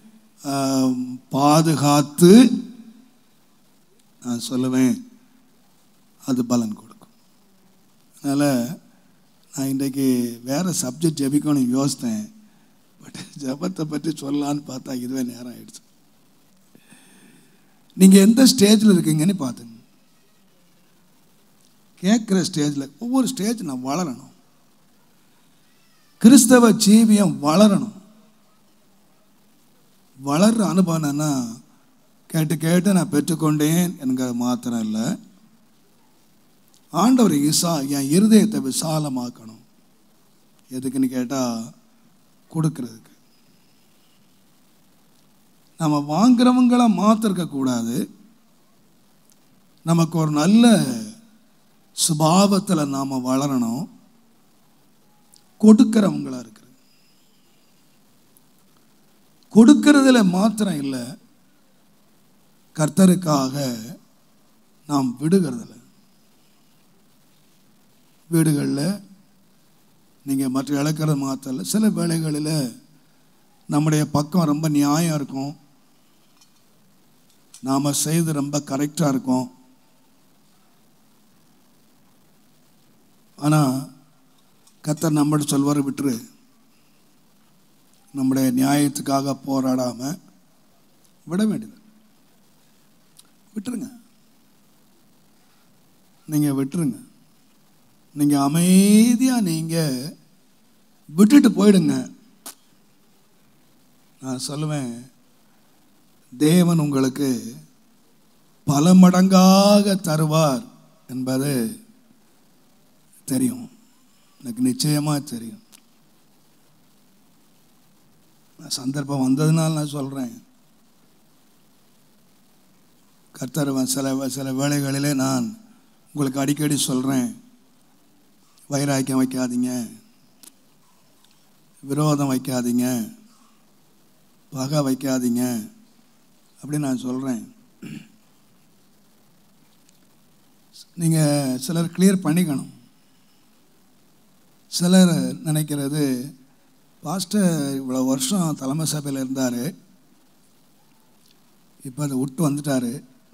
பாதுகாத்து நான் சொல்லுவேன் அது பலன் கொடுக்கும். அதனால் நான் இன்றைக்கு வேறு சப்ஜெக்ட் ஜெபிக்கணும்னு யோசித்தேன். பட் ஜெபத்தை பற்றி சொல்லலான்னு பார்த்தா இதுவே நேரம் ஆயிடுச்சு. நீங்கள் எந்த ஸ்டேஜில் இருக்கீங்கன்னு பார்த்துங்க. கேட்குற ஸ்டேஜில் ஒவ்வொரு ஸ்டேஜ் நான் வளரணும், கிறிஸ்தவ ஜீவியம் வளரணும். வளர்ற அனுபவம் என்னன்னா, கேட்டு கேட்டு நான் பெற்றுக்கொண்டேன் என்கிற மாத்திரம் இல்லை, ஆண்டவர் என் இருதயத்தை விசாலமாக்கணும். எதுக்குன்னு கேட்டால் கொடுக்கறதுக்கு. நம்ம வாங்குறவங்களை மாத்திருக்கக்கூடாது, நமக்கு ஒரு நல்ல சுபாவத்தில் நாம் வளரணும். கொடுக்கிறவங்களா இருக்கிறது, கொடுக்கறதுல மாத்திரம் இல்லை, கர்த்தருக்காக நாம் விடுகிறதில்ல. வீடுகளில் நீங்கள் மற்ற இழக்கிறது மாத்திரம், சில வேளைகளில் நம்முடைய பக்கம் ரொம்ப நியாயம் இருக்கும், நாம் செய்து ரொம்ப கரெக்டாக இருக்கும். ஆனால் கர்த்தர் நம்மகிட்ட சொல்வார், விட்டுரு, நம்முடைய நியாயத்துக்காக போராடாமல் விட வேண்டியது, விட்டுருங்க, நீங்கள் விட்டுருங்க, நீங்கள் அமைதியாக நீங்கள் விட்டுட்டு போயிடுங்க. நான் சொல்லுவேன், தேவன் உங்களுக்கு பல மடங்காக தருவார் என்பது தெரியும், எனக்கு நிச்சயமாக தெரியும். சந்தர்ப்பம் வந்ததுனால நான் சொல்கிறேன். கர்த்தர் சில வேளைகளிலே நான் உங்களுக்கு அடிக்கடி சொல்கிறேன், வைராக்கியம் வைக்காதீங்க, விரோதம் வைக்காதீங்க, பகை வைக்காதீங்க அப்படின்னு நான் சொல்கிறேன். நீங்கள் சிலர் கிளியர் பண்ணிக்கணும். சிலர் நினைக்கிறது, பாஸ்டர் இவ்வளோ வருஷம் தலைமை சபையில் இருந்தார், இப்போ அதை விட்டு வந்துட்டார்,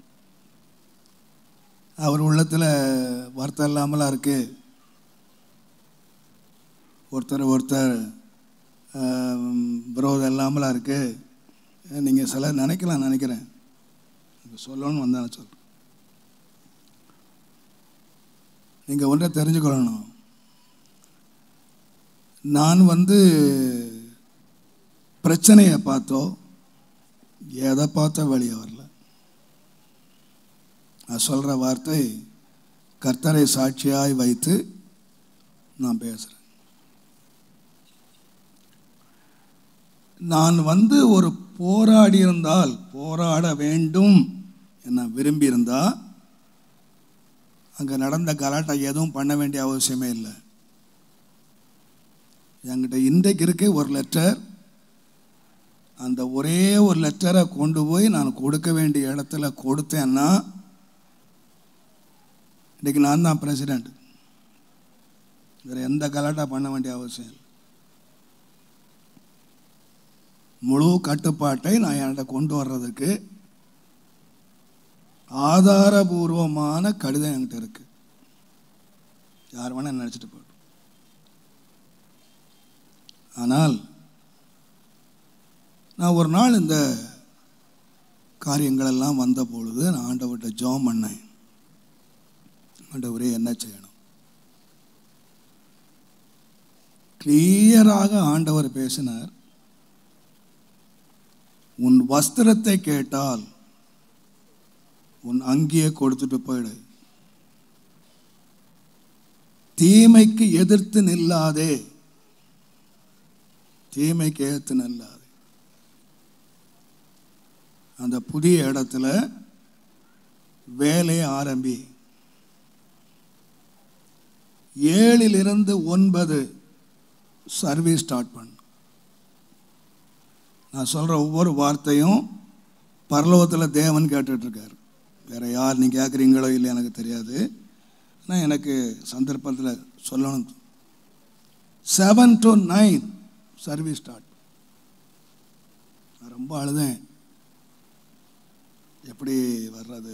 அவர் உள்ளத்தில் வருத்தம் இல்லாமலாம் இருக்குது, ஒருத்தர் விரோதம் இல்லாமலாம் இருக்குது, நீங்கள் சிலர் நினைக்கிறேன். சொல்லணும்னு வந்தானே சொல்கிறேன். நீங்கள் ஒன்றை தெரிஞ்சுக்கொள்ளணும், நான் பிரச்சனையை பார்த்தோ எதை பார்த்தோ வெளியே வரல. நான் சொல்கிற வார்த்தை கர்த்தரை சாட்சியாய் வைத்து நான் பேசுகிறேன். நான் ஒரு போராடி இருந்தால், போராட வேண்டும் என்ன விரும்பியிருந்தால், அங்கே நடந்த கலாட்டா எதுவும் பண்ண வேண்டிய அவசியமே இல்லை. என்கிட்ட இன்றைக்கு இருக்க ஒரு லெட்டர், அந்த ஒரே ஒரு லெட்டரை கொண்டு போய் நான் கொடுக்க வேண்டிய இடத்துல கொடுத்தேன்னா இன்றைக்கி நான் தான் பிரசிடெண்ட். வேறு எந்த கலாட்டா பண்ண வேண்டிய அவசியம் இல்லை. முழு கட்டுப்பாட்டை நான் என்கிட்ட கொண்டு வர்றதுக்கு ஆதாரபூர்வமான கடிதம் என்கிட்ட இருக்கு. யார் வேணா நினச்சிட்டு போய்டும். ஆனால் நான் ஒரு நாள் இந்த காரியங்களெல்லாம் வந்த பொழுது நான் ஆண்டவர்கிட்ட ஜெபம் பண்ணேன். ஆண்டவரே, என்ன செய்யணும்? கிளியராக ஆண்டவர் பேசினார். உன் வஸ்திரத்தை கேட்டால் உன் அங்கேயே கொடுத்துட்டு போயிடு. தீமைக்கு எதிர்த்து நில்லாதே, தீமைக்கு எதிர்த்து நில்லாதே. அந்த புதிய இடத்துல வேலையை ஆரம்பி. 7 to 9 சர்வீஸ் ஸ்டார்ட் பண்ணு. நான் சொல்கிற ஒவ்வொரு வார்த்தையும் பரலோகத்தில் தேவன் கேட்டுட்ருக்கார். வேறு யார் நீ கேட்குறீங்களோ இல்லை எனக்கு தெரியாது. ஆனால் எனக்கு சந்தர்ப்பத்தில் சொல்லணும். 7 to 9 சர்வீஸ் ஸ்டார்ட். நான் ரொம்ப அழுதேன். எப்படி வர்றது?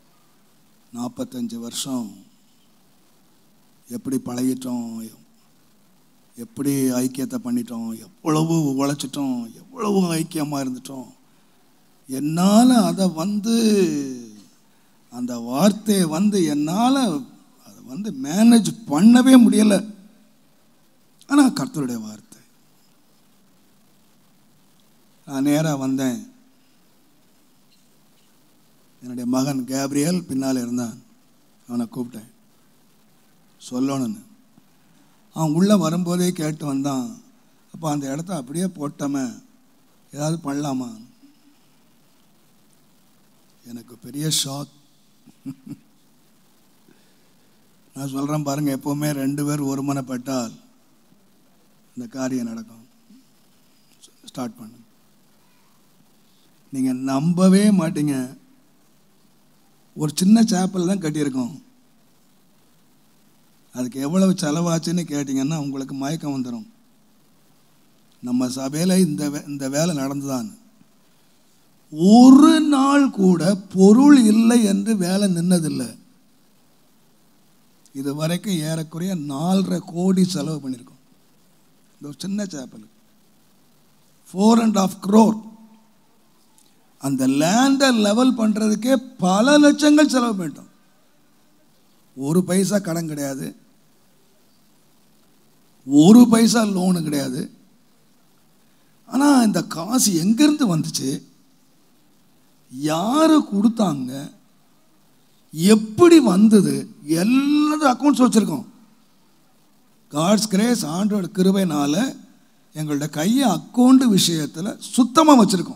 45 வருஷம் எப்படி பழகிட்டோம், எப்படி ஐக்கியத்தை பண்ணிட்டோம், எவ்வளவு உழைச்சிட்டோம், எவ்வளவு ஐக்கியமாக இருந்துட்டோம். என்னால் அதை அந்த வார்த்தையை என்னால் அதை மேனேஜ் பண்ணவே முடியலை. ஆனால் கர்த்தருடைய வார்த்தை. நான் நேராக வந்தேன். என்னுடைய மகன் கேப்ரியல் பின்னால் இருந்தான். அவனை கூப்பிட்டேன், சொல்லணும்னு. அவன் உள்ளே வரும்போதே கேட்டு வந்தான், அப்போ அந்த இடத்த அப்படியே போட்டோமே, ஏதாவது பண்ணலாமா? எனக்கு பெரிய ஷாக். நான் சொல்கிறேன் பாருங்கள், எப்போவுமே 2 பேர் ஒருமனப்பட்டால் இந்த காரியம் நடக்கும். ஸ்டார்ட் பண்ணு. நீங்கள் நம்பவே மாட்டீங்க. ஒரு சின்ன சேப்பல் தான் கட்டியிருக்கோம். அதுக்கு எவ்வளவு செலவாச்சுன்னு கேட்டிங்கன்னா உங்களுக்கு மயக்கம் வந்துடும். நம்ம சபையில் இந்த வேலை நடந்துதான். ஒரு நாள் கூட பொருள் இல்லை என்று வேலை நின்னதில்லை. இது வரைக்கும் ஏறக்குறைய 4.5 கோடி செலவு பண்ணியிருக்கோம். இந்த ஒரு சின்ன சேப்பல் 4.5 crore. அந்த லேண்டை லெவல் பண்ணுறதுக்கே பல லட்சங்கள் செலவு பண்ணிட்டோம். 1 பைசா கடன் கிடையாது, 1 பைசா லோனு கிடையாது. ஆனால் இந்த காசு எங்கேருந்து வந்துச்சு, யார் கொடுத்தாங்க, எப்படி வந்தது, எல்லாத்தையும் அக்கௌண்ட்ஸ் வச்சுருக்கோம். காட்ஸ் கிரேஸ், ஆண்டோட கிருபையினால் எங்களோட கையை அக்கௌண்ட் விஷயத்தில் சுத்தமாக வச்சுருக்கோம்.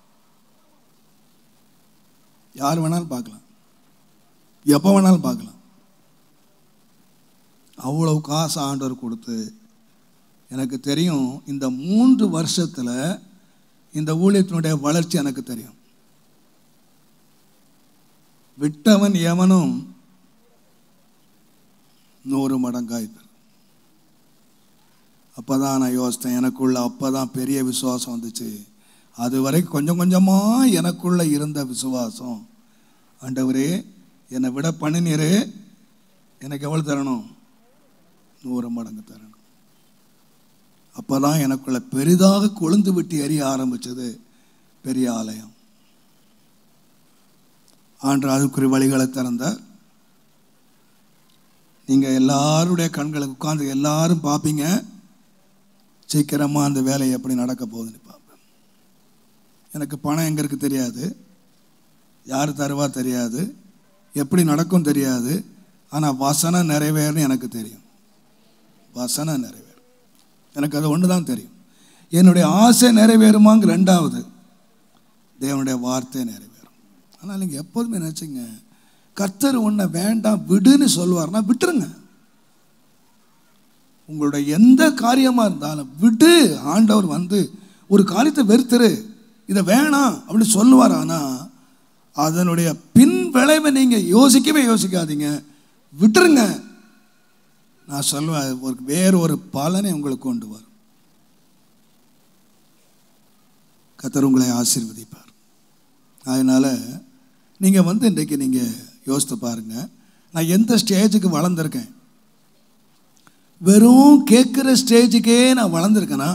யார் வேணாலும் பார்க்கலாம், எப்போ வேணாலும் பார்க்கலாம். அவ்வளவு காசு ஆண்டவர் கொடுத்து எனக்கு தெரியும். இந்த 3 வருஷத்தில் இந்த ஊழியத்தினுடைய வளர்ச்சி எனக்கு தெரியும். விட்டவன் எவனும் 100 மடங்காய்ப்பு. அப்போ தான் நான் யோசித்தேன், எனக்குள்ள அப்போ தான் பெரிய விசுவாசம் வந்துச்சு. அது வரைக்கும் கொஞ்சம் கொஞ்சமாக எனக்குள்ளே இருந்த விசுவாசம், ஆண்டவரே என்னை விட பண்ணினீரே, எனக்கு எவ்வளோ தரணும்? 100 மடங்கு தரணும். அப்போ தான் எனக்குள்ள பெரிதாக கொழுந்து விட்டு எரிய ஆரம்பித்தது பெரிய ஆலயம். ஆண்டு அதுக்குரிய வழிகளை திறந்தார். நீங்கள் எல்லாருடைய கண்களுக்கு உட்காந்து எல்லாரும் பார்ப்பீங்க, சீக்கிரமாக அந்த வேலை எப்படி நடக்க போகுதுன்னு பார்ப்பேன். எனக்கு பணம் எங்கே இருக்குது தெரியாது, யார் தருவா தெரியாது, எப்படி நடக்கும் தெரியாது. ஆனால் வசனம் நிறைவேறுன்னு எனக்கு தெரியும். வசனம் நிறைவேறும், எனக்கு அது ஒன்று தான் தெரியும். என்னுடைய ஆசை நிறைவேறுமாங்க ரெண்டாவது, தேவனுடைய வார்த்தை நிறைவேறும். ஆனால் நீங்கள் எப்போதுமே நினச்சிங்க, கர்த்தர் உன்னை வேண்டாம் விடுன்னு சொல்லுவார்னா விட்டுருங்க. உங்களுடைய எந்த காரியமாக இருந்தாலும் விடு. ஆண்டவர் வந்து ஒரு காரியத்தை வெறுத்துரு, இதை வேணாம் அப்படின்னு சொல்லுவார். ஆனால் அதனுடைய பின் விளைவை நீங்கள் யோசிக்கவே யோசிக்காதீங்க, விட்டுருங்க. நான் சொல்லுவேன், ஒரு வேறு ஒரு பலனை உங்களுக்கு கொண்டு வரும். கர்த்தர் உங்களை ஆசீர்வதிப்பார். அதனால் நீங்கள் வந்து இன்றைக்கு நீங்கள் யோசித்து பாருங்கள், நான் எந்த ஸ்டேஜுக்கு வளர்ந்துருக்கேன்? வெறும் கேட்குற ஸ்டேஜுக்கே நான் வளர்ந்துருக்கேனா,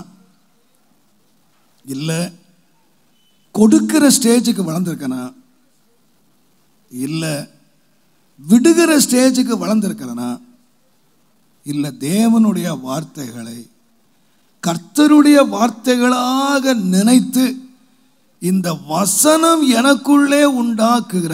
இல்லை கொடுக்கிற ஸ்டேஜுக்கு வளர்ந்துருக்கேனா, இல்லை விடுகிற ஸ்டேஜுக்கு வளர்ந்துருக்கிறேனா, இல்லை தேவனுடைய வார்த்தைகளை கர்த்தருடைய வார்த்தைகளாக நினைத்து இந்த வசனம் எனக்குள்ளே உண்டாக்குகிற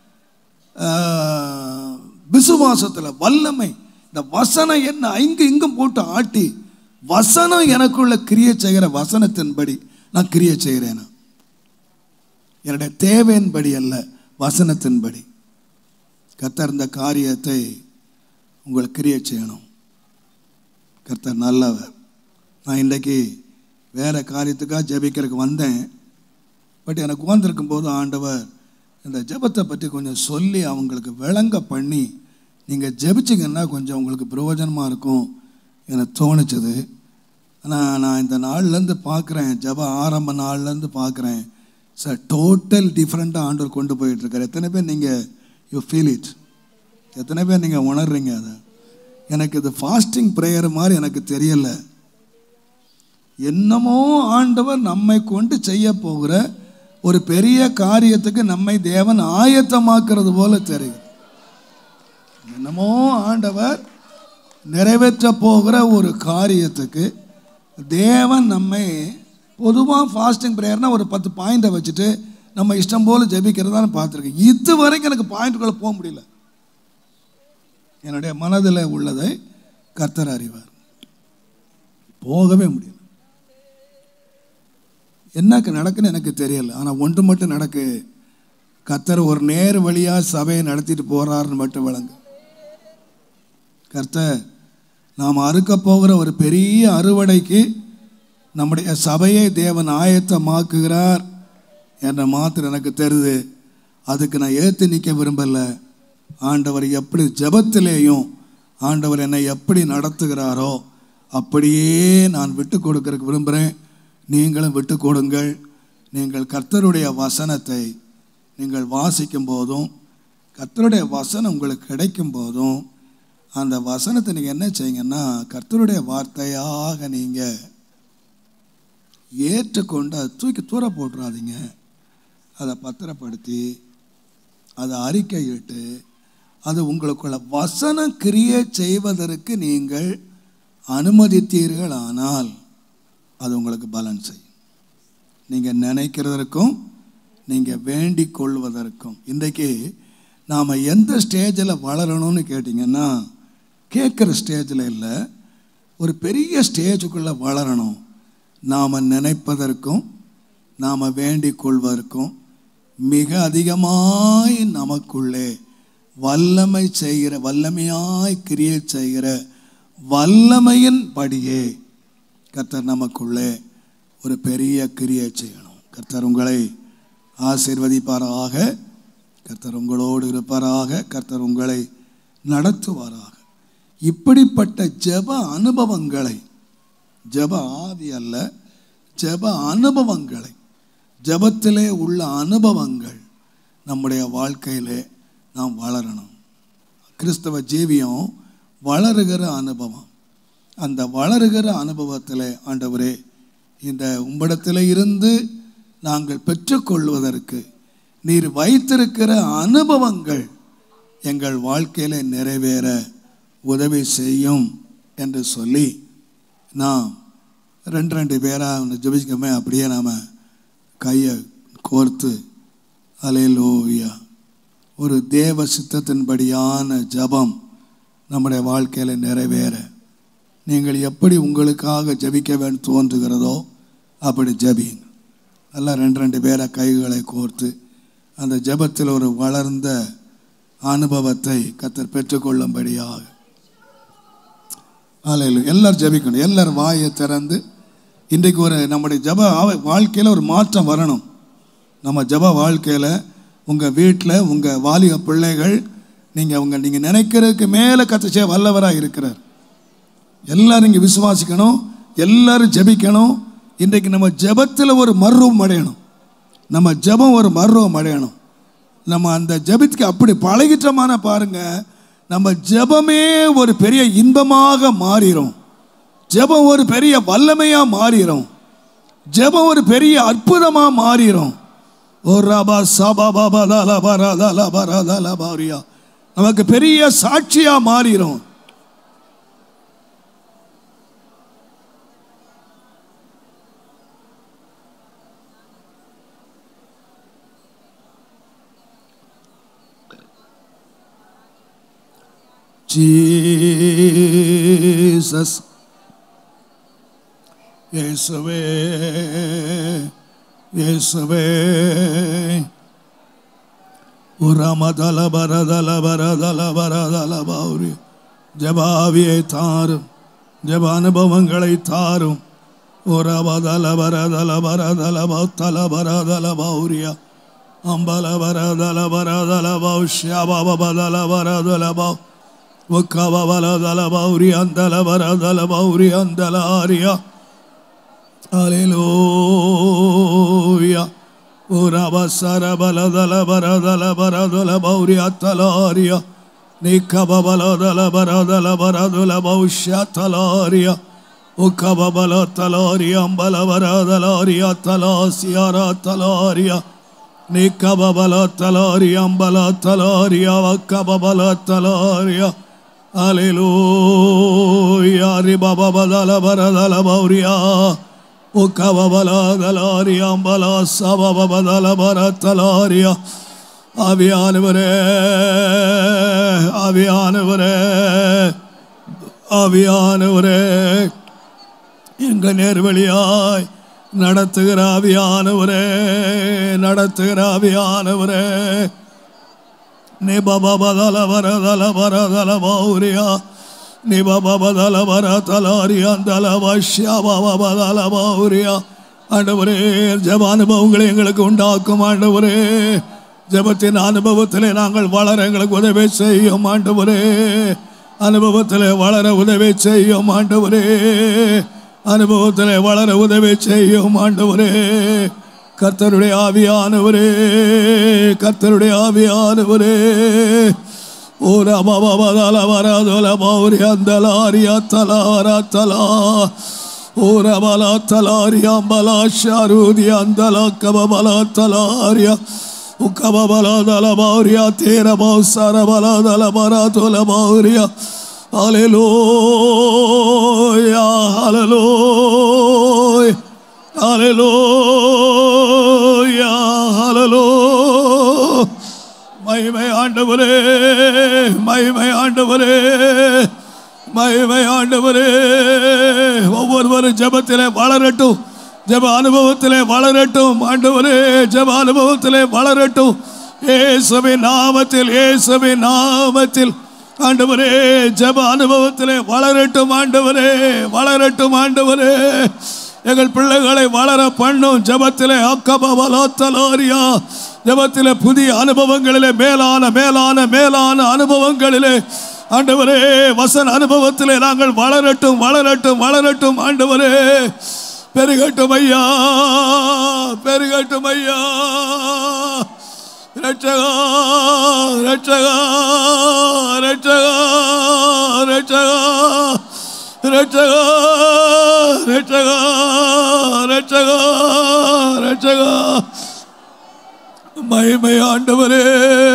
விசுவாசத்தில் வல்லமை, இந்த வசனம் என்ன இங்கு இங்கும் போட்டு ஆட்டி வசனம் எனக்குள்ள கிரியை செய்கிற வசனத்தின்படி நான் கிரியை செய்கிறேனா? என்னுடைய தேவையின்படி அல்ல, வசனத்தின்படி. கர்த்தர் இந்த காரியத்தை உங்களுக்கு கிரியை செய்யணும். கர்த்தர் நல்லவர். நான் இன்றைக்கு வேறு காரியத்துக்காக ஜெபிக்கிறதுக்கு வந்தேன். பட் எனக்கு உட்கார்ந்துருக்கும் போது ஆண்டவர் இந்த ஜெபத்தை பற்றி கொஞ்சம் சொல்லி அவங்களுக்கு விளங்க பண்ணி, நீங்கள் ஜெபிச்சிங்கன்னா கொஞ்சம் உங்களுக்கு பிரயோஜனமாக இருக்கும் எனக்கு தோணுச்சது. ஆனால் நான் இந்த நாள்லேருந்து பார்க்குறேன், ஜெப ஆரம்ப நாள்லேருந்து பார்க்குறேன், சார் டோட்டல் டிஃப்ரெண்ட்டாக ஆண்டவர் கொண்டு போயிட்டுருக்கார். எத்தனை பேர் நீங்கள் யூ ஃபீல் இட்? எத்தனை பேர் நீங்கள் உணர்றீங்க அதை? எனக்கு இது ஃபாஸ்டிங் ப்ரேயர் மாதிரி எனக்கு தெரியலை. என்னமோ ஆண்டவர் நம்மை கொண்டு செய்ய போகிற ஒரு பெரிய காரியத்துக்கு நம்மை தேவன் ஆயத்தமாக்குறது போல தெரியும். என்னமோ ஆண்டவர் நிறைவேற்ற போகிற ஒரு காரியத்துக்கு தேவன் நம்மை, பொதுவாக ஃபாஸ்டிங் ப்ரேயர்னால் ஒரு 10 பாயிண்டை வச்சுட்டு நம்ம இஷ்டம் போல் ஜெபிக்கிறதான்னு பார்த்துருக்கேன். இது வரைக்கும் எனக்கு பாயிண்ட்டுக்குள்ளே போக முடியல. என்னுடைய மனதில் உள்ளதை கர்த்தர் அறிவார். போகவே முடியல. என்னக்கு நடக்குன்னு எனக்கு தெரியல. ஆனால் ஒன்று மட்டும் நடக்கு, கர்த்தர் ஒரு நேர் வழியாக சபையை நடத்திட்டு போகிறாருன்னு மட்டும் விளங்கு. கர்த்தர் நாம் அறுக்க போகிற ஒரு பெரிய அறுவடைக்கு நம்முடைய சபையை தேவன் ஆயத்தமாக்குகிறார் என்ற மாத்திரம் எனக்கு தெரியுது. அதுக்கு நான் ஏற்று நிற்க விரும்பலை. ஆண்டவர் எப்படி ஜெபத்திலேயும் ஆண்டவர் என்னை எப்படி நடத்துகிறாரோ அப்படியே நான் விட்டு கொடுக்கறதுக்கு விரும்புகிறேன். நீங்களும் விட்டு கொடுங்கள். நீங்கள் கர்த்தருடைய வசனத்தை நீங்கள் வாசிக்கும் போதும், கர்த்தருடைய வசனம் உங்களுக்கு கிடைக்கும் போதும், அந்த வசனத்தை நீங்கள் என்ன செய்யுங்கன்னா, கர்த்தருடைய வார்த்தையாக நீங்கள் ஏற்றுக்கொண்டு அதை தூக்கி தூர போட்டுறாதீங்க. அதை பத்திரப்படுத்தி அதை அறிக்கையிட்டு அது உங்களுக்குள்ள வசனம் கிரியை செய்வதற்கு நீங்கள் அனுமதித்தீர்கள். ஆனால் அது உங்களுக்கு பலன் செய்யும். நீங்கள் நினைக்கிறதற்கும் நீங்கள் வேண்டிக் கொள்வதற்கும். இன்றைக்கு நாம் எந்த ஸ்டேஜில் வளரணும்னு கேட்டிங்கன்னா, கேட்குற ஸ்டேஜில் இல்லை, ஒரு பெரிய ஸ்டேஜுக்குள்ளே வளரணும். நாம் நினைப்பதற்கும் நாம் வேண்டிக் கொள்வதற்கும் மிக அதிகமாய் நமக்குள்ளே வல்லமையாய் கிரியை செய்கிற வல்லமையின் படியே கர்த்தர் நமக்குள்ளே ஒரு பெரிய கிரியை செய்யணும். கர்த்தர் உங்களை ஆசீர்வதிப்பாராக. கர்த்தர் உங்களோடு இருப்பாராக. கர்த்தர் உங்களை நடத்துவாராக. இப்படிப்பட்ட ஜெப அனுபவங்களை, ஜெப ஆவி அல்ல, ஜெப அனுபவங்களை, ஜெபத்திலே உள்ள அனுபவங்கள் நம்முடைய வாழ்க்கையிலே நாம் வளரணும். கிறிஸ்தவ ஜீவியம் வளருகிற அனுபவம். அந்த வளருகிற அனுபவத்தில் ஆண்டவரே, இந்த உம்மிடத்தில் இருந்து நாங்கள் பெற்றுக்கொள்வதற்கு நீர் வைத்திருக்கிற அனுபவங்கள் எங்கள் வாழ்க்கையில் நிறைவேற உதவி செய்யும் என்று சொல்லி நாம் ரெண்டு பேராக ஜெபிக்கமே. அப்படியே நாம் கையை கோர்த்து அல்லேலூயா ஒரு தேவ சித்தத்தின்படியான ஜெபம் நம்முடைய வாழ்க்கையில் நிறைவேற நீங்கள் எப்படி உங்களுக்காக ஜெபிக்க வேண்டும் தோன்றுகிறதோ அப்படி ஜெபிங்க. எல்லாம் ரெண்டு பேரை கைகளை கோர்த்து அந்த ஜெபத்தில் ஒரு வளர்ந்த அனுபவத்தை கர்த்தர் பெற்றுக்கொள்ளும்படியாக எல்லாரும் ஜெபிக்கணும். எல்லாரும் வாயை திறந்து இன்றைக்கு ஒரு நம்முடைய ஜெப வாழ்க்கையில் ஒரு மாற்றம் வரணும். நம்ம ஜெப வாழ்க்கையில் உங்கள் வீட்டில் உங்கள் வாலிப பிள்ளைகள் நீங்கள் நினைக்கிறதுக்கு மேலே கர்த்தர் வல்லவராக இருக்கிறார். எல்லாரும் இங்கே விசுவாசிக்கணும், எல்லாரும் ஜெபிக்கணும். இன்றைக்கு நம்ம ஜெபத்தில் ஒரு மர்வம் அடையணும். நம்ம ஜெபம் ஒரு மர்வம் அடையணும். நம்ம அந்த ஜெபத்துக்கு அப்படி பழகிட்டமான பாருங்க, நம்ம ஜெபமே ஒரு பெரிய இன்பமாக மாறிடும். ஜெபம் ஒரு பெரிய வல்லமையாக மாறிடும். ஜெபம் ஒரு பெரிய அற்புதமாக மாறிடும். நமக்கு பெரிய சாட்சியா மாறிடும். ஜீசஸ் இயேசுவே இயேசுவே உரமதல பரதல பரதல பரதல பௌரி ஜபாவியை தாரும், ஜப அனுபவங்களை தாரும். உரபதல பரதல பரதல பௌத்தல பரதல பௌரியா அம்பல பரதல பரதல பௌஷ்யா பபதல பரதல பௌ உக்கபலதல பௌரி அந்தல பரதல பௌரி அந்தல ஆரியா அல்லேலூயா. உரபசர பலதல பரதல பரதல பௌரி அத்தலாரியா நிக்கபலதல பரதல பரதல பௌஷ்யா தலாரியா உக்கபல தலாரியா அம்பல பரதலாரியா தலாசியாரா தலாரியா நிக்கபல தலாரியா அம்பல தலாரியா வக்கபல தலாரியா அல்லேலூயா. ரிபபதல பரதல பௌரியா உக்கபலதலாரியா அம்பல சபபதல பரதலாரியா. ஆவியானவரே ஆவியானவரே ஆவியானவரே எங்க நேர்வழியாய் நடத்துகிற ஆவியானவரே, நடத்துகிற ஆவியானவரே. நிபபதல வரதல வரதல பௌரியா நிபபதல வரதலாரியா அந்தல வஷ்யா பபதல பௌரியா. ஆண்டவரே, ஜெப அனுபவங்களை எங்களுக்கு உண்டாக்கும் ஆண்டவரே. ஜெபத்தின் அனுபவத்திலே நாங்கள் வளர எங்களுக்கு உதவி செய்யும் ஆண்டவரே. அனுபவத்திலே வளர உதவி செய்யும் ஆண்டவரே. அனுபவத்திலே வளர உதவி செய்யும் ஆண்டவரே. கர்த்தருடைய ஆவியானவரே, கர்த்தருடைய ஆவியானவரே. ஓர பபதல வரதல பௌரி அந்தல ஆரியா தலாரா தலா ஓர பல தலாரியா பலா ஷாரூதி அந்தல கபபல தலாரியா உக்கபலதல பௌரியா தேர பௌசர பலதல பரதல பௌரியா. அல்லேலூயா அல்லேலூயா அல்லேலூயா அல்லேலூயா. மகிமை ஆண்டவரே, மகிமை ஆண்டவரே, மகிமை ஆண்டவரே. ஒவ்வொருவரும் ஜெபத்திலே வளரட்டும், ஜெப அனுபவத்திலே வளரட்டும் ஆண்டவரே, ஜெப அனுபவத்திலே வளரட்டும் இயேசுவின் நாமத்தில், இயேசுவின் நாமத்தில் ஆண்டவரே. ஜெப அனுபவத்திலே வளரட்டும் ஆண்டவரே, வளரட்டும் ஆண்டவரே. எங்கள் பிள்ளைகளை வளர பண்ணும். ஜெபத்திலே அக்கபவலாத்தலாரியா, ஜெபத்திலே புதிய அனுபவங்களிலே மேலான மேலான மேலான அனுபவங்களிலே ஆண்டவரே, வசன அனுபவத்திலே நாங்கள் வளரட்டும் வளரட்டும் வளரட்டும் ஆண்டவரே. பெருகட்டும் ஐயா, பெருகட்டும் ஐயா. ரட்சகா ரட்சகா ரட்சகா ரட்சகா ரட்சகா ரட்சகா ரட்சகா ரட்சகா. மகிமை ஆண்டவரே.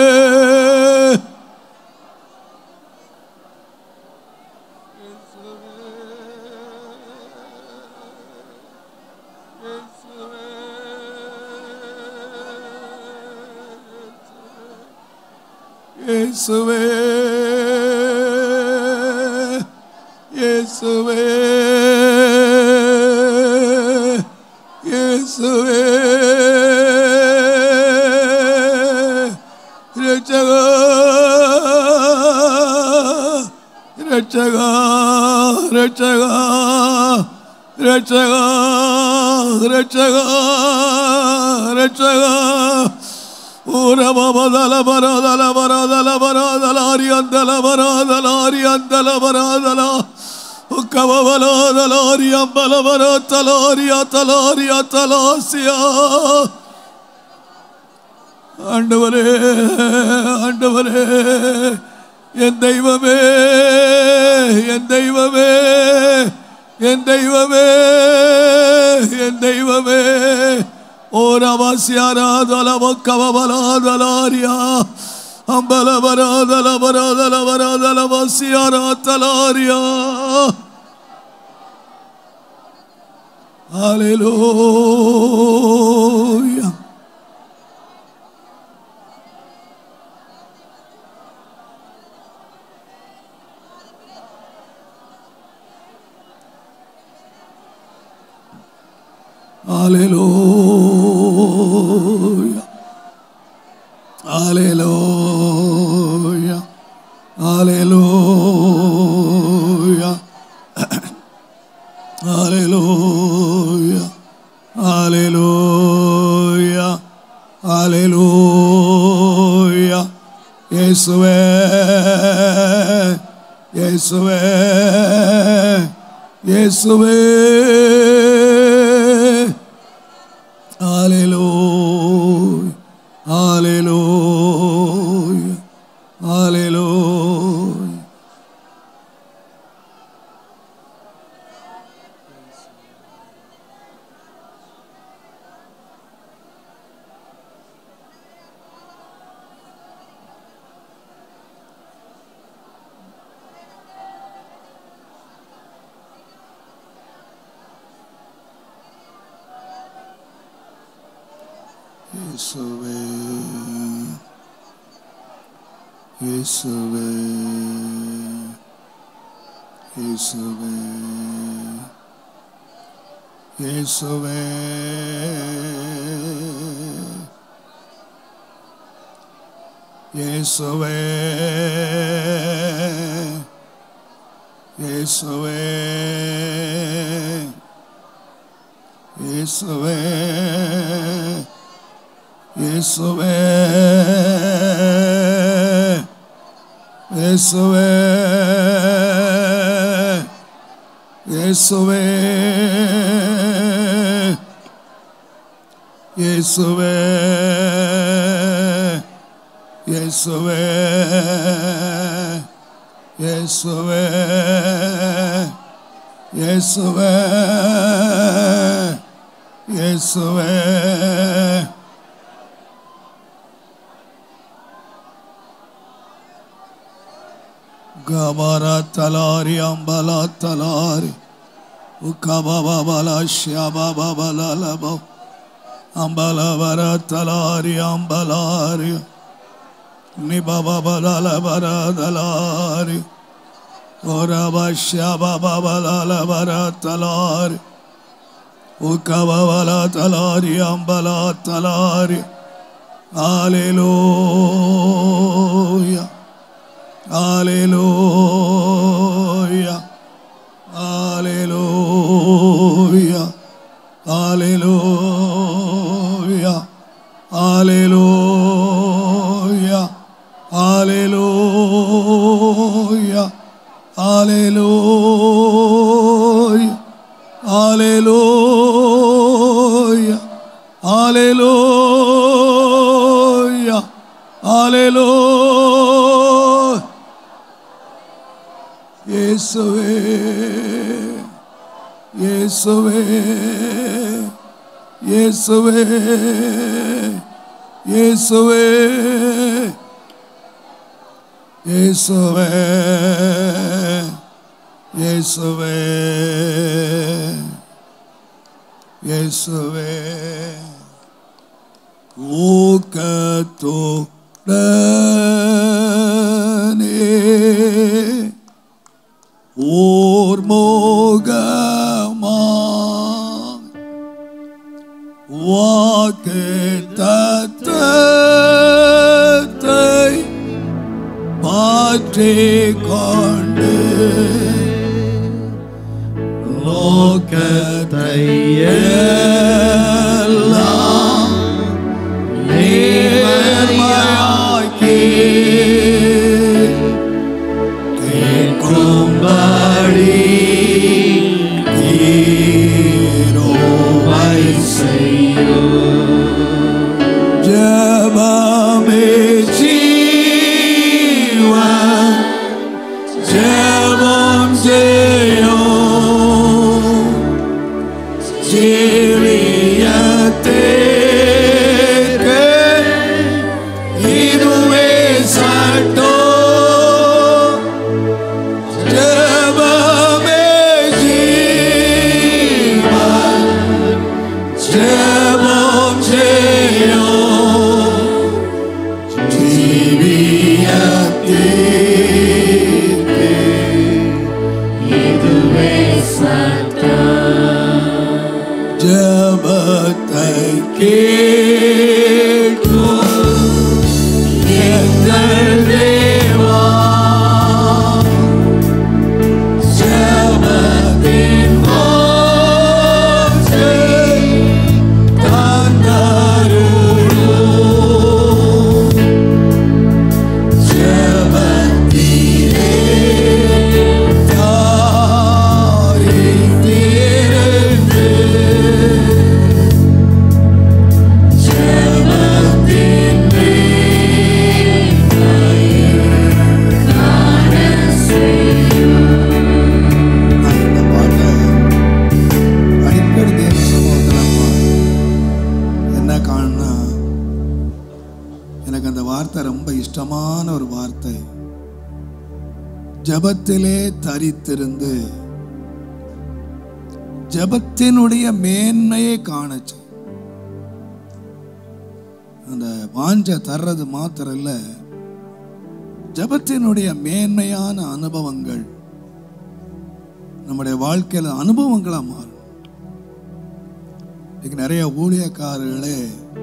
இயேசுவே இயேசுவே இயேசுவே ரட்சகா ரட்சகா ரட்சகா ரட்சகா ரட்சகா ரட்சகா. ஊரபதல பரதல பரதல பரதலாரி அந்தல பரதலாரி அந்தல பரதல உக்கபவலதலாரி அம்பல பரதலாரி அத்தலாரி அத்தலாசியா. ஆண்டவரே ஆண்டவரே, என் தெய்வமே என் தெய்வமே என் தெய்வமே என் தெய்வமே. ஓரவசியாராதலவக்கவபலாதலாரியா அம்பலபராதலபராதலபராதலவசியாராத்தலாரியா. ஹல்லேலூயா. Hallelujah. Hallelujah. Hallelujah. Hallelujah. Hallelujah. Hallelujah. Yeshuve Yeshuve Yeshuve. Hallelujah, hallelujah, hallelujah. Yeshuve, Yeshuve, Yeshuve, Yeshuve, Yeshuve, Yeshuve, Yeshuve. Yeshuve, Yeshuve, Yeshuve, Yeshuve, Yeshuve, Yeshuve, Yeshuve, Yeshuve. Gabara talari ambala talari ukababa bala shaba bala labo ambala bara talari ambalari nibaba bala bara dalari oraba shaba bala bara talari Ukavala talari ambala talari. Hallelujah. Hallelujah. Hallelujah. Hallelujah. Hallelujah. Hallelujah. Hallelujah. Hallelujah. Hallelujah. Hallelujah. Yeshuve. Yeshuve. Yeshuve. Yeshuve. Yeshuve. Yeshuve. Yeshuve. Ukatodane Ormogama Vaketatai Patrikonde Lokatayella Nemayaki Kekumbari Kiro Vaisayo Jabame Jiwa Jabam Jayo Jiriyate Iduwe Sato Jabame Jiva Jabam Jayo Jiriyate Iduwe Sato Jabatai Ketu Yedardeva Jabatin Mote Tandaruru Jabatire Tari Tirende எனக்கு அந்த வார்த்தை ரொம்ப இஷ்டமான ஒரு வார்த்தை. ஜபத்திலே தரித்திருந்து ஜபத்தினுடைய மேன்மையை காணச்சு. அந்த வாஞ்ச தர்றது மாத்திரம் இல்ல, ஜபத்தினுடைய மேன்மையான அனுபவங்கள் நம்முடைய வாழ்க்கையில அனுபவங்களா மாறும். இன்னைக்கு நிறைய ஊழியக்காரர்களே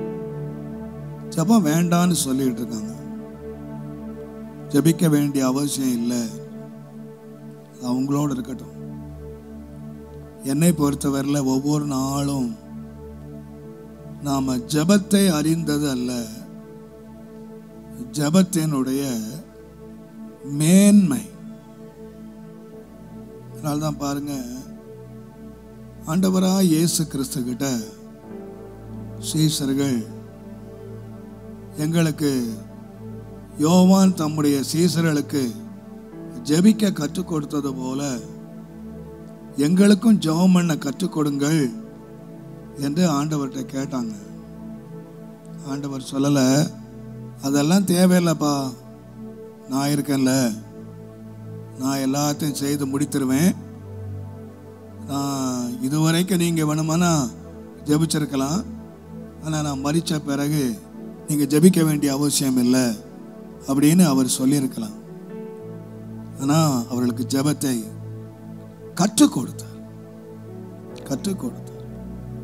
ஜபம் வேண்டான்னு சொல்லிட்டு இருக்காங்க. ஜபிக்க வேண்டிய அவசியம் இல்லை, அவங்களோட இருக்கட்டும். என்னை பொறுத்தவரையில் ஒவ்வொரு நாளும் நாம ஜபத்தை அறிந்தது அல்ல, ஜபத்தினுடைய மேன்மை. அதனால்தான் பாருங்க, ஆண்டவராய் இயேசு கிறிஸ்து கிட்ட சீசர்கள் எங்களுக்கு யோவான் தம்முடைய சீசர்களுக்கு ஜெபிக்க கற்றுக் கொடுத்தது போல எங்களுக்கும் ஜெபம் பண்ண கற்றுக் கொடுங்கள் என்று ஆண்டவர்கிட்ட கேட்டாங்க. ஆண்டவர் சொல்லல, அதெல்லாம் தேவையில்லைப்பா, நான் இருக்கேன்ல, நான் எல்லாத்தையும் செய்து முடித்திருவேன். நான் இதுவரைக்கும் நீங்கள் வேணுமானா ஜெபிச்சிருக்கலாம், ஆனால் நான் மரித்த பிறகு நீங்கள் ஜெபிக்க வேண்டிய அவசியம் இல்லை அப்படின்னு அவர் சொல்லியிருக்கலாம். ஆனால் அவர்களுக்கு ஜெபத்தை கற்றுக் கொடுத்தார்.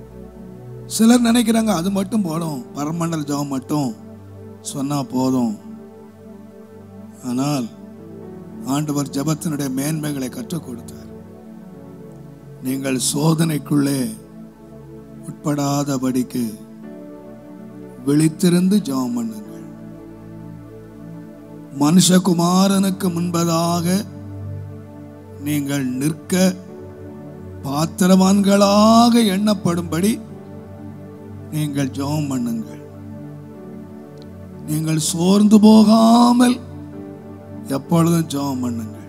சிலர் நினைக்கிறாங்க அது மட்டும் போதும், பரமண்டல ஜெபம் மட்டும் சொன்னா போதும். ஆனால் ஆண்டவர் ஜெபத்தினுடைய மேன்மைகளை கற்றுக் கொடுத்தார். நீங்கள் சோதனைக்குள்ளே உட்படாதபடிக்கு விழித்திருந்து ஜெபம் பண்ணுங்கள். மனுஷகுமாரனுக்கு முன்பதாக நீங்கள் நிற்க பாத்திரவான்களாக எண்ணப்படும்படி நீங்கள் ஜெபம் பண்ணுங்கள். நீங்கள் சோர்ந்து போகாமல் எப்பொழுதும் ஜெபம் பண்ணுங்கள்.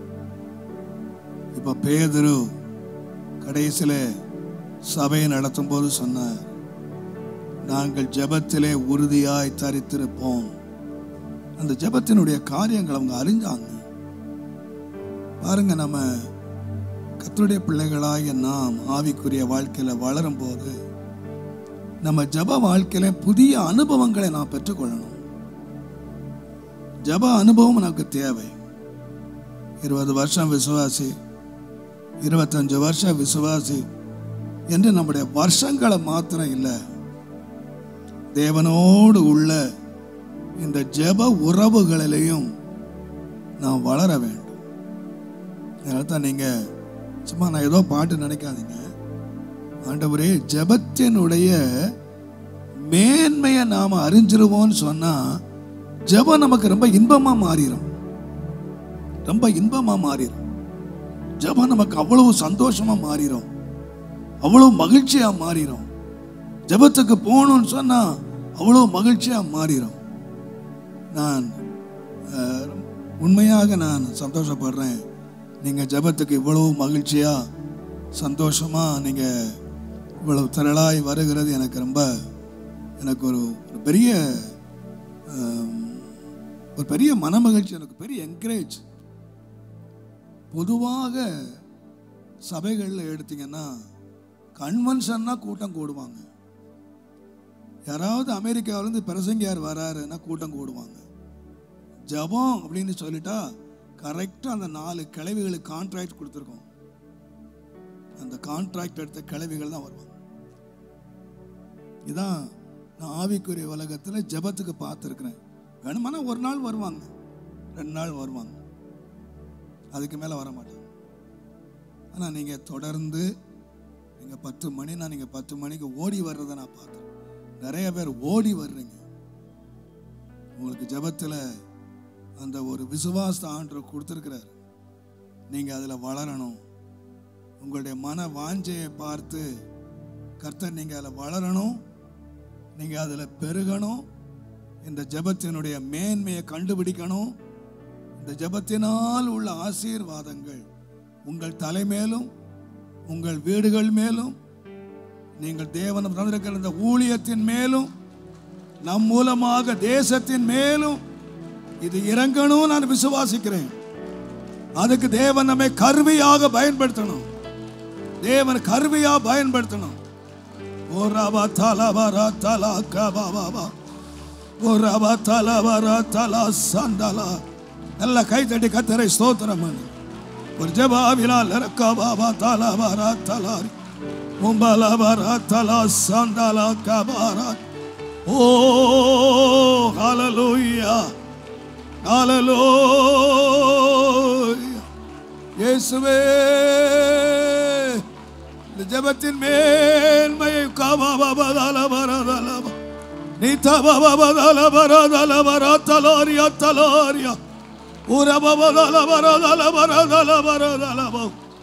இப்ப பேதுரு கடைசியில சபையை நடத்தும் போது சொன்னார், நாங்கள் ஜெபத்திலே உறுதியாய் தரித்திருப்போம். அந்த ஜெபத்தினுடைய காரியங்கள் அவங்க அறிஞ்சாங்க. பாருங்க, நம்ம கர்த்தருடைய பிள்ளைகளாகிய நாம் ஆவிக்குரிய வாழ்க்கையில வளரும் போது நம்ம ஜெப வாழ்க்கையில புதிய அனுபவங்களை நாம் பெற்றுக்கொள்ளணும். ஜெப அனுபவம் நமக்கு தேவை. 20 வருஷம் விசுவாசி, 25 வருஷம் விசுவாசி என்று நம்முடைய வருஷங்களை மாத்திரம் இல்லை, தேவனோடு உள்ள இந்த ஜெப உறவுகளிலையும் நாம் வளர வேண்டும். அதனால்தான் நீங்க சும்மா நான் ஏதோ பாட்டு நினைக்காதீங்க. ஆண்டவரே, ஜெபத்தினுடைய மேன்மையை நாம அறிஞ்சிருவோம்னு சொன்னா ஜெபம் நமக்கு ரொம்ப இன்பமா மாறிடும். ரொம்ப இன்பமா மாறிடும். ஜெபம் நமக்கு அவ்வளவு சந்தோஷமா மாறிடும், அவ்வளவு மகிழ்ச்சியா மாறிடும். ஜெபத்துக்கு போகணும்னு சொன்னா அவ்வளவு மகிழ்ச்சியா மாறிடும். நான் உண்மையாக நான் சந்தோஷப்படுறேன். நீங்க ஜெபத்துக்கு இவ்வளவு மகிழ்ச்சியா சந்தோஷமா நீங்க இவ்வளவு திரளாய் வருகிறது எனக்கு ஒரு பெரிய மன மகிழ்ச்சி, எனக்கு பெரிய என்கரேஜ். பொதுவாக சபைகளில் எடுத்தீங்கன்னா கன்வென்ஷன்னா கூட்டம் கூடுவாங்க. யாராவது அமெரிக்காவிலேருந்து பிரசங்கியார் வராருன்னா கூட்டம் கூடுவாங்க. ஜெபம் அப்படின்னு சொல்லிட்டா கரெக்டாக அந்த 4 கிழவிகளுக்கு கான்ட்ராக்ட் கொடுத்துருக்கோம். அந்த கான்ட்ராக்ட் எடுத்த கிழவிகள் தான் வருவாங்க. இதான் நான் ஆவிக்குரிய உலகத்தில் ஜெபத்துக்கு பார்த்துருக்கிறேன். வேணுமானா ஒரு நாள் வருவாங்க, 2 நாள் வருவாங்க, அதுக்கு மேலே வர மாட்டாங்க. ஆனால் நீங்கள் தொடர்ந்து நீங்கள் 10 மணினா நீங்கள் 10 மணிக்கு ஓடி வர்றதை நான் பார்த்தேன். நிறைய பேர் ஓடி வர்றீங்க. உங்களுக்கு ஜெபத்தில் அந்த ஒரு விசுவாச ஆண்டவர் கொடுத்துருக்கிறார். நீங்கள் அதில் வளரணும். உங்களுடைய மன வாஞ்சையை பார்த்து கர்த்தர் நீங்கள் அதில் வளரணும், நீங்கள் அதில் பெருகணும். இந்த ஜெபத்தினுடைய மேன்மையை கண்டுபிடிக்கணும். இந்த ஜெபத்தினால் உள்ள ஆசீர்வாதங்கள் உங்கள் தலைமேலும் உங்கள் வீடுகள் மேலும் நீங்கள் தேவன் தந்திருக்கிற இந்த ஊழியத்தின் மேலும் நம் மூலமாக தேசத்தின் மேலும் இது இறங்கணும் நான் விசுவாசிக்கிறேன். அதுக்கு தேவன் நம்மை கருவியாக பயன்படுத்தணும். தேவன் கருவியா பயன்படுத்தணும். ஓரபா தலவரா தலகபாபா ஓரபா தலவரா தல சந்தலா. நல்ல கைதட்டி கர்த்தரை ஸ்தோத்திரம் பண்ணு. ஒரு ஜெபாவினால் ரக்கபாபா தலவரா தலாரி மும்பலவரா தல சந்தலா கபாரா. ஓ ஹalleluya, ஹalleluya. இயேசுவே, இந்த ஜெபத்தின் மேன்மையை கபாபதலபரதலப நிதபபதலபரதலபரதலாரியா தலாரியா உரபபதலபரதலபரதலபரதலப.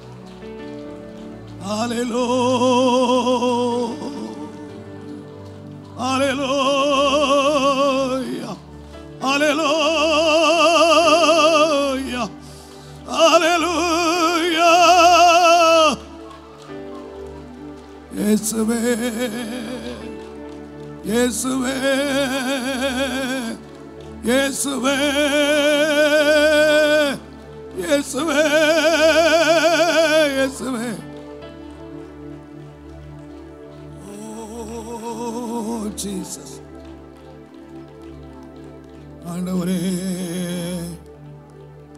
ஹalleluya, ஹalleluya, ஹalleluya, ஹalleluya. இயேசுவே, இயேசுவே, இயேசுவே, இயேசுவே, இயேசுவே. Oh Jesus, ஆண்டவரே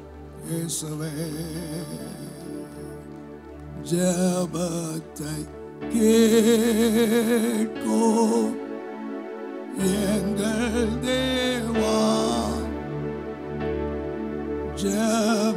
இயேசுவே, ஜெபத்தை கேட்கோ எங்கள் தேவா ஜெப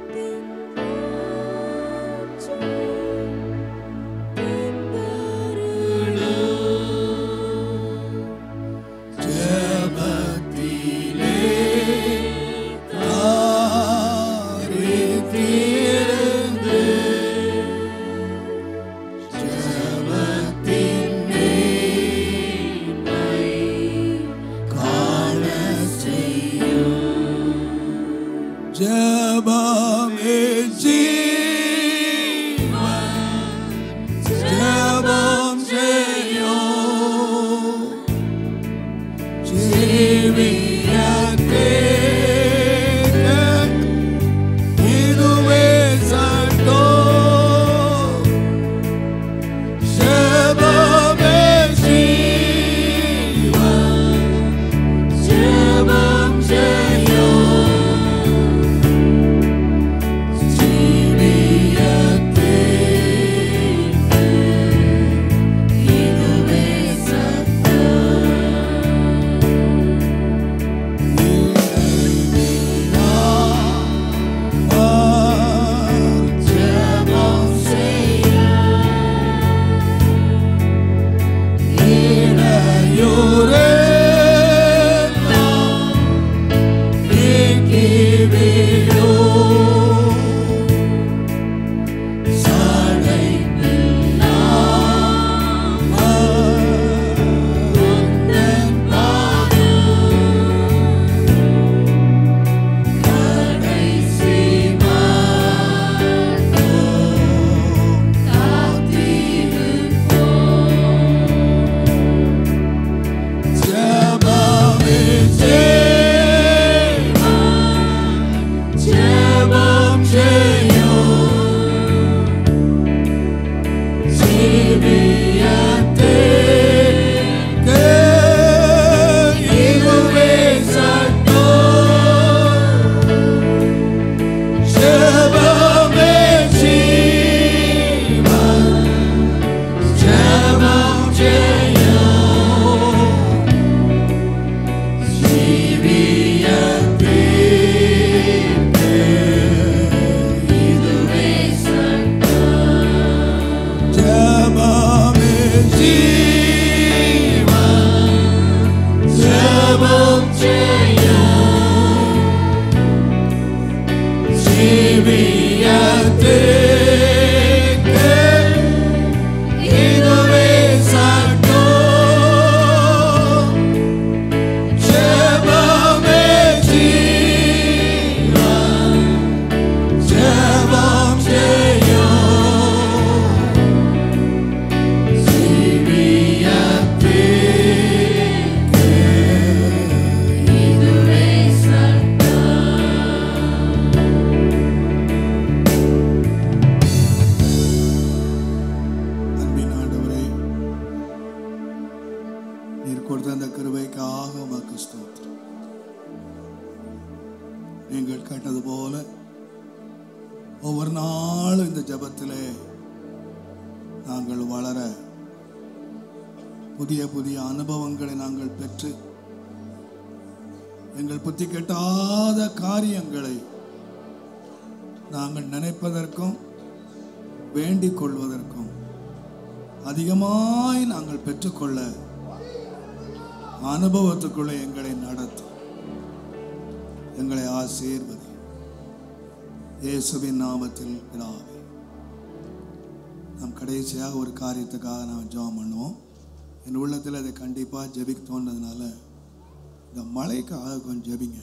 புதிய புதிய அனுபவங்களை நாங்கள் பெற்று எங்கள் புத்தி கெட்டாத காரியங்களை நாங்கள் நினைப்பதற்கும் வேண்டிக் கொள்வதற்கும் அதிகமாய் நாங்கள் பெற்றுக்கொள்ள அனுபவத்துக்குள்ள எங்களை நடத்தும், எங்களை ஆசீர்வதி. இயேசுவின் நாமத்தில் பிதாவே. நாம் கடைசியாக ஒரு காரியத்துக்காக நாம் ஜெபம் பண்ணுவோம். என் உள்ளத்தில் அதை கண்டிப்பாக ஜெபிக்க தோன்றதுனால இந்த மழைக்காக கொஞ்சம் ஜெபிங்க.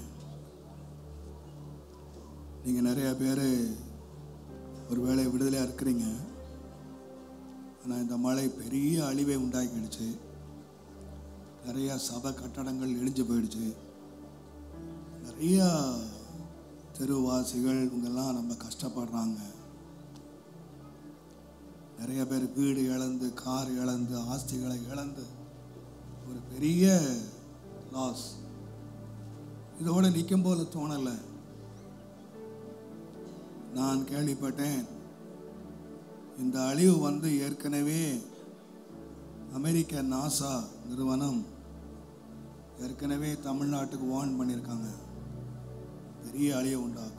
நீங்கள் நிறைய பேர் ஒரு வேளை விடுதலையாக இருக்கிறீங்க, ஆனால் இந்த மழை பெரிய அழிவை உண்டாக்கிடுச்சு. நிறையா சபை கட்டடங்கள் இடிஞ்சு போயிடுச்சு. நிறையா தெருவாசிகள் இவங்கெல்லாம் நம்ம கஷ்டப்படுறாங்க. நிறைய பேர் வீடு இழந்து, கார் இழந்து, ஆஸ்திகளை இழந்து ஒரு பெரிய லாஸ். இதோடு நிற்கும் போல தோணலை. நான் கேள்விப்பட்டேன், இந்த அழிவு வந்து ஏற்கனவே அமெரிக்க நாசா நிறுவனம் ஏற்கனவே தமிழ்நாட்டுக்கு வார்ன் பண்ணியிருக்காங்க. பெரிய அழிவை உண்டாக்கும்.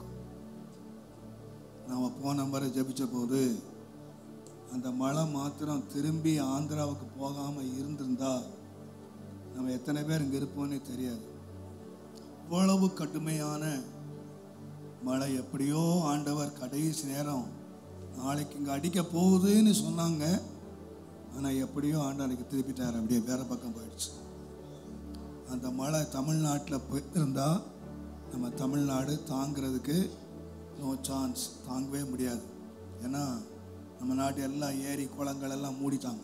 நாம் போன முறை ஜெபிச்ச போது அந்த மழை மாத்திரம் திரும்பி ஆந்திராவுக்கு போகாமல் இருந்திருந்தா நம்ம எத்தனை பேர் இங்கே இருப்போன்னே தெரியாது. இவ்வளவு கடுமையான மழை. எப்படியோ ஆண்டவர் கடைசி நேரம் நாளைக்கு இங்கே அடிக்க போகுதுன்னு சொன்னாங்க. ஆனால் எப்படியோ ஆண்டவருக்கு திருப்பிட்டார். அப்படியே வேற பக்கம் போயிடுச்சு. அந்த மழை தமிழ்நாட்டில் போயிருந்தா நம்ம தமிழ்நாடு தாங்கிறதுக்கு நோ சான்ஸ், தாங்கவே முடியாது. ஏன்னா நம்ம நாட்டு எல்லா ஏரி குளங்கள் எல்லாம் மூடிட்டாங்க.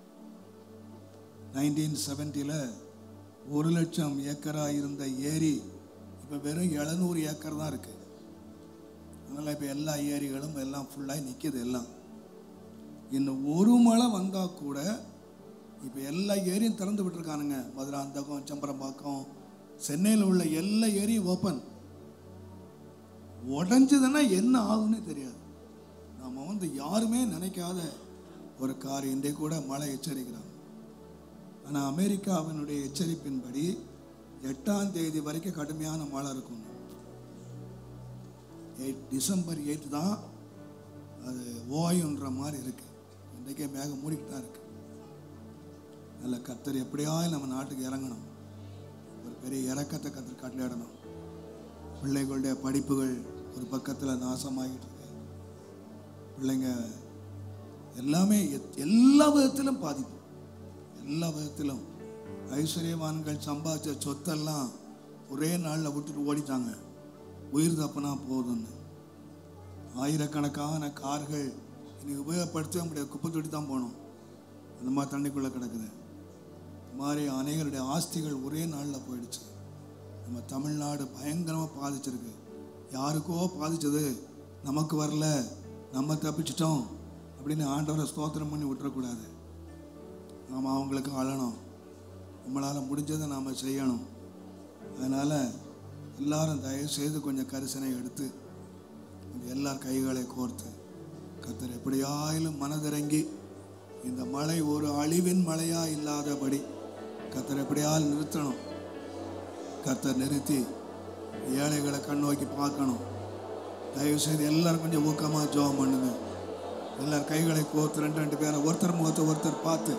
1970 1,00,000 ஏக்கராக இருந்த ஏரி இப்போ வெறும் 700 ஏக்கர் தான் இருக்குது. அதனால் இப்போ எல்லா ஏரிகளும் எல்லாம் ஃபுல்லாக நிற்கிது. எல்லாம் இன்னும் ஒரு மழை வந்தால் கூட இப்போ எல்லா ஏரியும் திறந்து விட்டுருக்கானுங்க. மதுராந்தகம், செம்பரம்பாக்கம், சென்னையில் உள்ள எல்லா ஏரியும் ஓப்பன். உடஞ்சதுன்னா என்ன ஆகுன்னு தெரியாது. நாம் வந்து யாருமே நினைக்காத ஒரு காரியம். இன்றைக்கு கூட மழை எச்சரிக்கிறாங்க. ஆனால் அமெரிக்காவினுடைய எச்சரிப்பின்படி 8ஆம் தேதி வரைக்கும் கடுமையான மழை இருக்கும். டிசம்பர் 8 தான் அது ஓயுன்ற மாதிரி இருக்கு. இன்றைக்கே மேகம் மூடிக்கிட்டு தான் இருக்கு. நல்ல கர்த்தர் எப்படியாவது நம்ம நாட்டுக்கு இறங்கணும். ஒரு பெரிய இறக்கத்தை கர்த்தர் கட்டளையிடணும். பிள்ளைகளுடைய படிப்புகள் ஒரு பக்கத்தில் நாசமாகிட்டு இருக்கு. பிள்ளைங்க எல்லாமே எல்லா விதத்திலும் பாதிப்பு. எல்லா விதத்திலும் ஐஸ்வர்யவான்கள் சம்பாதிச்ச சொத்தெல்லாம் ஒரே நாளில் விட்டுட்டு ஓடிட்டாங்க. உயிர் தப்புனா போதும்னு. ஆயிரக்கணக்கான கார்கள் இனி உபயோகப்படுத்த முடியாது, குப்பை தொட்டி தான் போகணும். அந்த மாதிரி தண்ணிக்குள்ளே கிடக்குது. இந்த மாதிரி அநேகருடைய ஆஸ்திகள் ஒரே நாளில் போயிடுச்சு. நம்ம தமிழ்நாடு பயங்கரமாக பாதிச்சிருக்கு. யாருக்கோ பாதிச்சது, நமக்கு வரல, நம்ம தப்பிச்சிட்டோம் அப்படின்னு ஆண்டவரை ஸ்தோத்திரம் பண்ணி விட்டுறக்கூடாது. நாம் அவங்களுக்கு அழணும். நம்மளால் முடிஞ்சதை நாம் செய்யணும். அதனால் எல்லாரும் தயவு செய்து கொஞ்சம் கரிசனை எடுத்து எல்லார் கைகளை கோர்த்து கர்த்தர் எப்படியாயிலும் மனதிறங்கி இந்த மழை ஒரு அழிவின் மழையா இல்லாதபடி கர்த்தர் எப்படியாலும் நிறுத்தணும். கர்த்தர் நிறுத்தி ஏழைகளை கண் நோக்கி பார்க்கணும். தயவு செய்து எல்லாரும் கொஞ்சம் ஊக்கமாக ஜெபம் பண்ணுங்க. எல்லார் கைகளை கோர்த்து 2 பேரை ஒருத்தர் முகத்தை ஒருத்தர் பார்த்து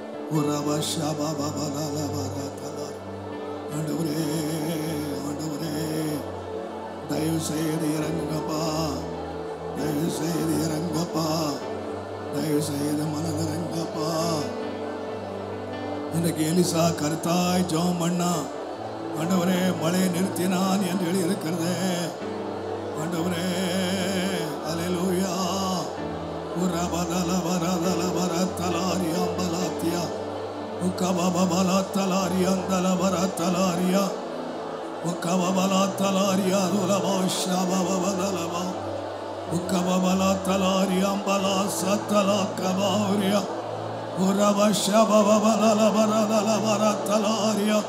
ஆண்டவரே ஆண்டவரே தயவு செய்து இறங்குங்கப்பா, தயவு செய்து இறங்கப்பா, தயவு செய்து மனதிறங்கப்பா. இன்றைக்கு எலிசா கருத்தாய் ஜெபம் பண்ணா, ஆண்டவரே மழையை நிறுத்தினான் என்று எழுதியிருக்கிறதே. ஆண்டவரே அல்லேலூயா. உரபதல வரதல வரத்தலாரி அம்பலாத்தியா உக்கபபலத்தலாரி அந்தல வரத்தலாரியா உக்கபபலத்தலாரியா துலபாஷபபதலபா உக்கபபலத்தலாரி அம்பலா சத்தலா கபாரியா உரபஷபபதல வரதல வரத்தலாரியா.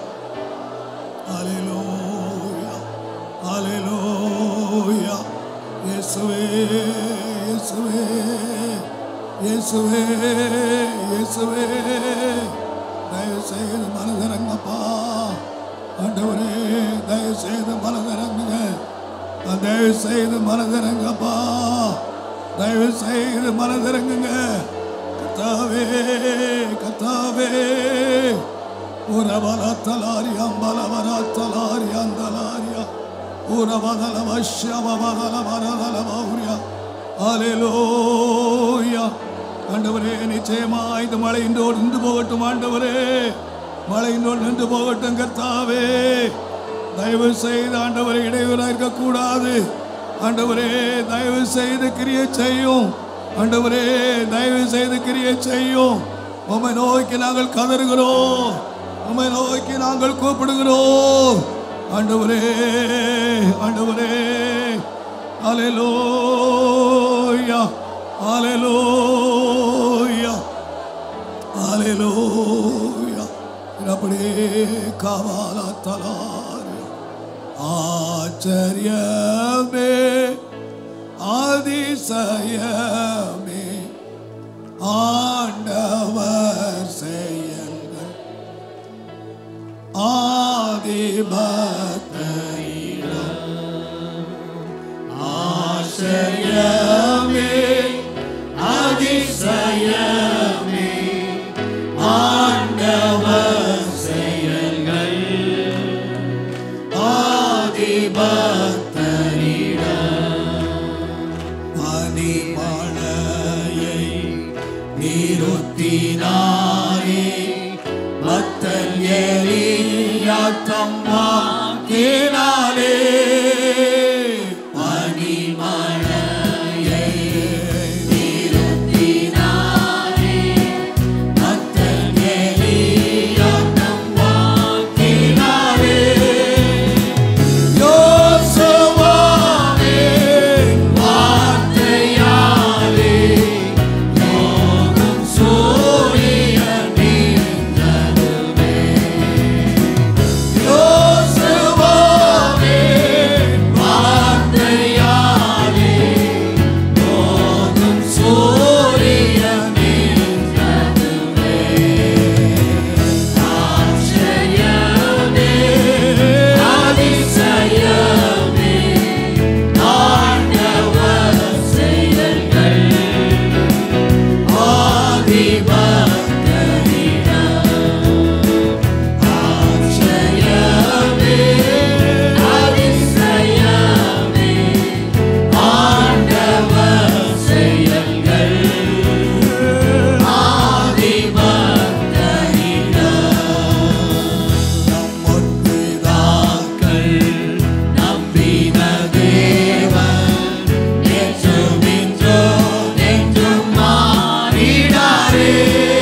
அல்லேலூயா அல்லேலூயா. இயேசுவே இயேசுவே இயேசுவே இயேசுவே தயவு செய்து மனதிறங்கப்பா. ஆண்டவரே தயவு செய்து மனதிறங்குங்க. தயவு செய்து மனதிறங்கப்பா. தயவு செய்து மனதிறங்குங்க. கர்த்தாவே கர்த்தாவே உரபலத்தலாரி அம்பலவரத்தலாரி அந்தலாரியா உரபதல வஷ்யபதல வரதல பௌரியா. அல்லேலூயா. ஆண்டவரே நிச்சயமாய் இந்த மழை இன்றோடு நின்று போகட்டும். ஆண்டவரே மழை இன்றோடு நின்று போகட்டும். கர்த்தாவே தயவு செய்து ஆண்டவரை இடையூறாக இருக்கக்கூடாது. ஆண்டவரே தயவு செய்து கிரியை செய்யும். ஆண்டவரே தயவு செய்து கிரியை செய்யும். உம்மை நோக்கி நாங்கள் கதறுகிறோம், உம்மை நோக்கி நாங்கள் கூப்பிடுகிறோம். ஆண்டவரே ஆண்டவரே அல்லேலூயா அல்லேலூயா அல்லேலூயா. அப்படியே காவாலத்தலாரியா. ஆச்சரியமே அதிசயமே ஆண்டவர் செயல்கள் ஆதிபக்தரிடம் ஆச்சரியமே அதிசயமே ஆண்டவர் செயல்கள் ஆதிபக்தரிடம் பனிமழையை நீருத்தினாரே பக்தன் எலியா தம்மாக்கினாரே பனிமழையை நீருத்தினாரே பக்தன் எலியா தம்மாக்கினாரே யோசுவாவே வார்த்தையாலே யோகம் சூரியன் நீந்ததுவே யோசுவாவே வார்த்தையாலே யோகம் சூரியன் நீந்ததுவே ஆச்சரியமே அதிசயமே ஆண்டவர் செயல்கள் ஆதிபக்தரிடம் ஆச்சரியமே அதிசயமே ஆண்டவர் செயல்கள் ஆதிபக்தரிடம் நம்முற்பிதாக்கள் நம்பின தேவன் நேற்றும் இன்றும் என்றும் மாறிடாரே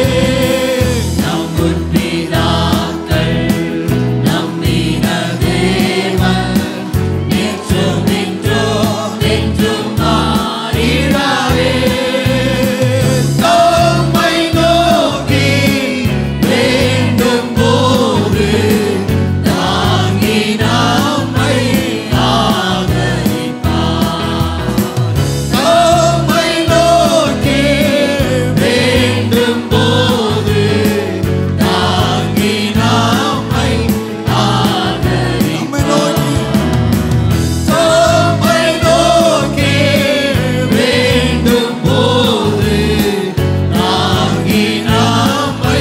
நம்முற்பிதாக்கள் நம்பின தேவன் நேற்றும் இன்றும் என்றும் மாறிடாரே தம்மை நோக்கி வேண்டும் போது தாங்கி நம்மை ஆதரிப்பார் தம்மை நோக்கி வேண்டும் போது தாங்கி நம்மை ஆதரிப்பார் தம்மை நோக்கி வேண்டும் போது தாங்கி நம்மை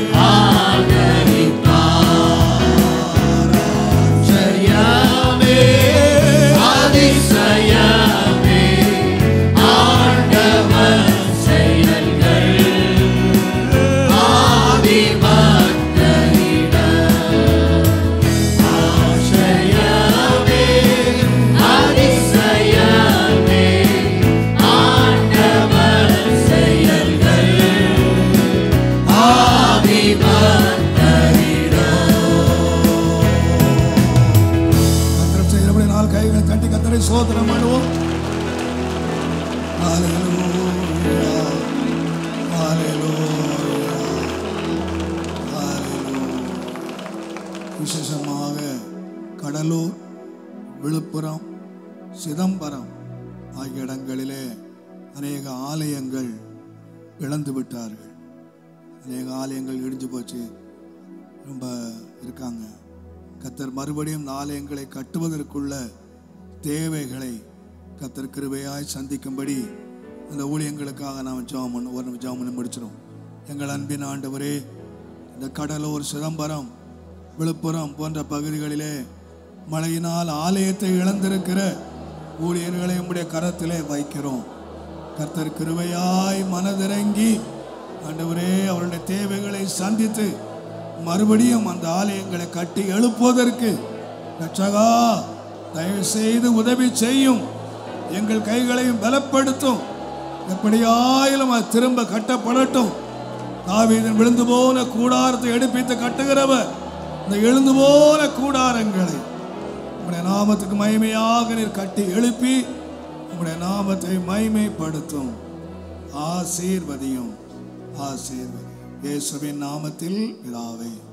ஆதரிப்பார் ஆச்சரியமே அதிசயமே ஆண்டவர் செயல்கள் ஆதிபக்தரிடம் ஆச்சரியமே அதிசயமே ஆண்டவர் செயல்கள் ஆதிபக்தரிடம் செய்கிறபடி நாள் கைகளை தட்டி கத்தரை சோதனம் பண்ணுவோம். ஹல்லேலூயா, ஹல்லேலூயா, ஹல்லேலூயா. விசேஷமாக கடலூர், விழுப்புரம், சிதம்பரம் ஆகிய இடங்களிலே அநேக ஆலயங்கள் இழந்து விட்டார்கள். அநேக ஆலயங்கள் இடிஞ்சு போச்சு, ரொம்ப இருக்காங்க. கர்த்தர் மறுபடியும் இந்த ஆலயங்களை கட்டுவதற்குள்ள தேவைகளை கர்த்தர் கிருபையாய் சந்திக்கும்படி அந்த ஊழியங்களுக்காக நாம் ஜெபம் பண்ணி முடிச்சிடும். எங்கள் அன்பின் ஆண்டவரே, இந்த கடலூர், சிதம்பரம், விழுப்புரம் போன்ற பகுதிகளிலே மழையினால் ஆலயத்தை இழந்திருக்கிற ஊழியர்களை உம்முடைய கரத்திலே வைக்கிறோம். கர்த்தர் கிருபையாய் மனதிறங்கி ஆண்டவரே அவருடைய தேவைகளை சந்தித்து மறுபடியும் அந்த ஆலயங்களை கட்டி எழுப்புவதற்கு ரட்சகா தயவு செய்து உதவி செய்யும். எங்கள் கைகளையும் பலப்படுத்தும். எப்படியாயிலும் அது திரும்ப கட்டப்படட்டும். தாவீதின் விழுந்து போன கூடாரத்தை எடுப்பித்து கட்டுகிறவர் இந்த எழுந்து போன கூடாரங்களை உம்முடைய நாமத்துக்கு மகிமையாக நீர் கட்டி எழுப்பி உம்முடைய நாமத்தை மகிமைப்படுத்தும். ஆசீர்வதியும், ஆசீர்வதியும். இயேசுவின் நாமத்தில் பிதாவே.